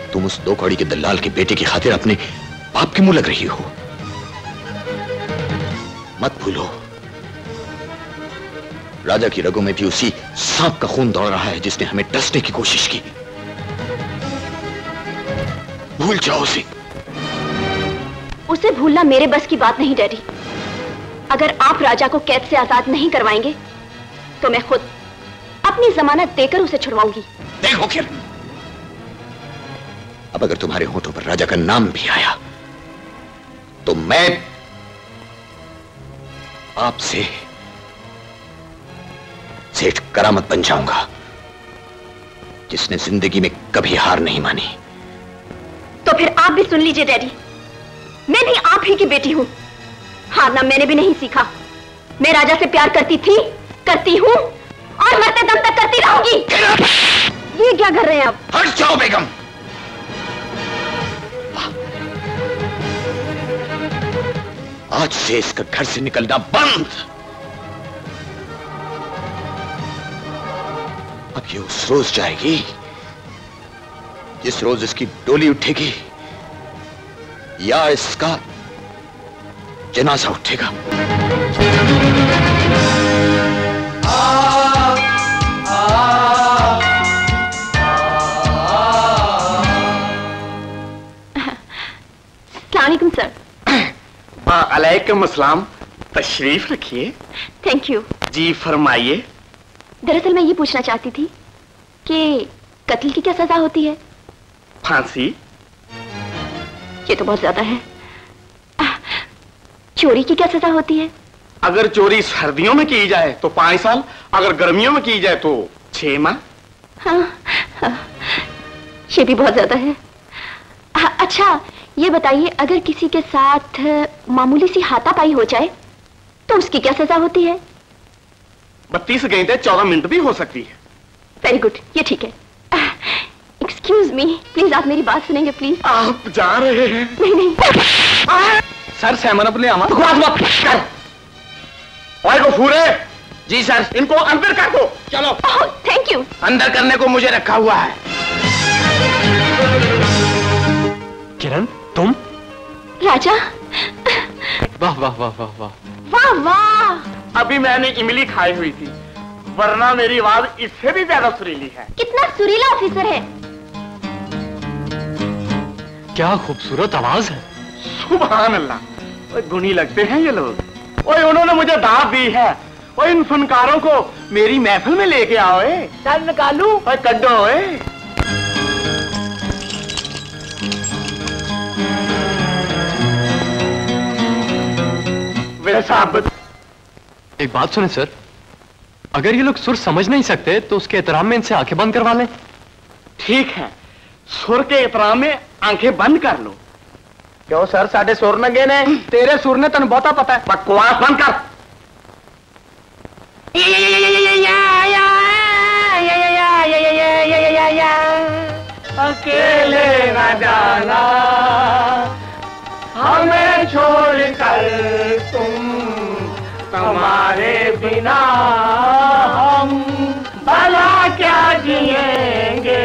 Speaker 12: तुम उस 2 कौड़ी के दलाल के बेटे की खातिर अपने बाप के मुंह लग रही हो। मत भूलो, राजा की रगों में भी उसी सांप का खून दौड़ रहा है जिसने हमें डसने की कोशिश की। भूल जाओ उसे।
Speaker 7: उसे भूलना मेरे बस की बात नहीं डैडी। अगर आप राजा को कैद से आजाद नहीं करवाएंगे तो मैं खुद अपनी जमानत देकर उसे छुड़वाऊंगी।
Speaker 12: देखो किरण, अब अगर तुम्हारे होठों पर राजा का नाम भी आया तो मैं आपसे सेठ करामत बन जाऊंगा, जिसने जिंदगी में कभी हार नहीं मानी।
Speaker 7: तो फिर आप भी सुन लीजिए डैडी, मैं भी आप ही की बेटी हूं। हारना मैंने भी नहीं सीखा। मैं राजा से प्यार करती थी, करती हूं और मरते दम तक करती रहूंगी। ये क्या कर रहे हैं आप?
Speaker 12: हट जाओ बेगम। आज से इसका घर से निकलना बंद। अब ये उस रोज जाएगी जिस रोज इसकी डोली उठेगी या इसका जनाजा उठेगा।
Speaker 7: अस्सलामुअलैकुम सर।
Speaker 2: वालेकुम अस्सलाम। तशरीफ रखिए।
Speaker 7: Thank you.
Speaker 2: जी फरमाइए।
Speaker 7: दरअसल मैं ये पूछना चाहती थी कि कत्ल की क्या सजा होती है?
Speaker 2: फांसी।
Speaker 7: ये तो बहुत ज्यादा है। चोरी की क्या सजा होती है?
Speaker 2: अगर चोरी सर्दियों में की जाए तो 5 साल, अगर गर्मियों में की जाए तो 6 माह।
Speaker 7: हाँ, ये भी बहुत ज्यादा है। अच्छा ये बताइए, अगर किसी के साथ मामूली सी हाथापाई हो जाए तो उसकी क्या सजा होती है?
Speaker 2: 32 घंटे 14 मिनट भी हो सकती है।
Speaker 7: वेरी गुड, ये ठीक है। एक्सक्यूज मी, प्लीज आप मेरी बात सुनेंगे प्लीज?
Speaker 2: आप जा रहे हैं?
Speaker 7: नहीं नहीं।
Speaker 2: सर सहमन अपने आमा मत कर। ओए गफूरे। जी सर। इनको अंदर कर दो। चलो।
Speaker 7: Thank you.
Speaker 2: अंदर करने को मुझे रखा हुआ है।
Speaker 5: किरण तुम?
Speaker 7: राजा।
Speaker 5: वाह वाह वाह वाह वाह
Speaker 7: वाह वाह।
Speaker 2: अभी मैंने इमली खाई हुई थी, वरना मेरी आवाज इससे भी ज्यादा सुरीली है।
Speaker 7: कितना सुरीला ऑफिसर है।
Speaker 5: क्या खूबसूरत आवाज है।
Speaker 2: सुभान अल्लाह। ओए गुणी लगते हैं ये लोग। ओए उन्होंने मुझे दाद दी है। ओए इन फनकारों को मेरी महफिल में लेके आओ। चल निकालू। ओए कड्डो।
Speaker 5: एक बात सुने सर, अगर ये लोग सुर समझ नहीं सकते तो उसके एहतराम में इनसे आंखें बंद करवा लें।
Speaker 2: ठीक है, सुर के एहतराम में आंखें बंद कर लो। क्यों सर, साढ़े सुर नगे ने? तेरे सुर ने तन बहुता पता है। बकवास बंद कर। अकेले न जाना हमें छोड़कर तुम, तुम्हारे बिना हम भला क्या जिएंगे।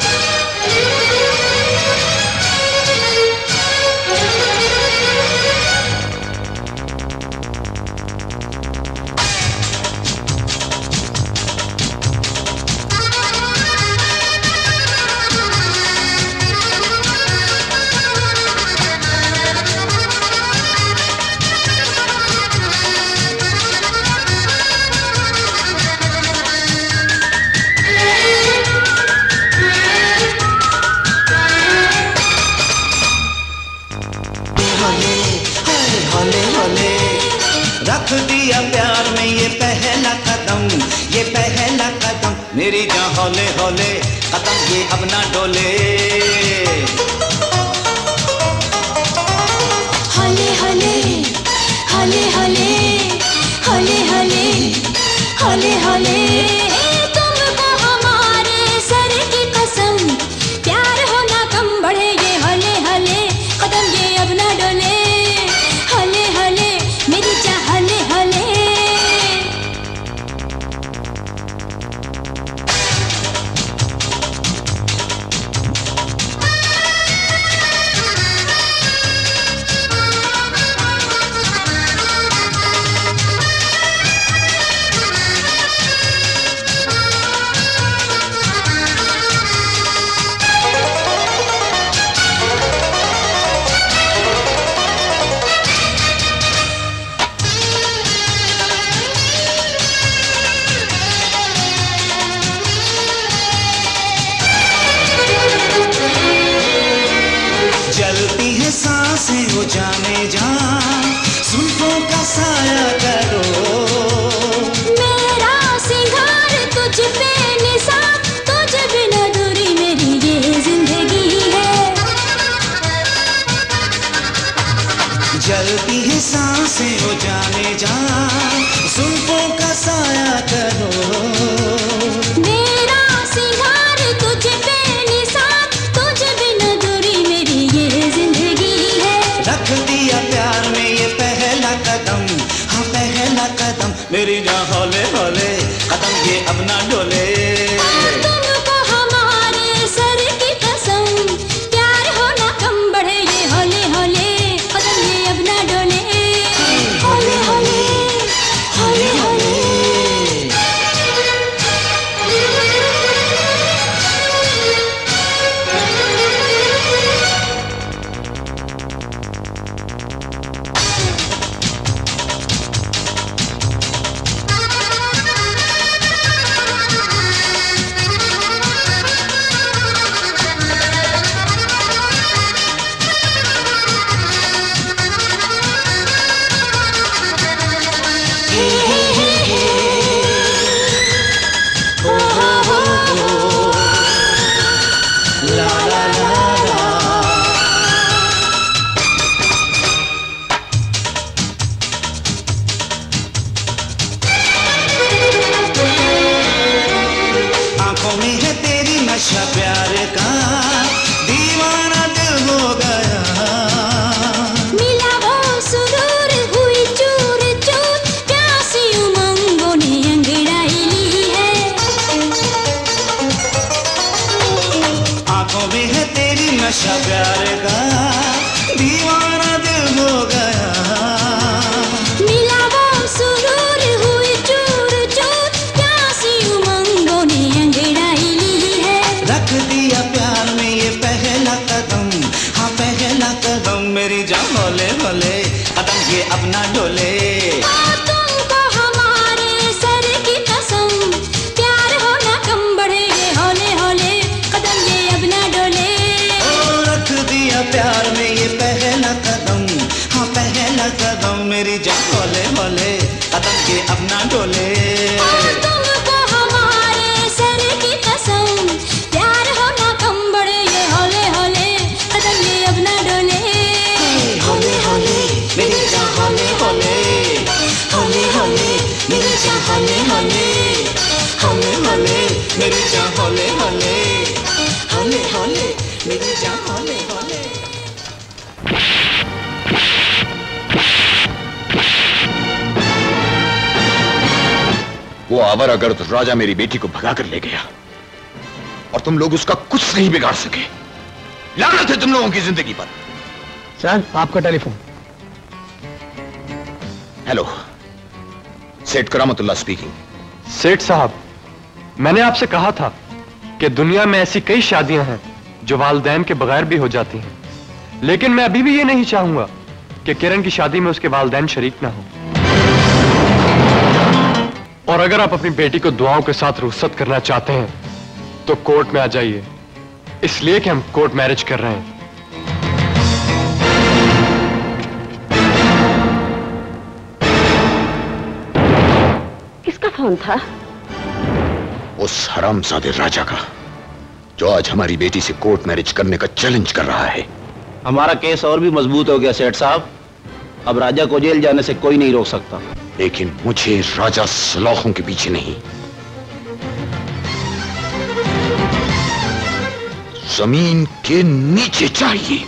Speaker 10: रख दिया प्यार में ये पहला कदम, ये पहला कदम। मेरी जान हौले हौले कदम ये अब ना डोले।
Speaker 16: हले हले हले हले हले हले हले हले तुमको हमारे सर की कसम, प्यार होना कम बढ़े ये हले हले कदम ये अब ना डोले। हले हले मेरी चाह हले हले।
Speaker 10: चलती है सांसें हो जाने जा, जुल्फों का साया करो।
Speaker 16: मेरा सिंगार तुझ पे निसार, तुझ बिन दूरी मेरी ये जिंदगी है।
Speaker 10: रख दिया प्यार में ये पहला कदम, हाँ पहला कदम। मेरी जान हौले हौले कदम ये अपना डोले।
Speaker 16: तुमको हमारे सर की कसम, प्यार होना कम बढ़े ये हौले हौले कदम ये अपना डोले। हौले हौले हौले हौले।
Speaker 10: आंखों में है तेरी नशा प्यार का, दीवाना दिल हो गया।
Speaker 16: मिला वो सुरूर हुई चूर चूर, प्यासी उमंगों ने अंगड़ाई ली है।
Speaker 10: आंखों में है तेरी नशा प्यार का, दीवाना दिल हो गया।
Speaker 16: मिला वो सुरूर हुई चूर चूर, प्यासी उमंगों ने अंगड़ाई ली है।
Speaker 10: रख दिया प्यार में ये पहला कदम, हाँ पहला कदम। मेरी जान हौले हौले कदम ये अपना डोले।
Speaker 16: तुमको हमारे सर की कसम, प्यार होना कम बढ़े ये हौले हौले कदम ये अपना डोले।
Speaker 10: ओ रख दिया प्यार में ये पहला कदम, हाँ पहला कदम। मेरी जान हौले हौले कदम ये अपना डोले।
Speaker 16: तुमको हमारे सर की कसम, प्यार होना कम बढ़े ये हौले हौले कदम ये अपना डोले।
Speaker 10: हौले हौले मेरी जान हौले हौले, हौले हौले मेरी जान हौले हौले, हौले हौले मेरी जान हौले हौले, हौले हौले मेरी जान हौले हौले।
Speaker 12: वो आवारागर्द राजा मेरी बेटी को भगा कर ले गया और तुम लोग उसका कुछ नहीं बिगाड़ सके। लानत है तुम लोगों की जिंदगी पर।
Speaker 2: सर आपका टेलीफोन।
Speaker 12: हेलो, सेठ करामतुल्लाह स्पीकिंग।
Speaker 5: सेठ साहब, मैंने आपसे कहा था कि दुनिया में ऐसी कई शादियां हैं जो वालिदैन के बगैर भी हो जाती हैं, लेकिन मैं अभी भी ये नहीं चाहूंगा कि किरण की शादी में उसके वालिदैन शरीक ना हो। और अगर आप अपनी बेटी को दुआओं के साथ रुखसत करना चाहते हैं तो कोर्ट में आ जाइए, इसलिए कि हम कोर्ट मैरिज कर रहे हैं।
Speaker 8: किसका फोन था?
Speaker 12: उस हरामजादे राजा का, जो आज हमारी बेटी से कोर्ट मैरिज करने का चैलेंज कर रहा है।
Speaker 13: हमारा केस और भी मजबूत हो गया सेठ साहब। अब राजा को जेल जाने से कोई नहीं रोक सकता।
Speaker 12: लेकिन मुझे राजा सलाखों के पीछे नहीं, जमीन के नीचे चाहिए।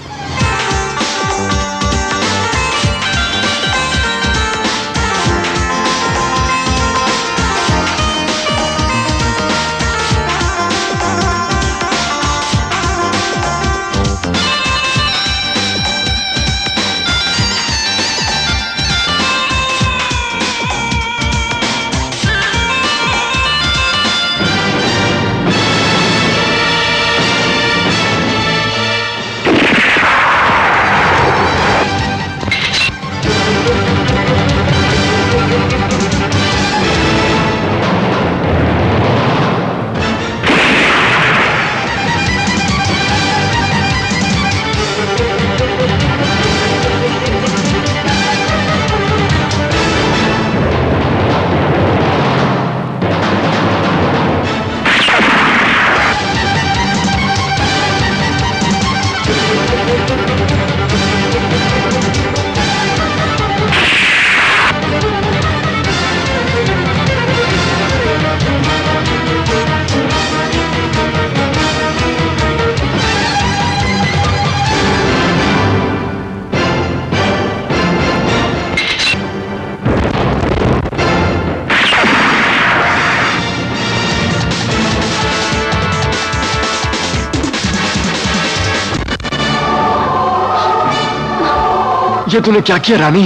Speaker 5: ये तूने क्या किया रानी?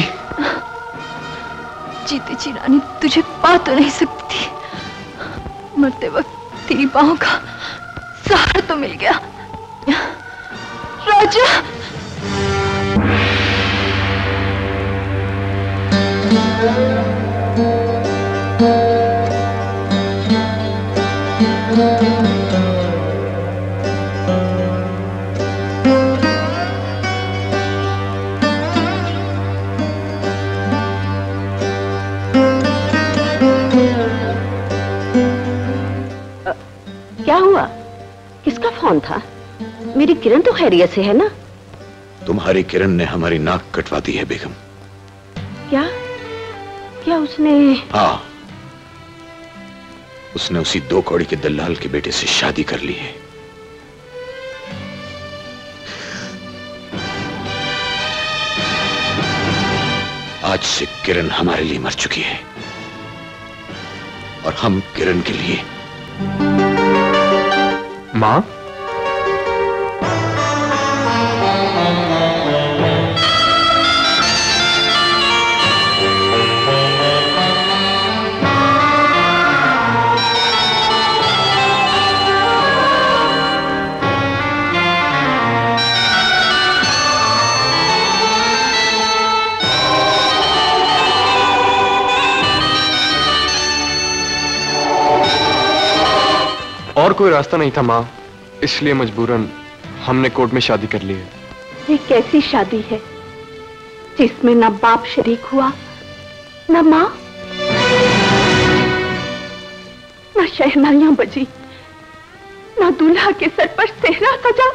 Speaker 4: जीते जी रानी तुझे पा तो नहीं सकती थी, मरते वक्त तेरी बाहों का सहारा तो मिल गया। राजा
Speaker 8: क्या हुआ? किसका फोन था? मेरी किरण तो खैरियत से है ना?
Speaker 12: तुम्हारी किरण ने हमारी नाक कटवा दी है बेगम।
Speaker 8: क्या क्या उसने?
Speaker 12: हाँ, उसने उसी 2 कौड़ी के दलाल के बेटे से शादी कर ली है। आज से किरण हमारे लिए मर चुकी है और हम किरण के लिए।
Speaker 5: मां, और कोई रास्ता नहीं था मां, इसलिए मजबूरन हमने कोर्ट में शादी कर ली है।
Speaker 8: ये कैसी शादी है जिसमें न बाप शरीक हुआ, न माँ, न शहनाइयां बजी, न दूल्हा के सर पर सेहरा सजा।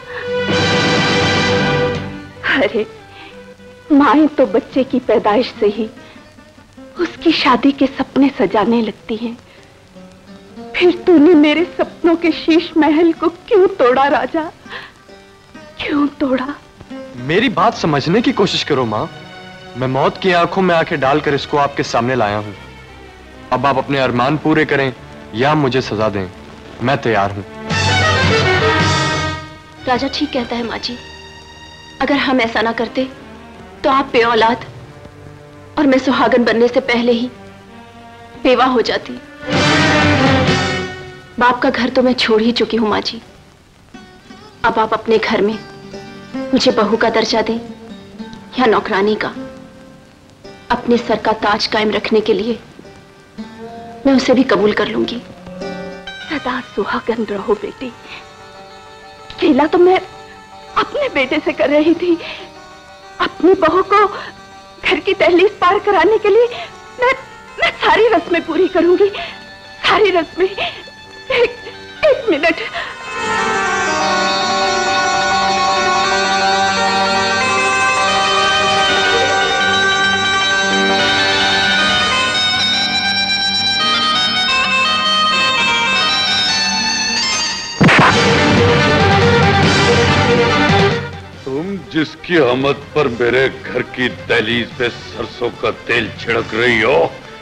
Speaker 8: अरे माएं तो बच्चे की पैदाइश से ही उसकी शादी के सपने सजाने लगती हैं। फिर तूने मेरे सपनों के शीश महल को क्यों तोड़ा राजा? क्यों तोड़ा?
Speaker 5: मेरी बात समझने की कोशिश करो मां। मैं मौत की आंखों में आंखें डालकर इसको आपके सामने लाया हूं। अब आप अपने अरमान पूरे करें या मुझे सजा दें, मैं तैयार हूं।
Speaker 7: राजा ठीक कहता है माँ जी। अगर हम ऐसा ना करते तो आप बेऔलाद और मैं सुहागन बनने से पहले ही बेवा हो जाती। बाप का घर तो मैं छोड़ ही चुकी हूं माँ जी। अब आप अपने घर में मुझे बहू का दर्जा दें या नौकरानी का, अपने सर का ताज कायम रखने के लिए मैं उसे भी कबूल कर लूंगी।
Speaker 8: सदा सुहागन रहो बेटी। खेला तो मैं अपने बेटे से कर रही थी। अपनी बहू को घर की दहलीज पार कराने के लिए मैं सारी रस्में पूरी करूंगी, सारी रस्में। एक मिनट।
Speaker 1: तुम जिसकी आमद पर मेरे घर की दहलीज पे सरसों का तेल छिड़क रही हो,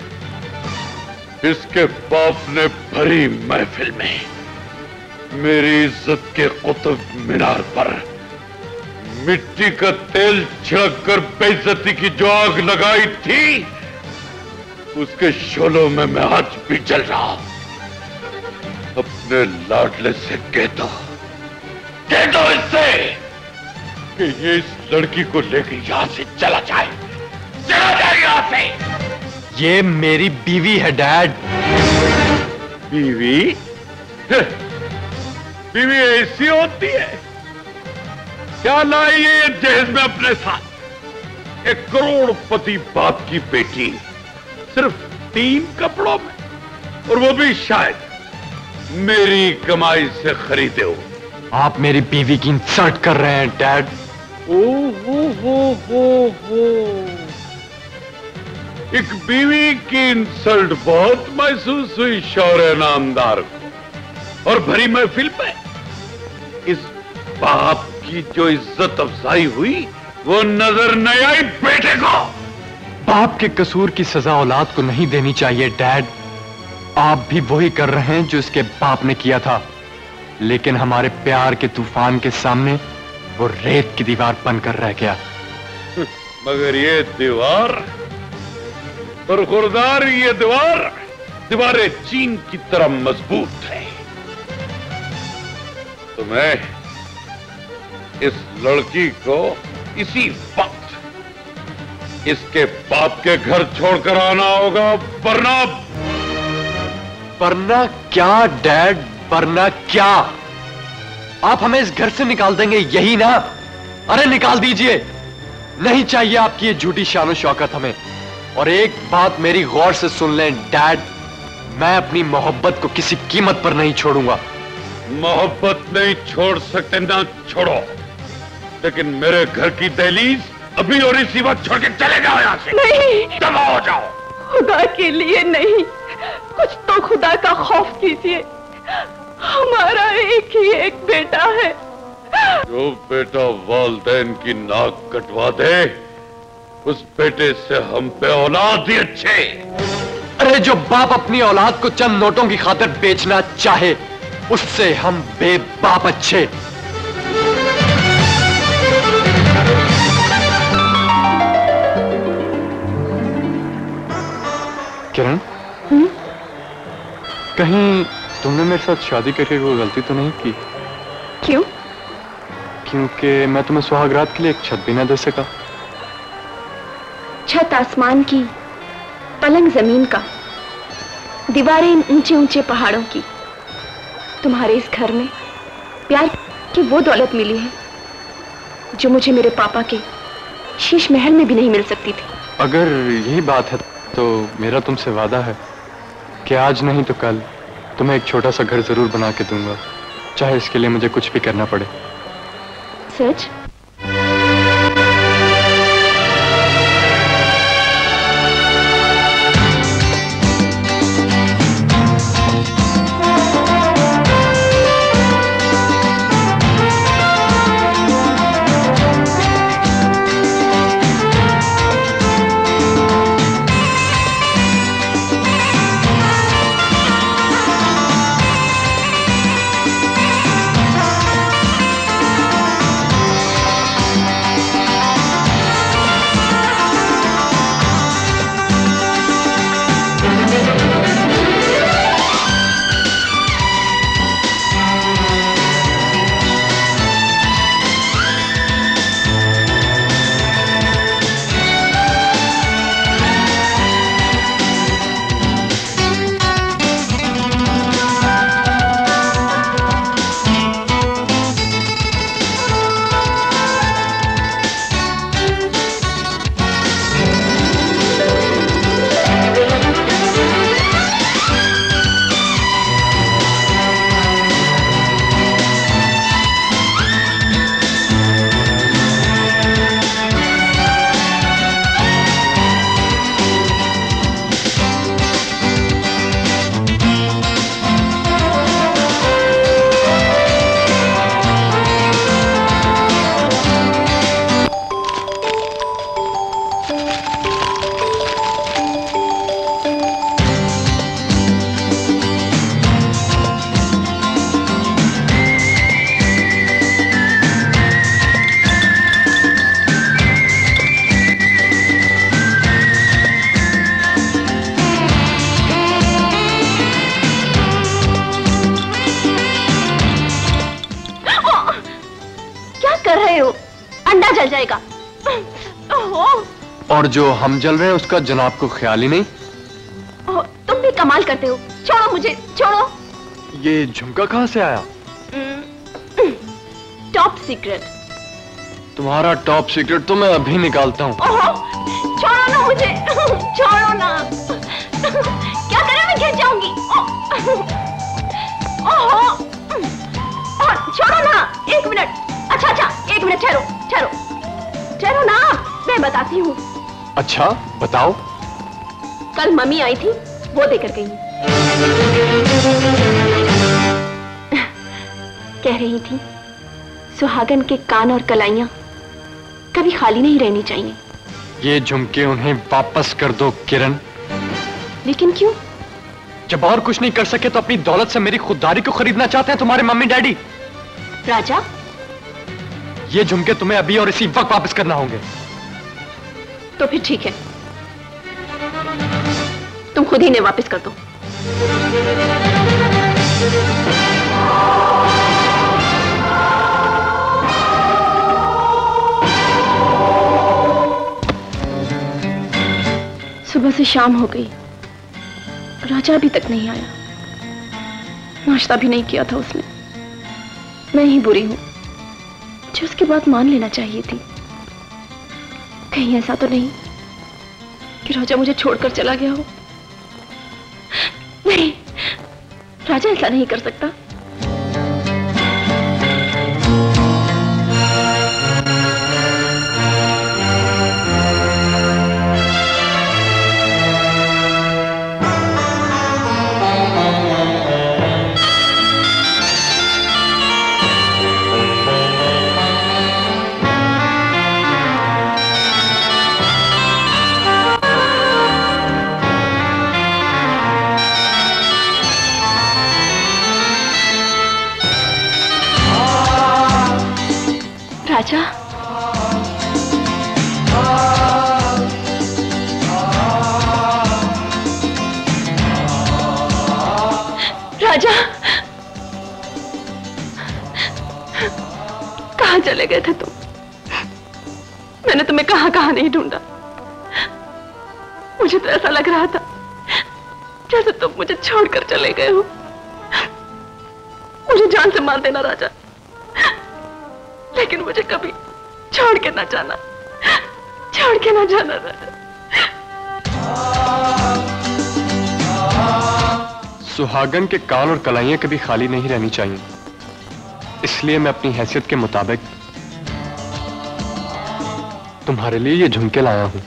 Speaker 1: इसके बाप ने भरी महफिल में मेरी इज्जत के कुतुब मीनार पर मिट्टी का तेल छिड़क कर बेइज्जती की जो आग लगाई थी, उसके शोलों में मैं आज भी जल रहा हूं। अपने लाडले से कह दो इससे कि ये इस लड़की को लेकर यहां से चला जाए यहां से।
Speaker 5: ये मेरी बीवी है डैड।
Speaker 1: बीवी? बीवी ऐसी होती है? क्या लाई है ये जहेज में अपने साथ? 1 करोड़पति बाप की बेटी सिर्फ 3 कपड़ों में, और वो भी शायद मेरी कमाई से खरीदे हो।
Speaker 5: आप मेरी बीवी की इंसल्ट कर रहे हैं डैड।
Speaker 1: हो। एक बीवी की इंसल्ट बहुत महसूस हुई शौर्य नामदार को, और भरी महफिल पे इस बाप की जो इज्जत अफजाई हुई वो नजर नहीं आई बेटे को।
Speaker 5: बाप के कसूर की सजा औलाद को नहीं देनी चाहिए डैड। आप भी वही कर रहे हैं जो इसके बाप ने किया था, लेकिन हमारे प्यार के तूफान के सामने वो रेत की दीवार बनकर रह गया।
Speaker 1: मगर ये दीवार बरखुरदार, ये दीवारें चीन की तरह मजबूत है। तो मैं इस लड़की को इसी वक्त इसके बाप के घर छोड़कर आना होगा,
Speaker 5: वरना क्या डैड, वरना क्या? आप हमें इस घर से निकाल देंगे यही ना? अरे निकाल दीजिए। नहीं चाहिए आपकी ये झूठी शान शौकत हमें। और एक बात मेरी गौर से सुन लें डैड, मैं अपनी मोहब्बत को किसी कीमत पर नहीं छोड़ूंगा।
Speaker 1: मोहब्बत नहीं छोड़ सकते ना छोड़ो, लेकिन मेरे घर की दहलीज अभी और इसी वक्त छोड़ के चले जाओ यहाँ से।
Speaker 8: नहीं,
Speaker 1: दबा हो जाओ।
Speaker 8: खुदा के लिए नहीं, कुछ तो खुदा का खौफ कीजिए। हमारा एक ही एक बेटा है।
Speaker 1: जो बेटा वालिदैन की नाक कटवा दे, उस बेटे से हम पे औलाद ही अच्छे।
Speaker 5: अरे जो बाप अपनी औलाद को चंद नोटों की खातिर बेचना चाहे, उससे हम बेबाप अच्छे। किरण, कहीं तुमने मेरे साथ शादी करके कोई गलती तो नहीं की?
Speaker 8: क्यों?
Speaker 5: क्योंकि मैं तुम्हें सुहागरात के लिए एक छत भी ना दे सका।
Speaker 7: छत आसमान की, पलंग जमीन का, दीवारें इन ऊंचे ऊंचे पहाड़ों की। तुम्हारे इस घर में प्यार की वो दौलत मिली है जो मुझे मेरे पापा के शीश महल में भी नहीं मिल सकती थी।
Speaker 5: अगर यही बात है तो मेरा तुमसे वादा है कि आज नहीं तो कल तुम्हें एक छोटा सा घर जरूर बना के दूंगा, चाहे इसके लिए मुझे कुछ भी करना पड़े।
Speaker 7: सच?
Speaker 5: और जो हम जल रहे हैं उसका जनाब को ख्याल ही नहीं।
Speaker 7: तुम भी कमाल करते हो। छोड़ो मुझे, छोड़ो।
Speaker 5: ये झुमका कहाँ से आया?
Speaker 7: Top secret.
Speaker 5: तुम्हारा टॉप सीक्रेट तो मैं अभी निकालता हूँ।
Speaker 7: छोड़ो ना मुझे, छोड़ो ना। क्या करें, मैं गिर जाऊंगी। छोड़ो ना, एक मिनट। अच्छा, एक मिनट ठहरो ना, मैं बताती हूँ।
Speaker 5: अच्छा बताओ।
Speaker 7: कल मम्मी आई थी, वो देकर गई। कह रही थी सुहागन के कान और कलाइयां कभी खाली नहीं रहनी चाहिए।
Speaker 5: ये झुमके उन्हें वापस कर दो किरण।
Speaker 7: लेकिन क्यों?
Speaker 5: जब और कुछ नहीं कर सके तो अपनी दौलत से मेरी खुददारी को खरीदना चाहते हैं तुम्हारे मम्मी डैडी।
Speaker 7: राजा,
Speaker 5: ये झुमके तुम्हें अभी और इसी वक्त वापस करना होंगे।
Speaker 7: तो फिर ठीक है, तुम खुद ही ने वापस कर दो। सुबह से शाम हो गई, राजा अभी तक नहीं आया। नाश्ता भी नहीं किया था उसने। मैं ही बुरी हूं जो उसकी बात मान लेना चाहिए थी। कहीं ऐसा तो नहीं कि राजा मुझे छोड़कर चला गया हो? नहीं, राजा ऐसा नहीं कर सकता। राजा, राजा, कहाँ चले गए थे तुम? मैंने तुम्हें कहाँ कहाँ नहीं ढूंढा। मुझे तो ऐसा लग रहा था जैसे तुम मुझे छोड़कर चले गए हो। मुझे जान से मार देना राजा, लेकिन मुझे कभी छोड़ के ना जाना, छोड़ के ना जाना राजा।
Speaker 5: सुहागन के कान और कलाइयां कभी खाली नहीं रहनी चाहिए, इसलिए मैं अपनी हैसियत के मुताबिक तुम्हारे लिए ये झुमके लाया हूं।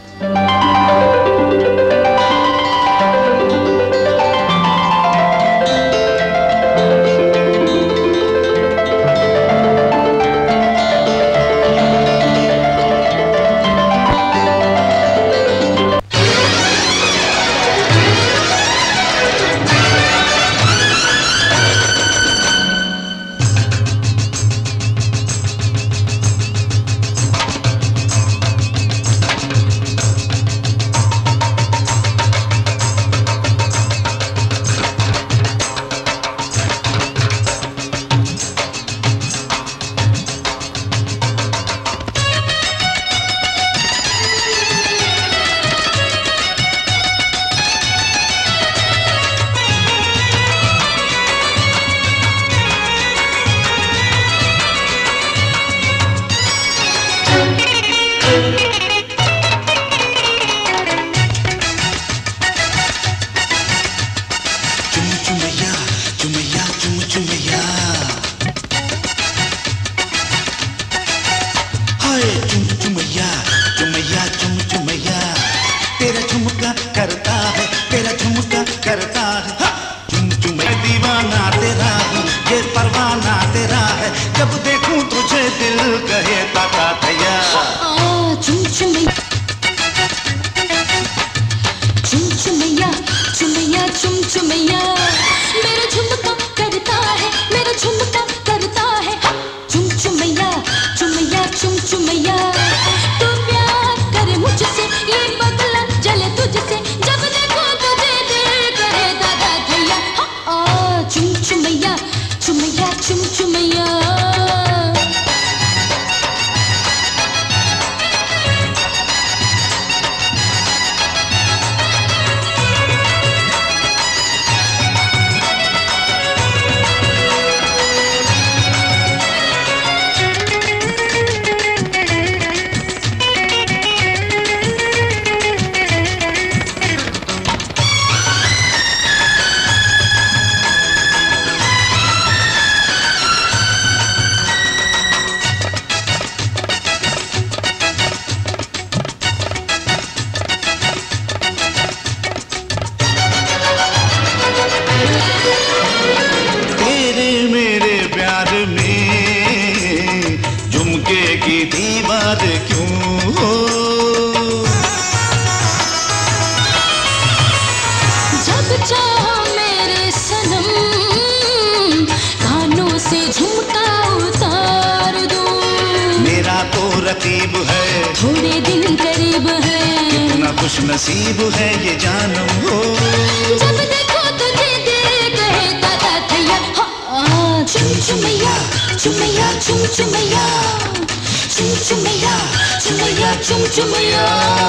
Speaker 10: रकीब है,
Speaker 16: थोड़े दिन करीब है,
Speaker 10: कितना खुश नसीब है ये जानम हो।
Speaker 16: जब देखो तुझे दिल कहता था थैया, चुम चुमैया चुमैया चुम चुमैया चुम चुमैया चुमैया चुम चुमैया।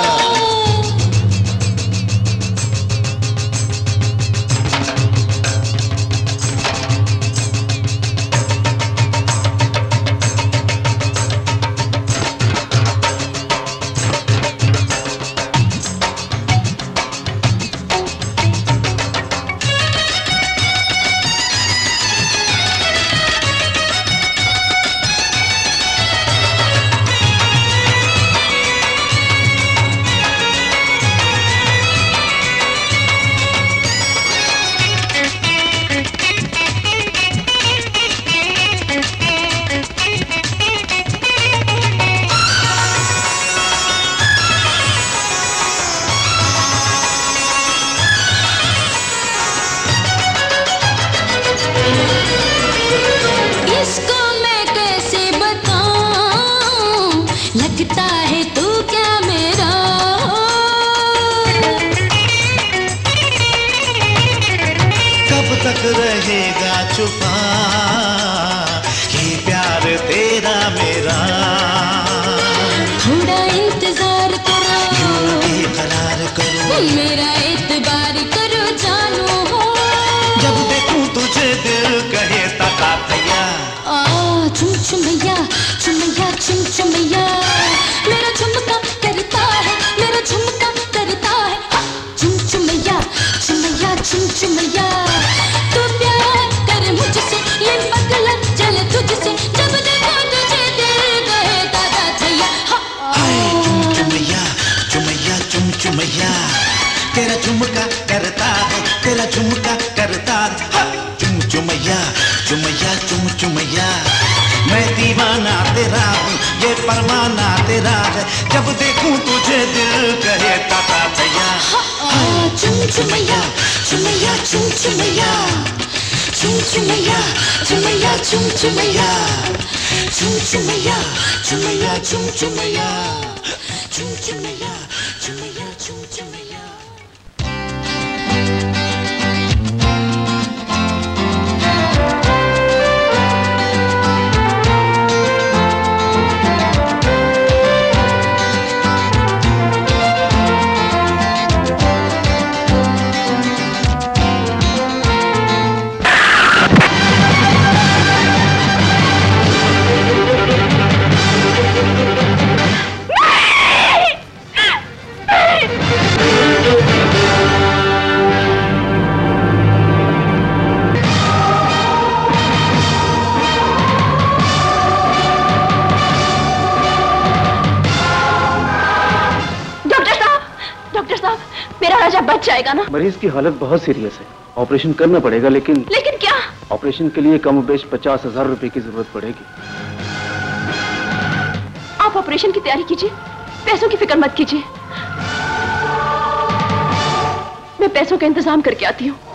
Speaker 16: मेरा एतबार करो जानू हो,
Speaker 10: जब देखूं तुझे दिल कहे तका थैया,
Speaker 16: चुम चुमैया चुमैया चुम चुमैया। मेरा झुमका करता है, मेरा झुमका करता है, चुम चुमैया चुमैया चुम चुमैया। तू प्यार कर मुझसे, ये पगला चले तुझसे, जब देखो तुझे दिल कहे तका थैया,
Speaker 10: चुम चुमैया चुमैया चुम चुमैया। तेरा झुमका करता है, तेरा झुमका करता है, चुम चुमैया चुमैया चुम चुमैया। मैं दीवाना तेरा हूँ, ये परवाना तेरा है, जब देखूं तुझे दिल कहे ताता भैया।
Speaker 16: चुम चुमैया चुमैया चुम चुमैया चुम चुमैया चुमैया चुम चुमैया चुम चुमैया चुमैया चुम चुमैया चुम चुमैया चुमैया चुम चुमैया।
Speaker 7: बच जाएगा ना?
Speaker 13: मरीज की हालत बहुत सीरियस है, ऑपरेशन करना पड़ेगा, लेकिन
Speaker 7: क्या?
Speaker 13: ऑपरेशन के लिए कम बेश 50,000 रुपए की जरूरत पड़ेगी।
Speaker 7: आप ऑपरेशन की तैयारी कीजिए, पैसों की फिक्र मत कीजिए, मैं पैसों का इंतजाम करके आती हूँ।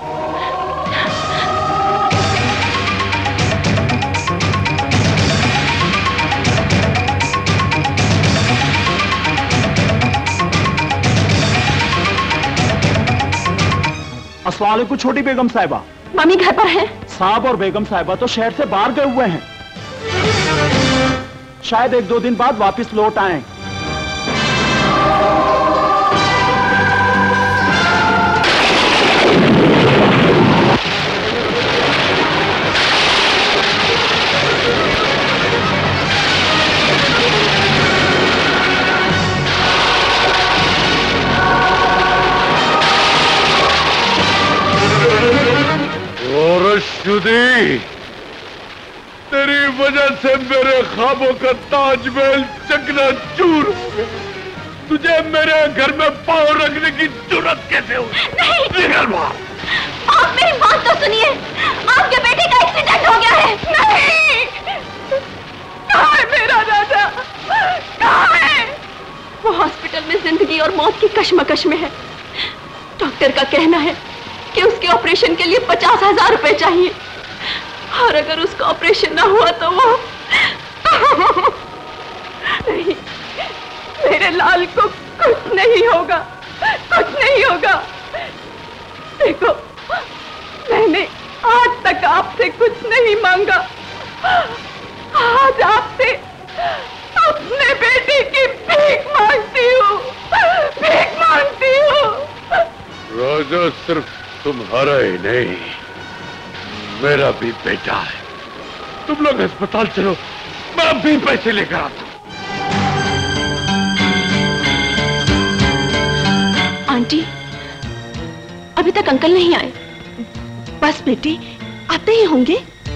Speaker 15: अस्सलाम वालेकुम छोटी बेगम साहिबा।
Speaker 7: मम्मी घर पर है?
Speaker 15: साहब और बेगम साहिबा तो शहर से बाहर गए हुए हैं, शायद 1-2 दिन बाद वापस लौट आए।
Speaker 1: रश्दी, तेरी वजह से मेरे ख्वाबों का ताजमहल चकनाचूर हो गया। तुझे मेरे घर में पांव रखने की जरूरत कैसे हुई?
Speaker 7: नहीं,
Speaker 1: निकल बाहर।
Speaker 7: आप मेरी बात तो सुनिए, आपके बेटे का एक्सीडेंट हो गया है। नहीं, कहाँ है मेरा राजा? कहाँ है? वो हॉस्पिटल में जिंदगी और मौत की कश्मकश में है। डॉक्टर का कहना है कि उसके ऑपरेशन के लिए 50,000 रुपए चाहिए, और अगर उसका ऑपरेशन ना हुआ तो वो
Speaker 8: नहीं, मेरे लाल को कुछ नहीं होगा, कुछ नहीं होगा। देखो, मैंने आज तक आपसे कुछ नहीं मांगा, आज आपसे अपने बेटे की भीख मांगती हूँ, भीख मांगती हूँ।
Speaker 1: राजा सिर्फ तुम्हारा ही नहीं, मेरा भी बेटा है। तुम लोग अस्पताल चलो, मैं अभी पैसे लेकर आता हूँ।
Speaker 7: आंटी, अभी तक अंकल नहीं आए। बस बेटी, आते ही होंगे।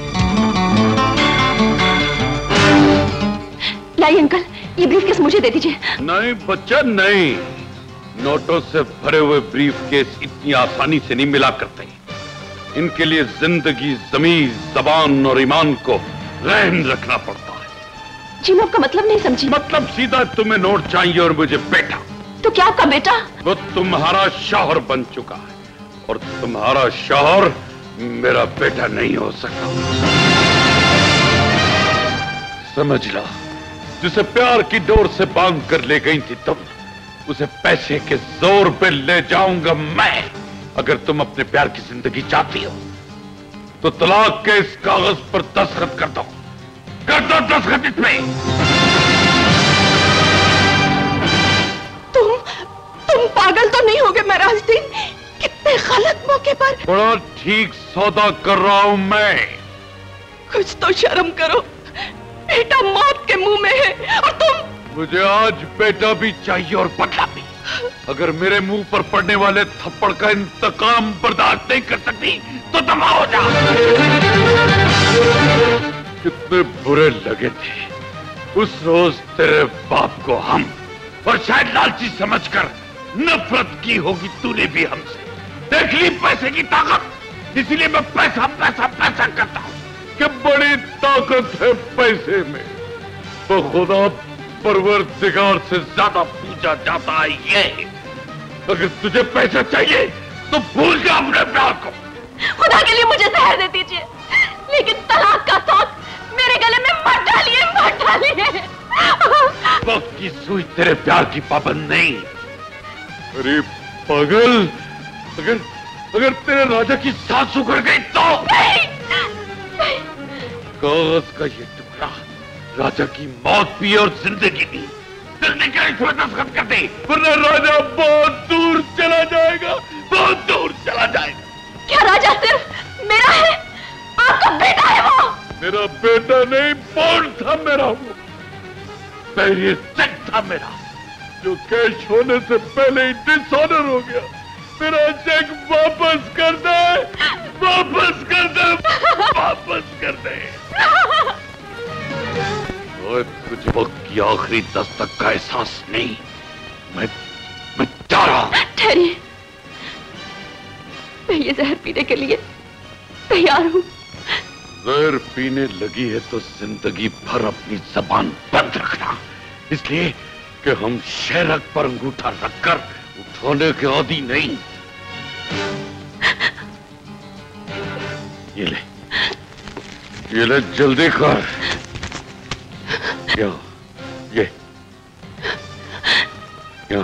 Speaker 7: लाइए अंकल, ये ब्रीफकेस मुझे दे दीजिए।
Speaker 1: नहीं बच्चा नहीं, नोटों से भरे हुए ब्रीफकेस इतनी आसानी से नहीं मिला करते। इनके लिए जिंदगी, जमीन, जबान और ईमान को रहन रखना पड़ता है।
Speaker 7: जी मैं आपका मतलब नहीं समझी।
Speaker 1: मतलब सीधा तुम्हें नोट चाहिए और मुझे बेटा।
Speaker 7: तो क्या आपका बेटा?
Speaker 1: वो तुम्हारा शौहर बन चुका है और तुम्हारा शौहर मेरा बेटा नहीं हो सकता। समझ लो, जिसे प्यार की डोर से बांध कर ले गई थी तुम, उसे पैसे के जोर पे ले जाऊंगा मैं। अगर तुम अपने प्यार की जिंदगी चाहती हो तो तलाक के इस कागज पर दस्तखत कर दो, कर दो दस्तखत इसमें।
Speaker 8: तुम पागल तो नहीं हो गए महाराजदीन? कितने गलत मौके पर।
Speaker 1: बड़ा ठीक सौदा कर रहा हूं मैं।
Speaker 8: कुछ तो शर्म करो, बेटा मौत के मुंह में है और तुम।
Speaker 1: मुझे आज बेटा भी चाहिए और बदला भी। अगर मेरे मुंह पर पड़ने वाले थप्पड़ का इंतकाम बर्दाश्त नहीं कर सकती तो दफा हो जा। कितने बुरे लगे थे उस रोज तेरे बाप को हम, और शायद लालची समझकर नफरत की होगी तूने भी हमसे। देख ली पैसे की ताकत, इसीलिए मैं पैसा पैसा पैसा करता हूं कि बड़ी ताकत है पैसे में। तो खुदा परवरदिगार से ज्यादा पूजा जाता है ये। अगर तुझे पैसा चाहिए तो भूल जा अपने प्यार को।
Speaker 8: खुदा के लिए मुझे जहर दे दीजिए, लेकिन तलाक का शौक मेरे गले में मत डालिए, मत डालिए।
Speaker 1: वक्त की सुई तेरे प्यार की पाबंद नहीं। अरे पागल, अगर तेरे राजा की सांस उखड़ गई तो
Speaker 8: नहीं।
Speaker 1: कागज का ये टुकड़ा राजा की मौत भी और जिंदगी भी। जल्दी क्या इसमें दस्तखत कर दे, वरना राजा बहुत दूर चला जाएगा, बहुत दूर चला जाएगा।
Speaker 8: क्या राजा सिर्फ मेरा है? आपका बेटा है वो?
Speaker 1: मेरा बेटा नहीं, बॉन्ड था मेरा वो। पहले चेक था मेरा, जो कैश होने से पहले ही डिसऑनर हो गया। मेरा चेक वापस कर दे, वापस कर दे, वापस कर दे। और तुझे वक्त की आखिरी दस्तक का एहसास नहीं। मैं जा रहा हूं।
Speaker 8: ठहरिए, मैं ये जहर पीने के लिए तैयार हूं।
Speaker 1: जहर पीने लगी है तो जिंदगी भर अपनी जबान बंद रखना, इसलिए कि हम शेरक पर अंगूठा रखकर उठाने के आदी नहीं। ये ले जल्दी कर। क्या ये क्या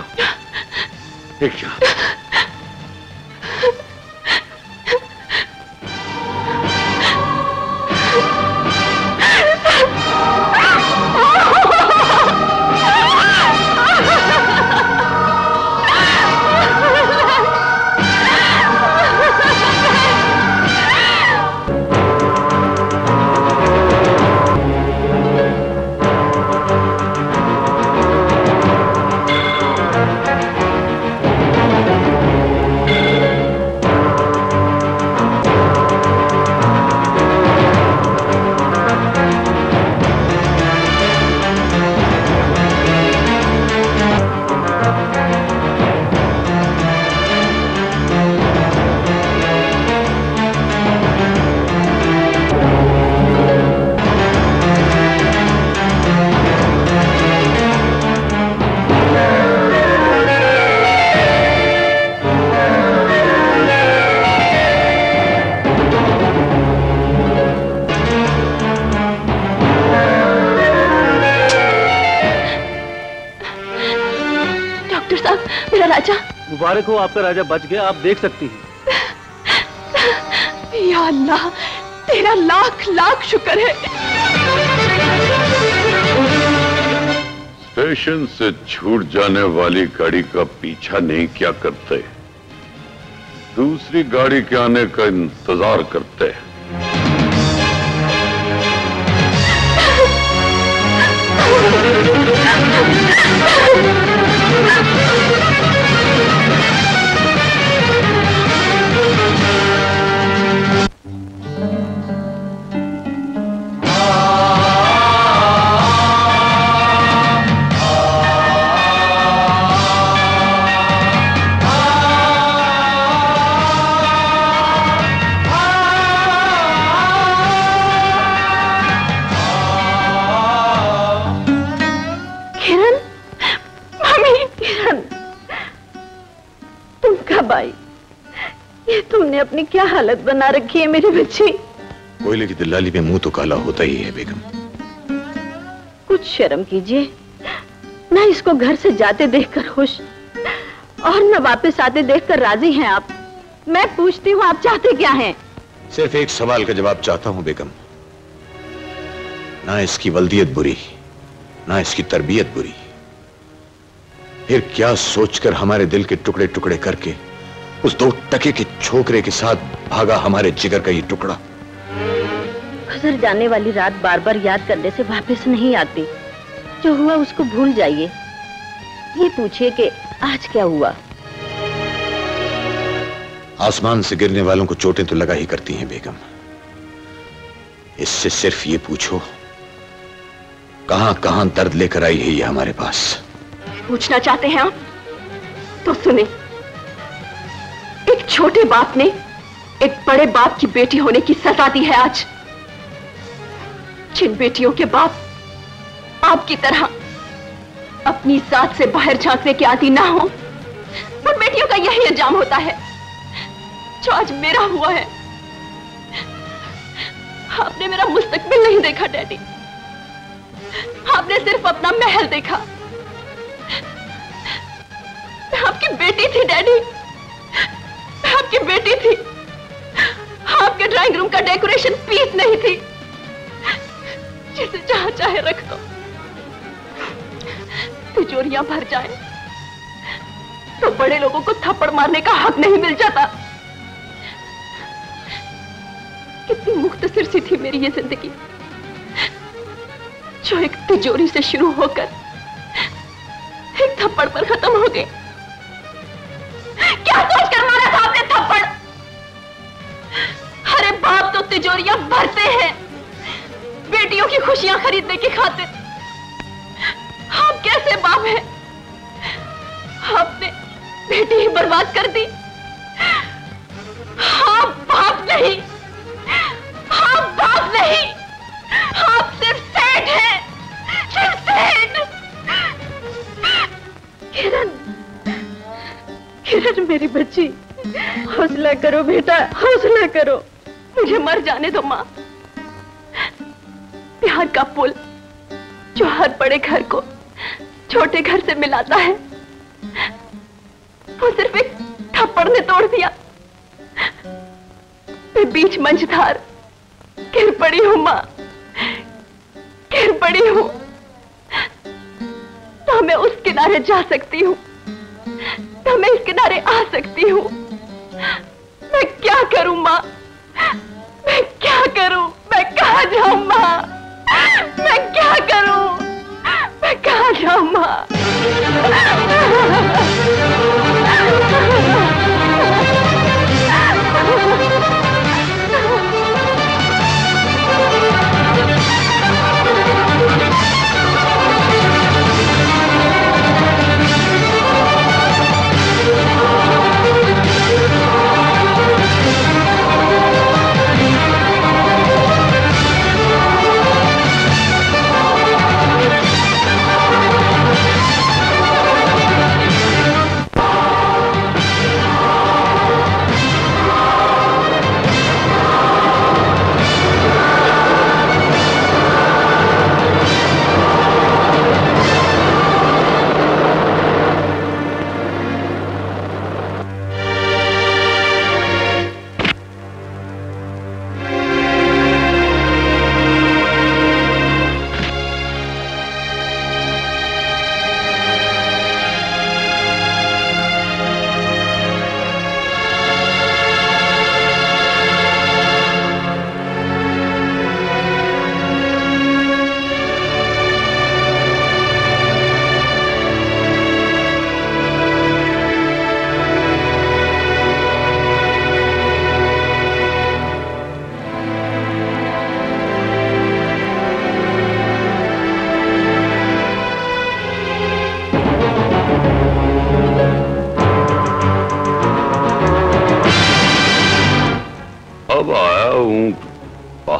Speaker 8: साहब, मेरा राजा।
Speaker 13: मुबारक हो, आपका राजा बच गया, आप देख सकती हैं।
Speaker 8: या अल्लाह, तेरा लाख लाख शुक्र है।
Speaker 1: स्टेशन से छूट जाने वाली गाड़ी का पीछा नहीं क्या करते, दूसरी गाड़ी के आने का इंतजार करते।
Speaker 8: ये तुमने अपनी क्या हालत बना रखी है मेरे बच्चे।
Speaker 12: कोयले की दलाली में मुंह तो काला होता ही है बेगम।
Speaker 8: कुछ शर्म कीजिए ना, इसको घर से जाते देखकर खुश और न वापस आते देखकर राजी हैं आप। मैं पूछती हूँ आप चाहते क्या हैं?
Speaker 12: सिर्फ एक सवाल का जवाब चाहता हूँ बेगम। ना इसकी वल्दियत बुरी, ना इसकी तरबियत बुरी, फिर क्या सोचकर हमारे दिल के टुकड़े टुकड़े करके उस 2 टके के छोकरे के साथ भागा हमारे जिगर का ये टुकड़ा।
Speaker 8: गुजर जाने वाली रात बार बार याद करने से वापस नहीं आती। जो हुआ उसको भूल जाइए। ये पूछिए कि आज क्या हुआ।
Speaker 12: आसमान से गिरने वालों को चोटें तो लगा ही करती हैं बेगम। इससे सिर्फ ये पूछो कहां कहां दर्द लेकर आई है ये हमारे पास।
Speaker 8: पूछना चाहते हैं आप तो सुने। एक छोटे बाप ने एक बड़े बाप की बेटी होने की सजा दी है आज। जिन बेटियों के बाप आपकी तरह अपनी जात से बाहर झांकने के आदी ना हो, उन बेटियों का यही अंजाम होता है जो आज मेरा हुआ है। आपने मेरा मुस्तकबिल नहीं देखा डैडी, आपने सिर्फ अपना महल देखा। मैं आपकी बेटी थी डैडी, मैं आपकी बेटी थी। आपके ड्राइंग रूम का डेकोरेशन पीस नहीं थी जिसे जहां चाहे रख दो। तिजोरियां भर जाए तो बड़े लोगों को थप्पड़ मारने का हक नहीं मिल जाता। कितनी मुख्तसर सी थी मेरी ये जिंदगी, जो एक तिजोरी से शुरू होकर एक थप्पड़ पर खत्म हो गई। क्या सोचकर मारा था आपने थप्पड़? अरे बाप तो तिजोरियां भरते हैं बेटियों की खुशियां खरीदने की खातिर। आप कैसे बाप हैं? आपने बेटी ही बर्बाद कर दी। आप बाप नहीं, आप बाप नहीं, आप सिर्फ सेठ हैं, सिर्फ सेठ। किरण, किरण मेरी बच्ची, हौसला करो बेटा, हौसला करो। मुझे मर जाने दो माँ। प्यार का पुल जो हर बड़े घर को छोटे घर से मिलाता है, वो सिर्फ एक थप्पड़ ने तोड़ दिया। मैं बीच मंझधार गिर पड़ी हूं माँ, गिर पड़ी हूं। तो मैं उस किनारे जा सकती हूँ, तो मैं इस किनारे आ सकती हूँ। मैं क्या करूं माँ, मैं क्या करूं? मैं कहाँ जाऊं माँ, मैं क्या करूं? मैं कहाँ जाऊं माँ?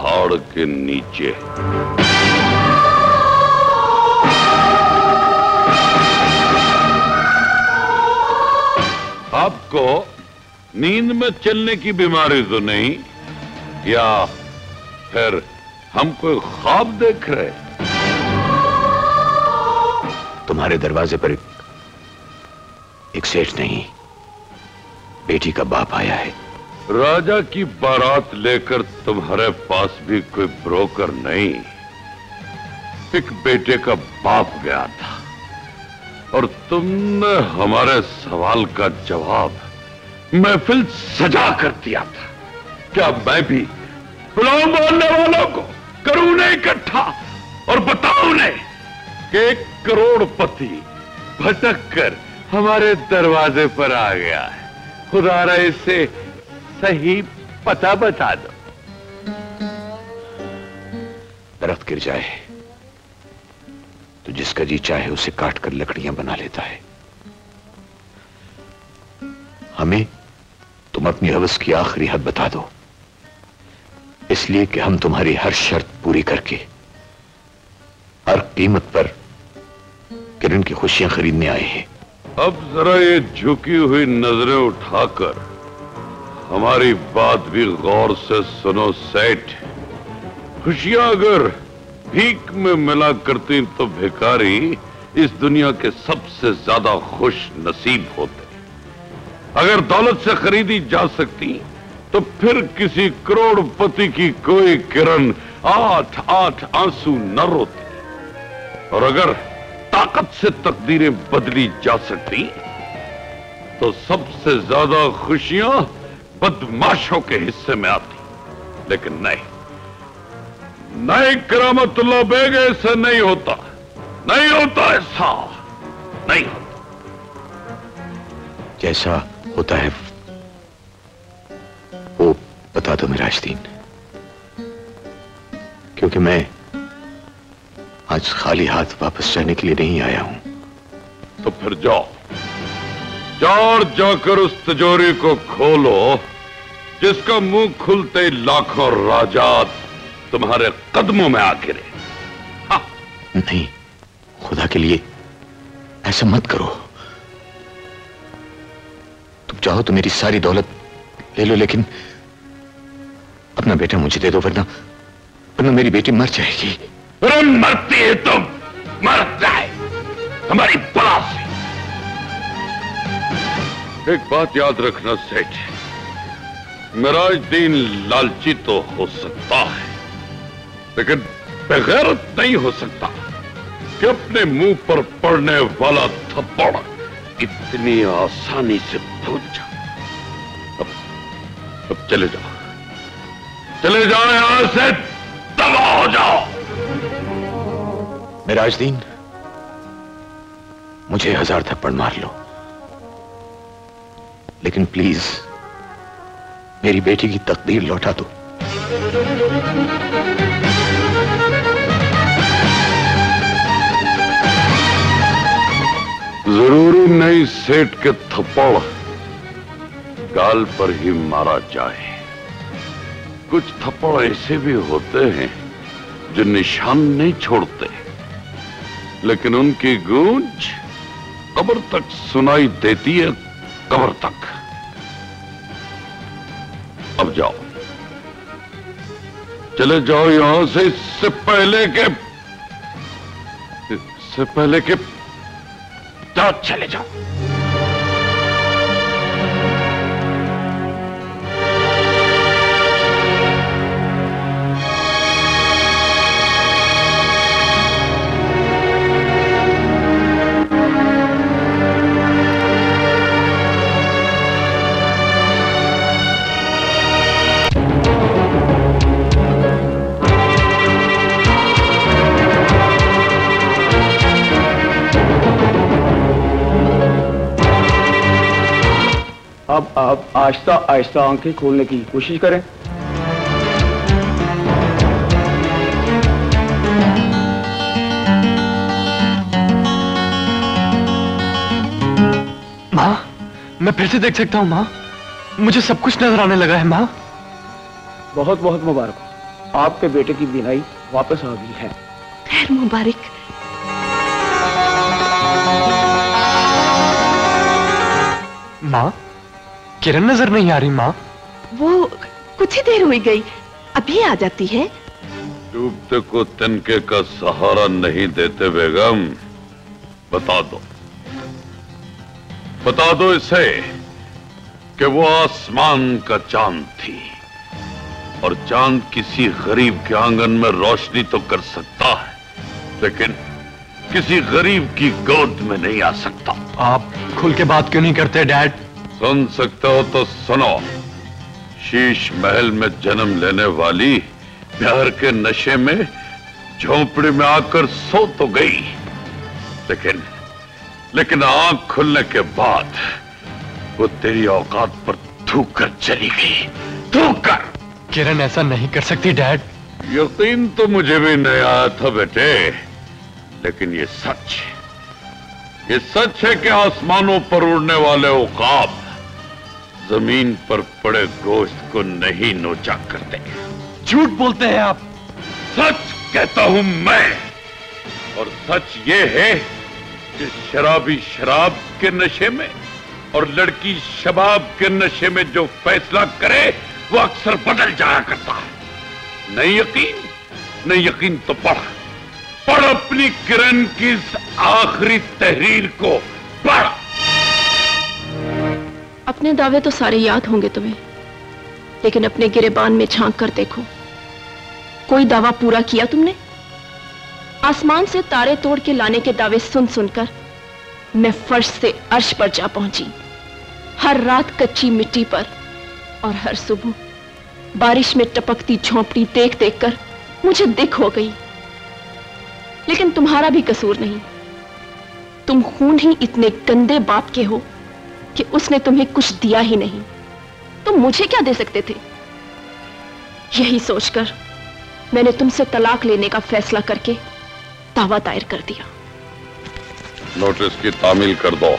Speaker 1: पहाड़ के नीचे। आपको नींद में चलने की बीमारी तो नहीं, या फिर हम कोई ख्वाब देख रहे?
Speaker 12: तुम्हारे दरवाजे पर एक सेठ नहीं, बेटी का बाप आया है।
Speaker 1: राजा की बारात लेकर तुम्हारे पास भी कोई ब्रोकर नहीं, एक बेटे का बाप गया था और तुमने हमारे सवाल का जवाब महफिल सजा कर दिया था। क्या मैं भी बुलाऊं बोलने वालों को, करूं उन्हें इकट्ठा और बताऊं उन्हें कि 1 करोड़पति भटक कर हमारे दरवाजे पर आ गया है, खुदा इसे सही पता बता दो।
Speaker 12: दरख्त गिर जाए तो जिसका जी चाहे उसे काटकर लकड़ियां बना लेता है। हमें तुम अपनी हवस की आखिरी हद बता दो, इसलिए कि हम तुम्हारी हर शर्त पूरी करके हर कीमत पर किरण की खुशियां खरीदने आए हैं।
Speaker 1: अब जरा ये झुकी हुई नजरें उठाकर हमारी बात भी गौर से सुनो सेठ। खुशियां अगर भीख में मिला करती तो भिखारी इस दुनिया के सबसे ज्यादा खुश नसीब होते। अगर दौलत से खरीदी जा सकती तो फिर किसी करोड़पति की कोई किरण 8-8 आंसू न रोती। और अगर ताकत से तकदीरें बदली जा सकती तो सबसे ज्यादा खुशियां बदमाशों के हिस्से में आती। लेकिन नहीं, करामतुल्लाह बेग, ऐसा नहीं होता, नहीं होता, ऐसा नहीं होता।
Speaker 12: जैसा होता है वो बता दो मिराजुद्दीन, क्योंकि मैं आज खाली हाथ वापस जाने के लिए नहीं आया हूं।
Speaker 1: तो फिर जाओ और जाकर उस तिजोरी को खोलो जिसका मुंह खुलते लाखों राजा तुम्हारे कदमों में आ गिरे।
Speaker 12: नहीं, खुदा के लिए ऐसा मत करो। तुम चाहो तो मेरी सारी दौलत ले लो, लेकिन अपना बेटा मुझे दे दो, वरना मेरी बेटी मर जाएगी।
Speaker 1: अरे मरती है तो मर जाए, हमारी बला से। एक बात याद रखना सेठ, मिराजुद्दीन लालची तो हो सकता है, लेकिन बेगैरत नहीं हो सकता कि अपने मुंह पर पड़ने वाला थप्पड़ इतनी आसानी से भूल जाए। अब चले जाओ यहां से, तबाह हो जाओ।
Speaker 12: मिराजुद्दीन, मुझे 1000 थप्पड़ मार लो, लेकिन प्लीज मेरी बेटी की तकदीर लौटा दो।
Speaker 1: जरूरी नहीं सेठ के थप्पड़ गाल पर ही मारा जाए। कुछ थप्पड़ ऐसे भी होते हैं जो निशान नहीं छोड़ते, लेकिन उनकी गूंज कब्र तक सुनाई देती है, कब्र तक। अब जाओ, चले जाओ यहां से, इससे पहले के जाओ, चले जाओ।
Speaker 15: अब आप आहिस्ता आहिस्ता आंखें खोलने की कोशिश करें।
Speaker 5: माँ, मैं फिर से देख सकता हूँ माँ? मुझे सब कुछ नजर आने लगा है माँ।
Speaker 15: बहुत बहुत मुबारक। आपके बेटे की बीनाई वापस आ गई है।
Speaker 8: खैर मुबारक।
Speaker 5: माँ, किरण नजर नहीं आ रही माँ।
Speaker 8: वो कुछ ही देर हुई गई, अभी आ जाती है।
Speaker 1: डूबते को तिनके का सहारा नहीं देते बेगम। बता दो इसे कि वो आसमान का चांद थी, और चांद किसी गरीब के आंगन में रोशनी तो कर सकता है, लेकिन किसी गरीब की गोद में नहीं आ सकता।
Speaker 5: आप खुल के बात क्यों नहीं करते डैड?
Speaker 1: सुन सकते हो तो सुनो। शीश महल में जन्म लेने वाली प्यार के नशे में झोंपड़ी में आकर सो तो गई, लेकिन आंख खुलने के बाद वो तेरी औकात पर थूक कर चली गई। थूक कर।
Speaker 5: किरण ऐसा नहीं कर सकती डैड।
Speaker 1: यकीन तो मुझे भी नहीं आया था बेटे, लेकिन ये सच है कि आसमानों पर उड़ने वाले उकाब जमीन पर पड़े गोश्त को नहीं नोचा करते।
Speaker 5: झूठ बोलते हैं आप।
Speaker 1: सच कहता हूं मैं, और सच ये है कि शराबी शराब के नशे में और लड़की शबाब के नशे में जो फैसला करे वो अक्सर बदल जाया करता है। नहीं यकीन तो पढ़ अपनी किरण की इस आखिरी तहरीर को पढ़।
Speaker 8: अपने दावे तो सारे याद होंगे तुम्हें, लेकिन अपने गिरेबान में झांक कर देखो, कोई दावा पूरा किया तुमने? आसमान से तारे तोड़ के लाने के दावे सुन सुनकर मैं फर्श से अर्श पर जा पहुंची। हर रात कच्ची मिट्टी पर और हर सुबह बारिश में टपकती झोंपड़ी देख देख कर मुझे दिख हो गई। लेकिन तुम्हारा भी कसूर नहीं। तुम खून ही इतने गंदे बाप के हो कि उसने तुम्हें कुछ दिया ही नहीं, तुम मुझे क्या दे सकते थे? यही सोचकर मैंने तुमसे तलाक लेने का फैसला करके दावा दायर कर दिया।
Speaker 1: नोटिस की तामील कर दो।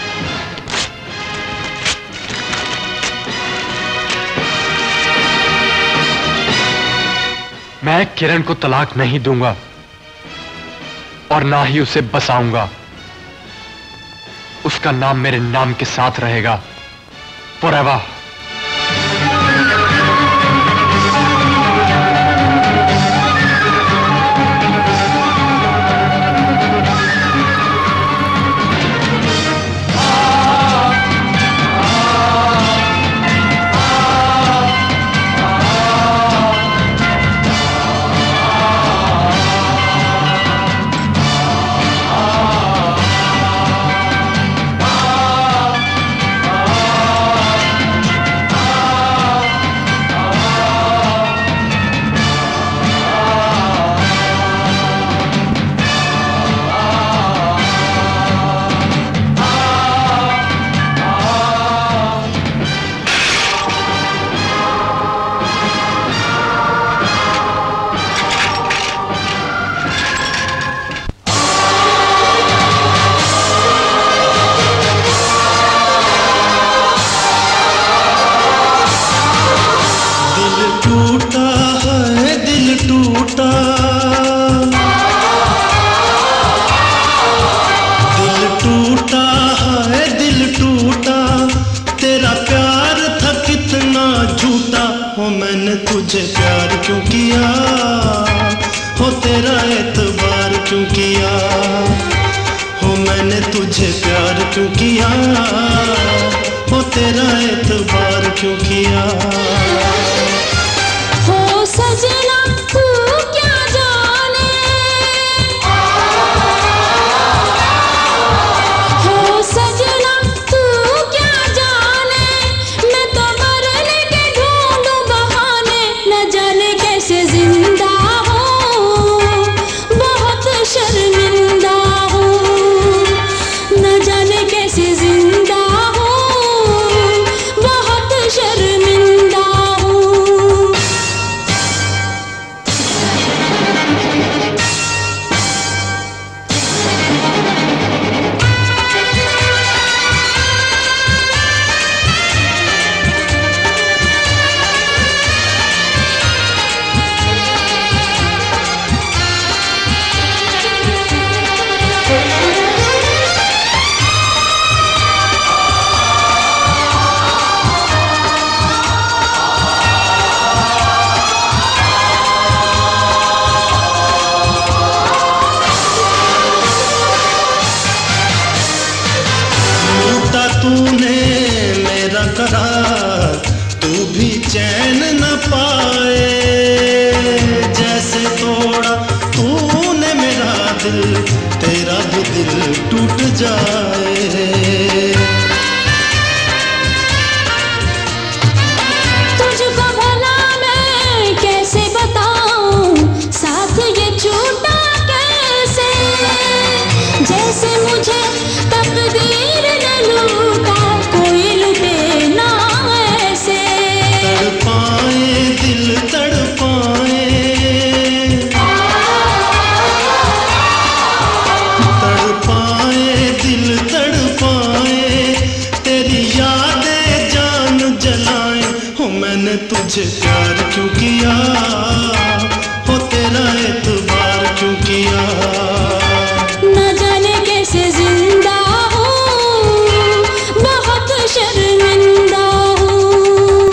Speaker 5: मैं किरण को तलाक नहीं दूंगा और ना ही उसे बसाऊंगा। उसका नाम मेरे नाम के साथ रहेगा फॉरएवर।
Speaker 10: तूने मेरा करार, तू भी चैन न पाए। जैसे तोड़ा तूने मेरा दिल, तेरा भी दिल टूट जाए।
Speaker 16: तुझको भला मैं कैसे बताऊं, साथ ये छूटा कैसे। जैसे मुझे तकदीर ने लूटा, कोई लुटे ना ऐसे।
Speaker 10: तड़पाए दिल तड़पाए, तड़पाए दिल तड़पाए, तेरी यादें जान जलाए। हो मैंने तुझे प्यार क्यों किया, हो तेरा एतबार क्यों किया।
Speaker 16: न जाने कैसे जिंदा हूँ, बहुत शर्मिंदा हूँ।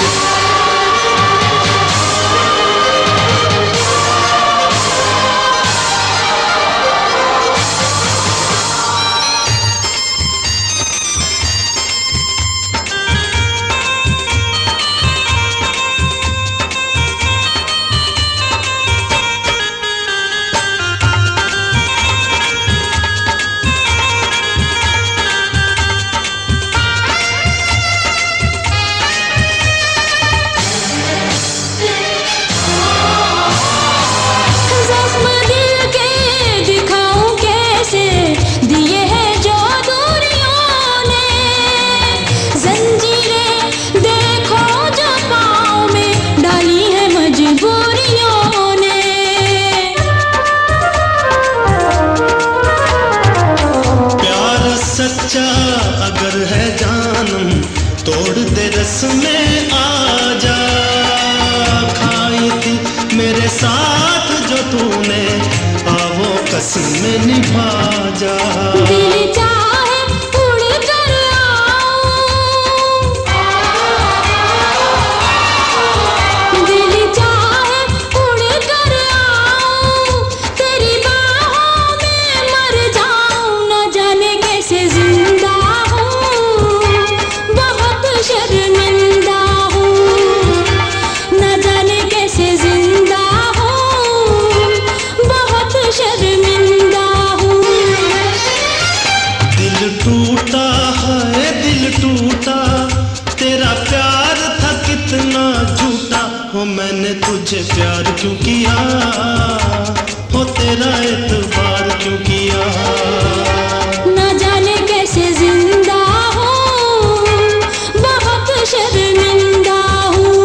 Speaker 16: जख्म दिल के दिखाऊं कैसे, दिए हैं जो दूरियों ने। जंजीरें देखो जो पाँव में, डाली है मजबूरियों ने।
Speaker 10: प्यार सच्चा अगर है जानम, तोड़ दे रस में आ जा। खाई थी मेरे साथ जो तूने, आवो कसम में निभा जा।
Speaker 16: दिल चाहे उड़ कर आऊं, दिल चाहे उड़ कर आऊं, तेरी बाहों में मर जाऊं। न जाने कैसे जिंदा हूँ, बहुत शर्मिंदा हूँ। न जाने कैसे जिंदा हूँ, बहुत शर्मिंदा हूँ।
Speaker 10: दिल टूटा है दिल टूटा, तेरा प्यार था कितना झूठा। हो मैंने तुझे प्यार क्यों किया, हो तेरा एतबार क्यों किया।
Speaker 16: न जाने कैसे जिंदा हूँ, बहुत शर्मिंदा हूँ।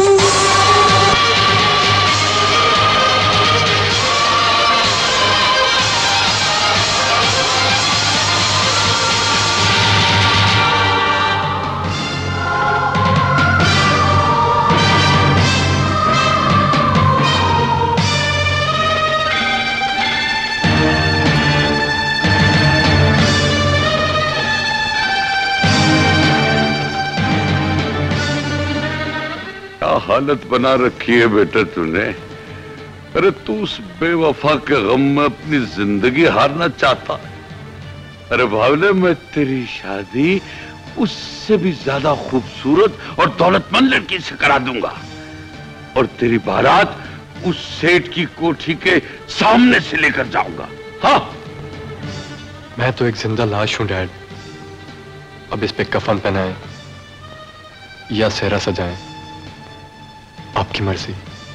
Speaker 1: क्या हालत बना रखी है बेटा तूने। अरे तू उस बेवफा के गम में अपनी जिंदगी हारना चाहता। अरे भावले, मैं तेरी शादी उससे भी ज्यादा खूबसूरत और दौलतमंद लड़की से करा दूंगा, और तेरी बारात उस सेठ की कोठी के सामने से लेकर जाऊंगा। हाँ,
Speaker 5: मैं तो एक जिंदा लाश हूं डैड। अब इस पे कफन पहनाएं या सेहरा सजाएं, आपकी मर्जी।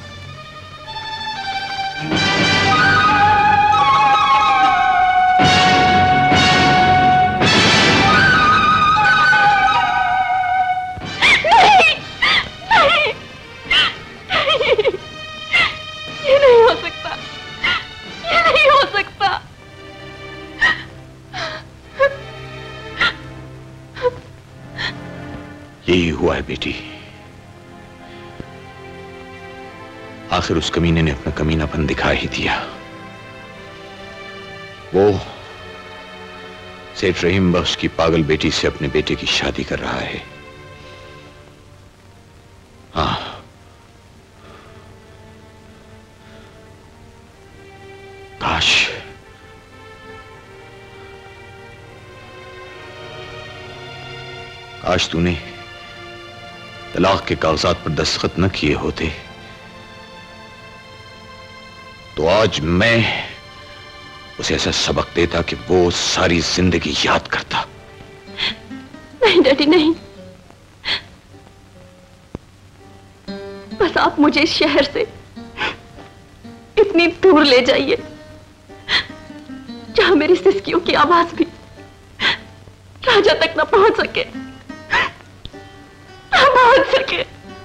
Speaker 8: ये नहीं हो सकता, ये नहीं हो सकता।
Speaker 12: यही हुआ है बेटी। आखिर उस कमीने ने अपना कमीनापन दिखा ही दिया। वो सेठ रहीम बख्श की पागल बेटी से अपने बेटे की शादी कर रहा है। हाँ, काश काश तूने तलाक के कागजात पर दस्तखत न किए होते तो आज मैं उसे ऐसा सबक देता कि वो सारी जिंदगी याद करता।
Speaker 8: नहीं डैडी नहीं, बस आप मुझे इस शहर से इतनी दूर ले जाइए जहां मेरी सिसकियों की आवाज भी राजा तक न पहुंच सके, न पहुंच सके।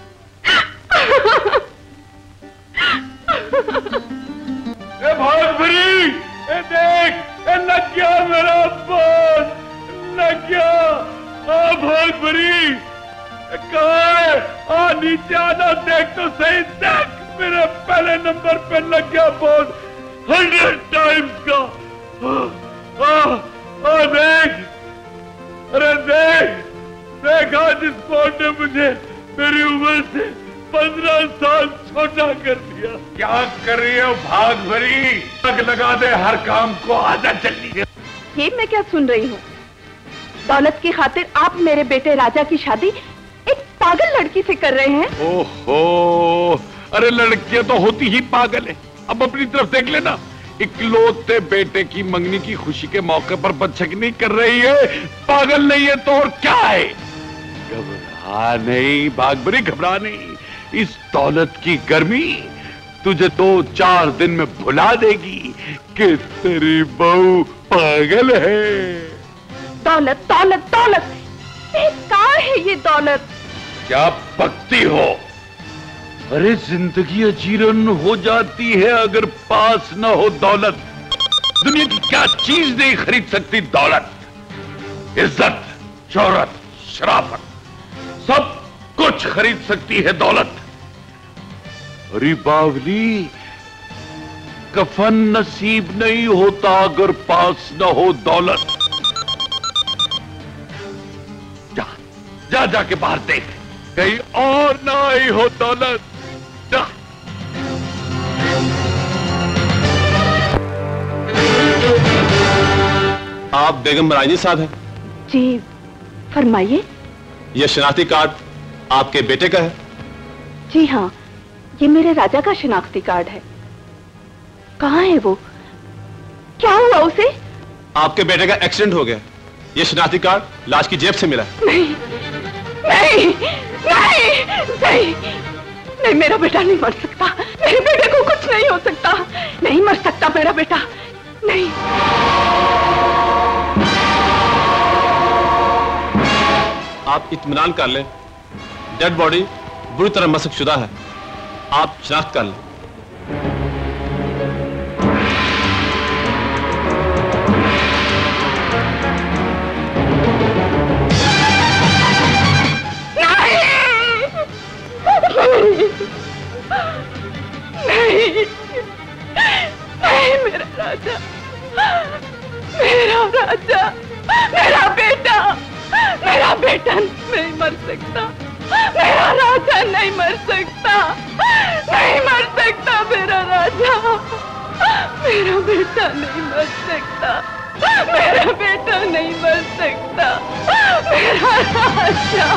Speaker 1: ए भागभरी, ए देख, ए लग गया मेरा बॉस, लग गया। आ भागभरी, कहाँ है? आ नीचे आना, देख तो सही, देख मेरे पहले नंबर पे लग गया बॉस 100 टाइम्स का। देख, अरे देख, देख आज इस बॉस ने मुझे मेरी उम्र से 15 साल छोटा कर दिया। क्या कर रही हो भागभरी? आग लगा दे हर काम को, आजा जल्दी।
Speaker 8: ये मैं क्या सुन रही हूँ? दौलत की खातिर आप मेरे बेटे राजा की शादी एक पागल लड़की से कर रहे हैं?
Speaker 1: ओहो, अरे लड़कियां तो होती ही पागल है। अब अपनी तरफ देख लेना, इकलौते बेटे की मंगनी की खुशी के मौके पर बदशगनी कर रही है। पागल नहीं है तो और क्या है? घबरा नहीं भागभरी, घबरा नहीं। इस दौलत की गर्मी तुझे 2-4 दिन में भुला देगी कि तेरी बहू पागल है।
Speaker 8: दौलत दौलत दौलत, कहाँ है ये दौलत?
Speaker 1: क्या बकती हो? अरे जिंदगी अजीरन हो जाती है अगर पास न हो दौलत। दुनिया की क्या चीज नहीं खरीद सकती दौलत? इज्जत, शोहरत, शराफत, सब कुछ खरीद सकती है दौलत। अरे बावली, कफन नसीब नहीं होता अगर पास न हो दौलत। जा जा जाके बाहर देख, कहीं और ना आई हो दौलत। जा।
Speaker 11: आप बेगम रानी साहब हैं?
Speaker 8: जी फरमाइए।
Speaker 11: यह शनाख्ती कार्ड आपके बेटे का है?
Speaker 8: जी हाँ, ये मेरे राजा का शनाख्ती कार्ड है। कहाँ है वो? क्या हुआ उसे?
Speaker 11: आपके बेटे का एक्सीडेंट हो गया। ये शनाख्ती कार्ड लाश की जेब से मिला।
Speaker 8: नहीं नहीं नहीं नहीं, नहीं, मेरा बेटा नहीं मर सकता। मेरे बेटे को कुछ नहीं हो सकता। नहीं मर सकता मेरा बेटा, नहीं।
Speaker 11: आप इत्मीनान कर लें, डेड बॉडी बुरी तरह मसक शुदा है। आप शनाख्त कर लें।
Speaker 8: नहीं, नहीं मेरा राजा, मेरा राजा, मेरा बेटा नहीं मर सकता। मेरा राजा नहीं मर सकता, नहीं मर सकता मेरा राजा। मेरा बेटा नहीं मर सकता, मेरा बेटा नहीं मर सकता। मेरा राजा,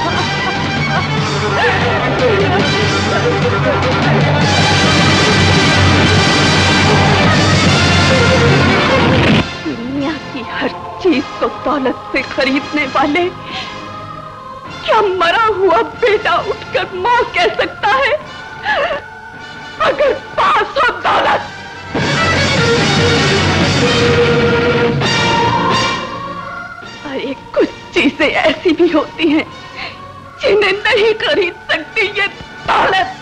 Speaker 8: दुनिया की हर चीज को दौलत से खरीदने वाले क्या मरा हुआ बेटा उठकर मां कह सकता है? अगर पास हो दौलत। अरे कुछ चीजें ऐसी भी होती हैं जिन्हें नहीं खरीद सकती ये दौलत।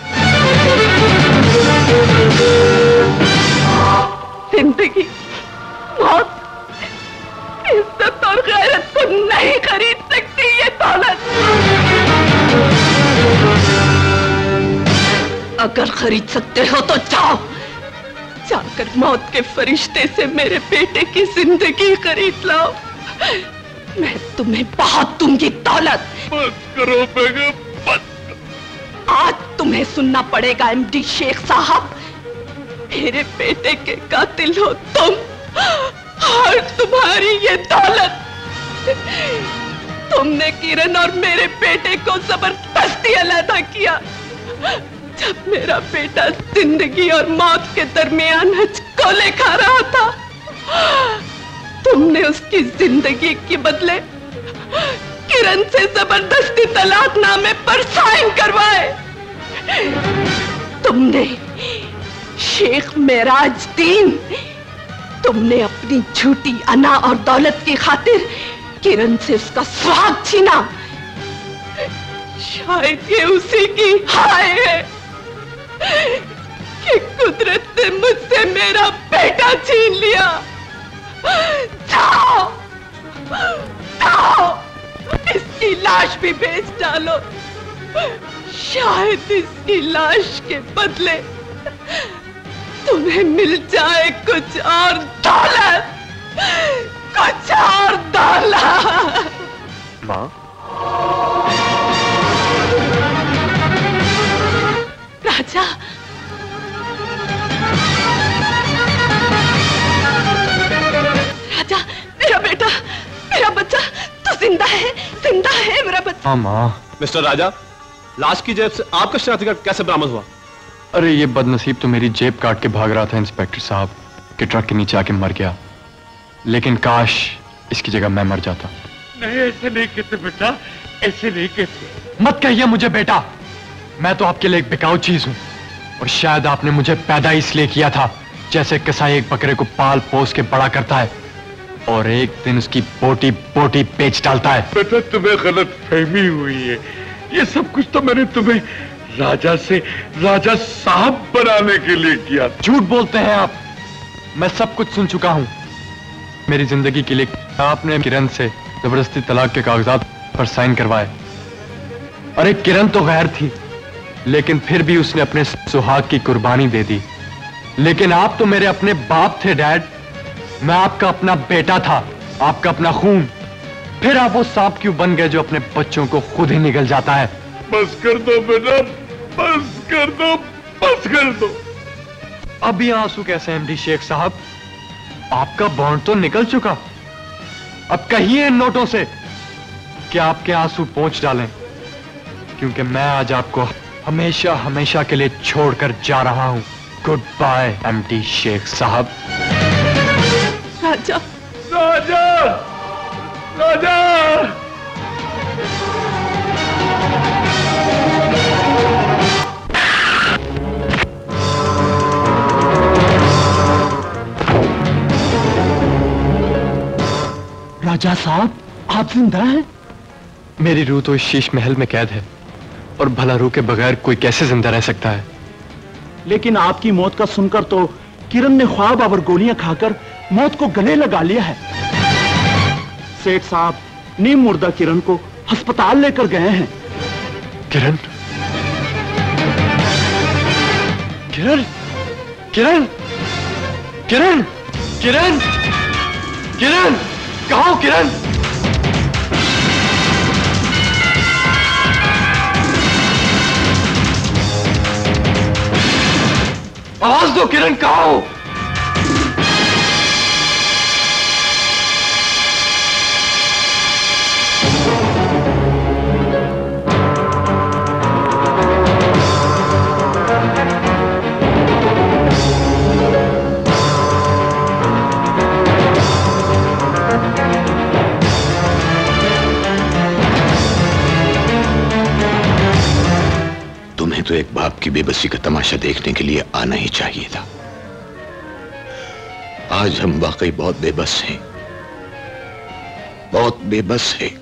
Speaker 8: जिंदगी, मौत, इज्जत और गैरत को नहीं खरीद सकती ये दौलत। अगर खरीद सकते हो तो जाओ, जाकर मौत के फरिश्ते से मेरे बेटे की जिंदगी खरीद लाओ। मैं तुम्हें बहुत दूंगी दौलत।
Speaker 1: बस करो बेगम, बस।
Speaker 8: आज तुम्हें सुनना पड़ेगा एमडी शेख साहब। मेरे बेटे के कातिल हो तुम और तुम्हारी ये दौलत। तुमने किरण और मेरे बेटे को जबरदस्ती अलग किया। जब मेरा बेटा जिंदगी और मौत के दरमियान हचकोले खा रहा था, तुमने उसकी जिंदगी के बदले किरण से जबरदस्ती तलाकनामे पर साइन करवाए। तुमने शेख मेराजदीन, तुमने अपनी झूठी अना और दौलत की खातिर किरण से उसका स्वाद छीना। शायद ये उसी की हाय है कि कुदरत ने मुझसे मेरा बेटा छीन लिया। जाओ, जाओ, इसकी लाश भी बेच डालो। शायद इसकी लाश के बदले तुम्हें मिल जाए कुछ और दौलत, कुछ और दौलत।
Speaker 5: माँ,
Speaker 8: राजा, राजा, मेरा बेटा, मेरा बच्चा तो जिंदा है मेरा बच्चा।
Speaker 5: हाँ माँ।
Speaker 11: मिस्टर राजा, लाश की जेब से आपका शनाख्ती कार्ड कैसे बरामद हुआ?
Speaker 5: अरे ये बदनसीब तो मेरी जेब काट के भाग रहा था इंस्पेक्टर साहब कि ट्रक के नीचे आके मर गया। लेकिन काश इसकी जगह मैं मर जाता।
Speaker 1: नहीं, ऐसे नहीं कहते बेटा, ऐसे नहीं कहते।
Speaker 5: मत कहिए मुझे बेटा, मैं तो आपके लिए एक बिकाऊ चीज हूं। और शायद आपने मुझे पैदा इसलिए किया था जैसे कसाई एक बकरे को पाल पोस के बड़ा करता है और एक दिन उसकी बोटी बोटी बेच डालता है।
Speaker 1: बेटा, तुम्हें गलत फहमी हुई है। ये सब कुछ तो मैंने तुम्हें राजा से राजा साहब बनाने के लिए किया।
Speaker 5: झूठ बोलते हैं आप, मैं सब कुछ सुन चुका हूं। मेरी जिंदगी के लिए आपने किरण से जबरदस्ती तलाक के कागजात पर साइन करवाए। अरे किरण तो गैर थी, लेकिन फिर भी उसने अपने सुहाग की कुर्बानी दे दी। लेकिन आप तो मेरे अपने बाप थे डैड, मैं आपका अपना बेटा था, आपका अपना खून। फिर आप वो सांप क्यों बन गए जो अपने बच्चों को खुद ही निगल जाता है?
Speaker 1: बस कर दो बेटा, बस कर दो, बस कर दो।
Speaker 5: अब ये आंसू कैसे एमडी शेख साहब? आपका बॉन्ड तो निकल चुका। अब कहिए इन नोटों से कि आपके आंसू पोंछ डालें, क्योंकि मैं आज आपको हमेशा हमेशा के लिए छोड़कर जा रहा हूं। गुड बाय एमडी शेख साहब।
Speaker 8: राजा,
Speaker 1: राजा, राजा।
Speaker 14: राजा साहब, आप जिंदा हैं?
Speaker 5: मेरी रूह तो इस शीश महल में कैद है, और भला रूह के बगैर कोई कैसे जिंदा रह सकता है?
Speaker 14: लेकिन आपकी मौत का सुनकर तो किरण ने ख्वाब और गोलियां खाकर मौत को गले लगा लिया है। सेठ साहब नीम मुर्दा किरण को अस्पताल लेकर गए हैं।
Speaker 5: किरण? किरण? किरण? किरण? किरण? किरण? कहाँ हो किरण? आवाज दो किरण, कहाँ हो?
Speaker 12: तुम्हें तो एक बाप की बेबसी का तमाशा देखने के लिए आना ही चाहिए था। आज हम वाकई बहुत बेबस हैं, बहुत बेबस हैं।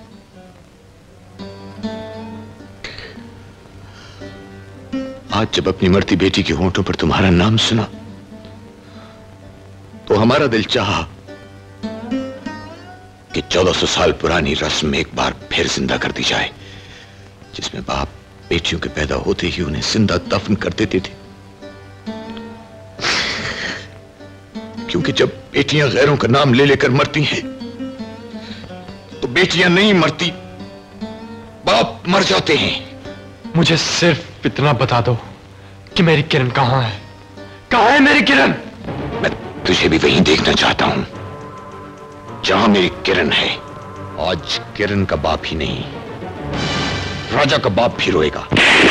Speaker 12: आज जब अपनी मरती बेटी के होंठों पर तुम्हारा नाम सुना तो हमारा दिल चाहा कि 1400 साल पुरानी रस्म एक बार फिर जिंदा कर दी जाए, जिसमें बाप बेटियों के पैदा होते ही उन्हें जिंदा दफन कर देते थे। क्योंकि जब बेटियां गैरों का नाम ले लेकर मरती हैं तो बेटियां नहीं मरती, बाप मर जाते हैं।
Speaker 5: मुझे सिर्फ इतना बता दो कि मेरी किरण कहां है? कहां है मेरी किरण?
Speaker 12: मैं तुझे भी वहीं देखना चाहता हूं जहां मेरी किरण है, आज किरण का बाप ही नहीं, राजा का बाप भी रोएगा।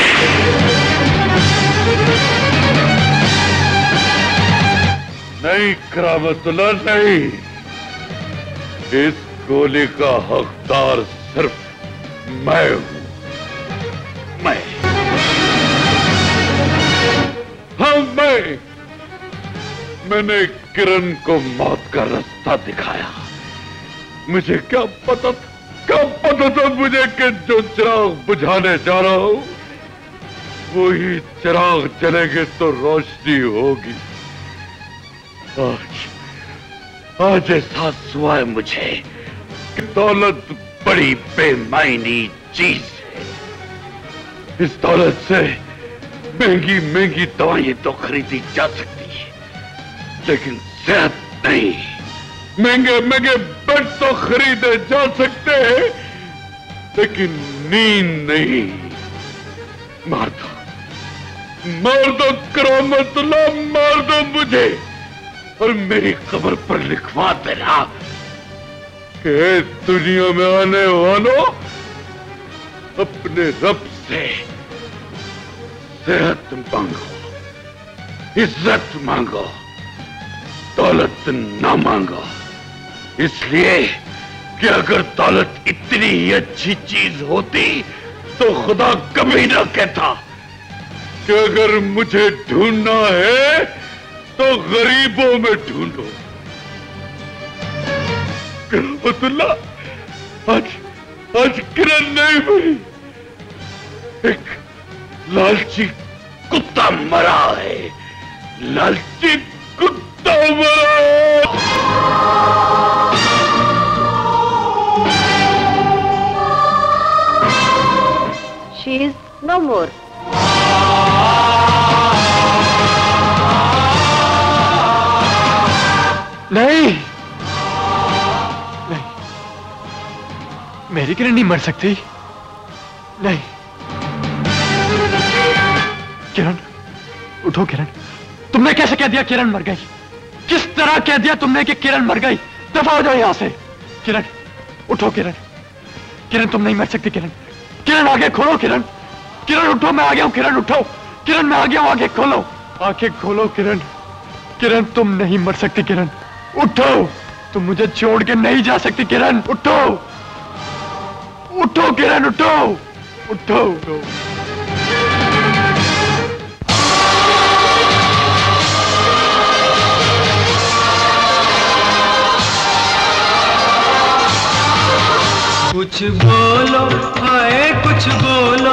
Speaker 1: नहीं करामतुल्लाह, नहीं। इस गोली का हकदार सिर्फ मैं हूं। मैं, हाँ मैंने किरण को मौत का रास्ता दिखाया। मुझे क्या पता था मुझे कि जो चिराग बुझाने जा रहा हूं वही चिराग जलेंगे तो रोशनी होगी। आज एहसास हुआ है मुझे कि दौलत बड़ी बेमायनी चीज है। इस दौलत से महंगी महंगी दवाइयां तो खरीदी जा सकती है, लेकिन सेहत नहीं। महंगे महंगे बेड तो खरीदे जा सकते हैं, लेकिन नींद नहीं। मार दो करामतुल्लाह, मार दो मुझे और मेरी कब्र पर लिखवा देना कि दुनिया में आने वालों, अपने रब से सेहत मांगो, इज्जत मांगो, दौलत ना मांगो। इसलिए कि अगर दौलत इतनी ही अच्छी चीज होती तो खुदा कभी ना कहता कि अगर मुझे ढूंढना है तो गरीबों में ढूंढो। करामतुल्लाह, आज किरण नहीं मरी, एक लालची कुत्ता मरा है। लालची कुत्ता मरा है।
Speaker 6: She is no more.
Speaker 5: नहीं, मेरी किरण नहीं मर सकती। नहीं, किरण उठो। किरण, तुमने कैसे कह दिया किरण मर गई? किस तरह कह दिया तुमने कि किरण मर गई? दफा हो जाओ यहां से। किरण उठो। किरण तुम नहीं मर सकती। किरण आगे खोलो। किरण उठो, मैं आ गया हूं। किरण उठो। किरण मैं आ गया हूं, आंखें खोलो। आंखें खोलो किरण तुम नहीं मर सकती। किरण उठो, तुम मुझे छोड़ के नहीं जा सकती। किरण उठो किरण उठो।
Speaker 3: कुछ बोलो हाय, कुछ बोलो,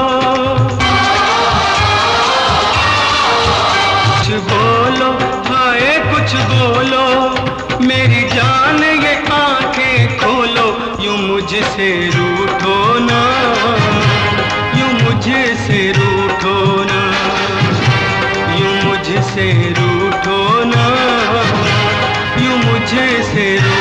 Speaker 3: कुछ बोलो हाय, कुछ बोलो, मेरी जान ये आंखें खोलो। यूं मुझसे रूठो ना, यूं मुझसे रूठो ना, यूं मुझसे रूठो ना, यूं मुझसे रूठो।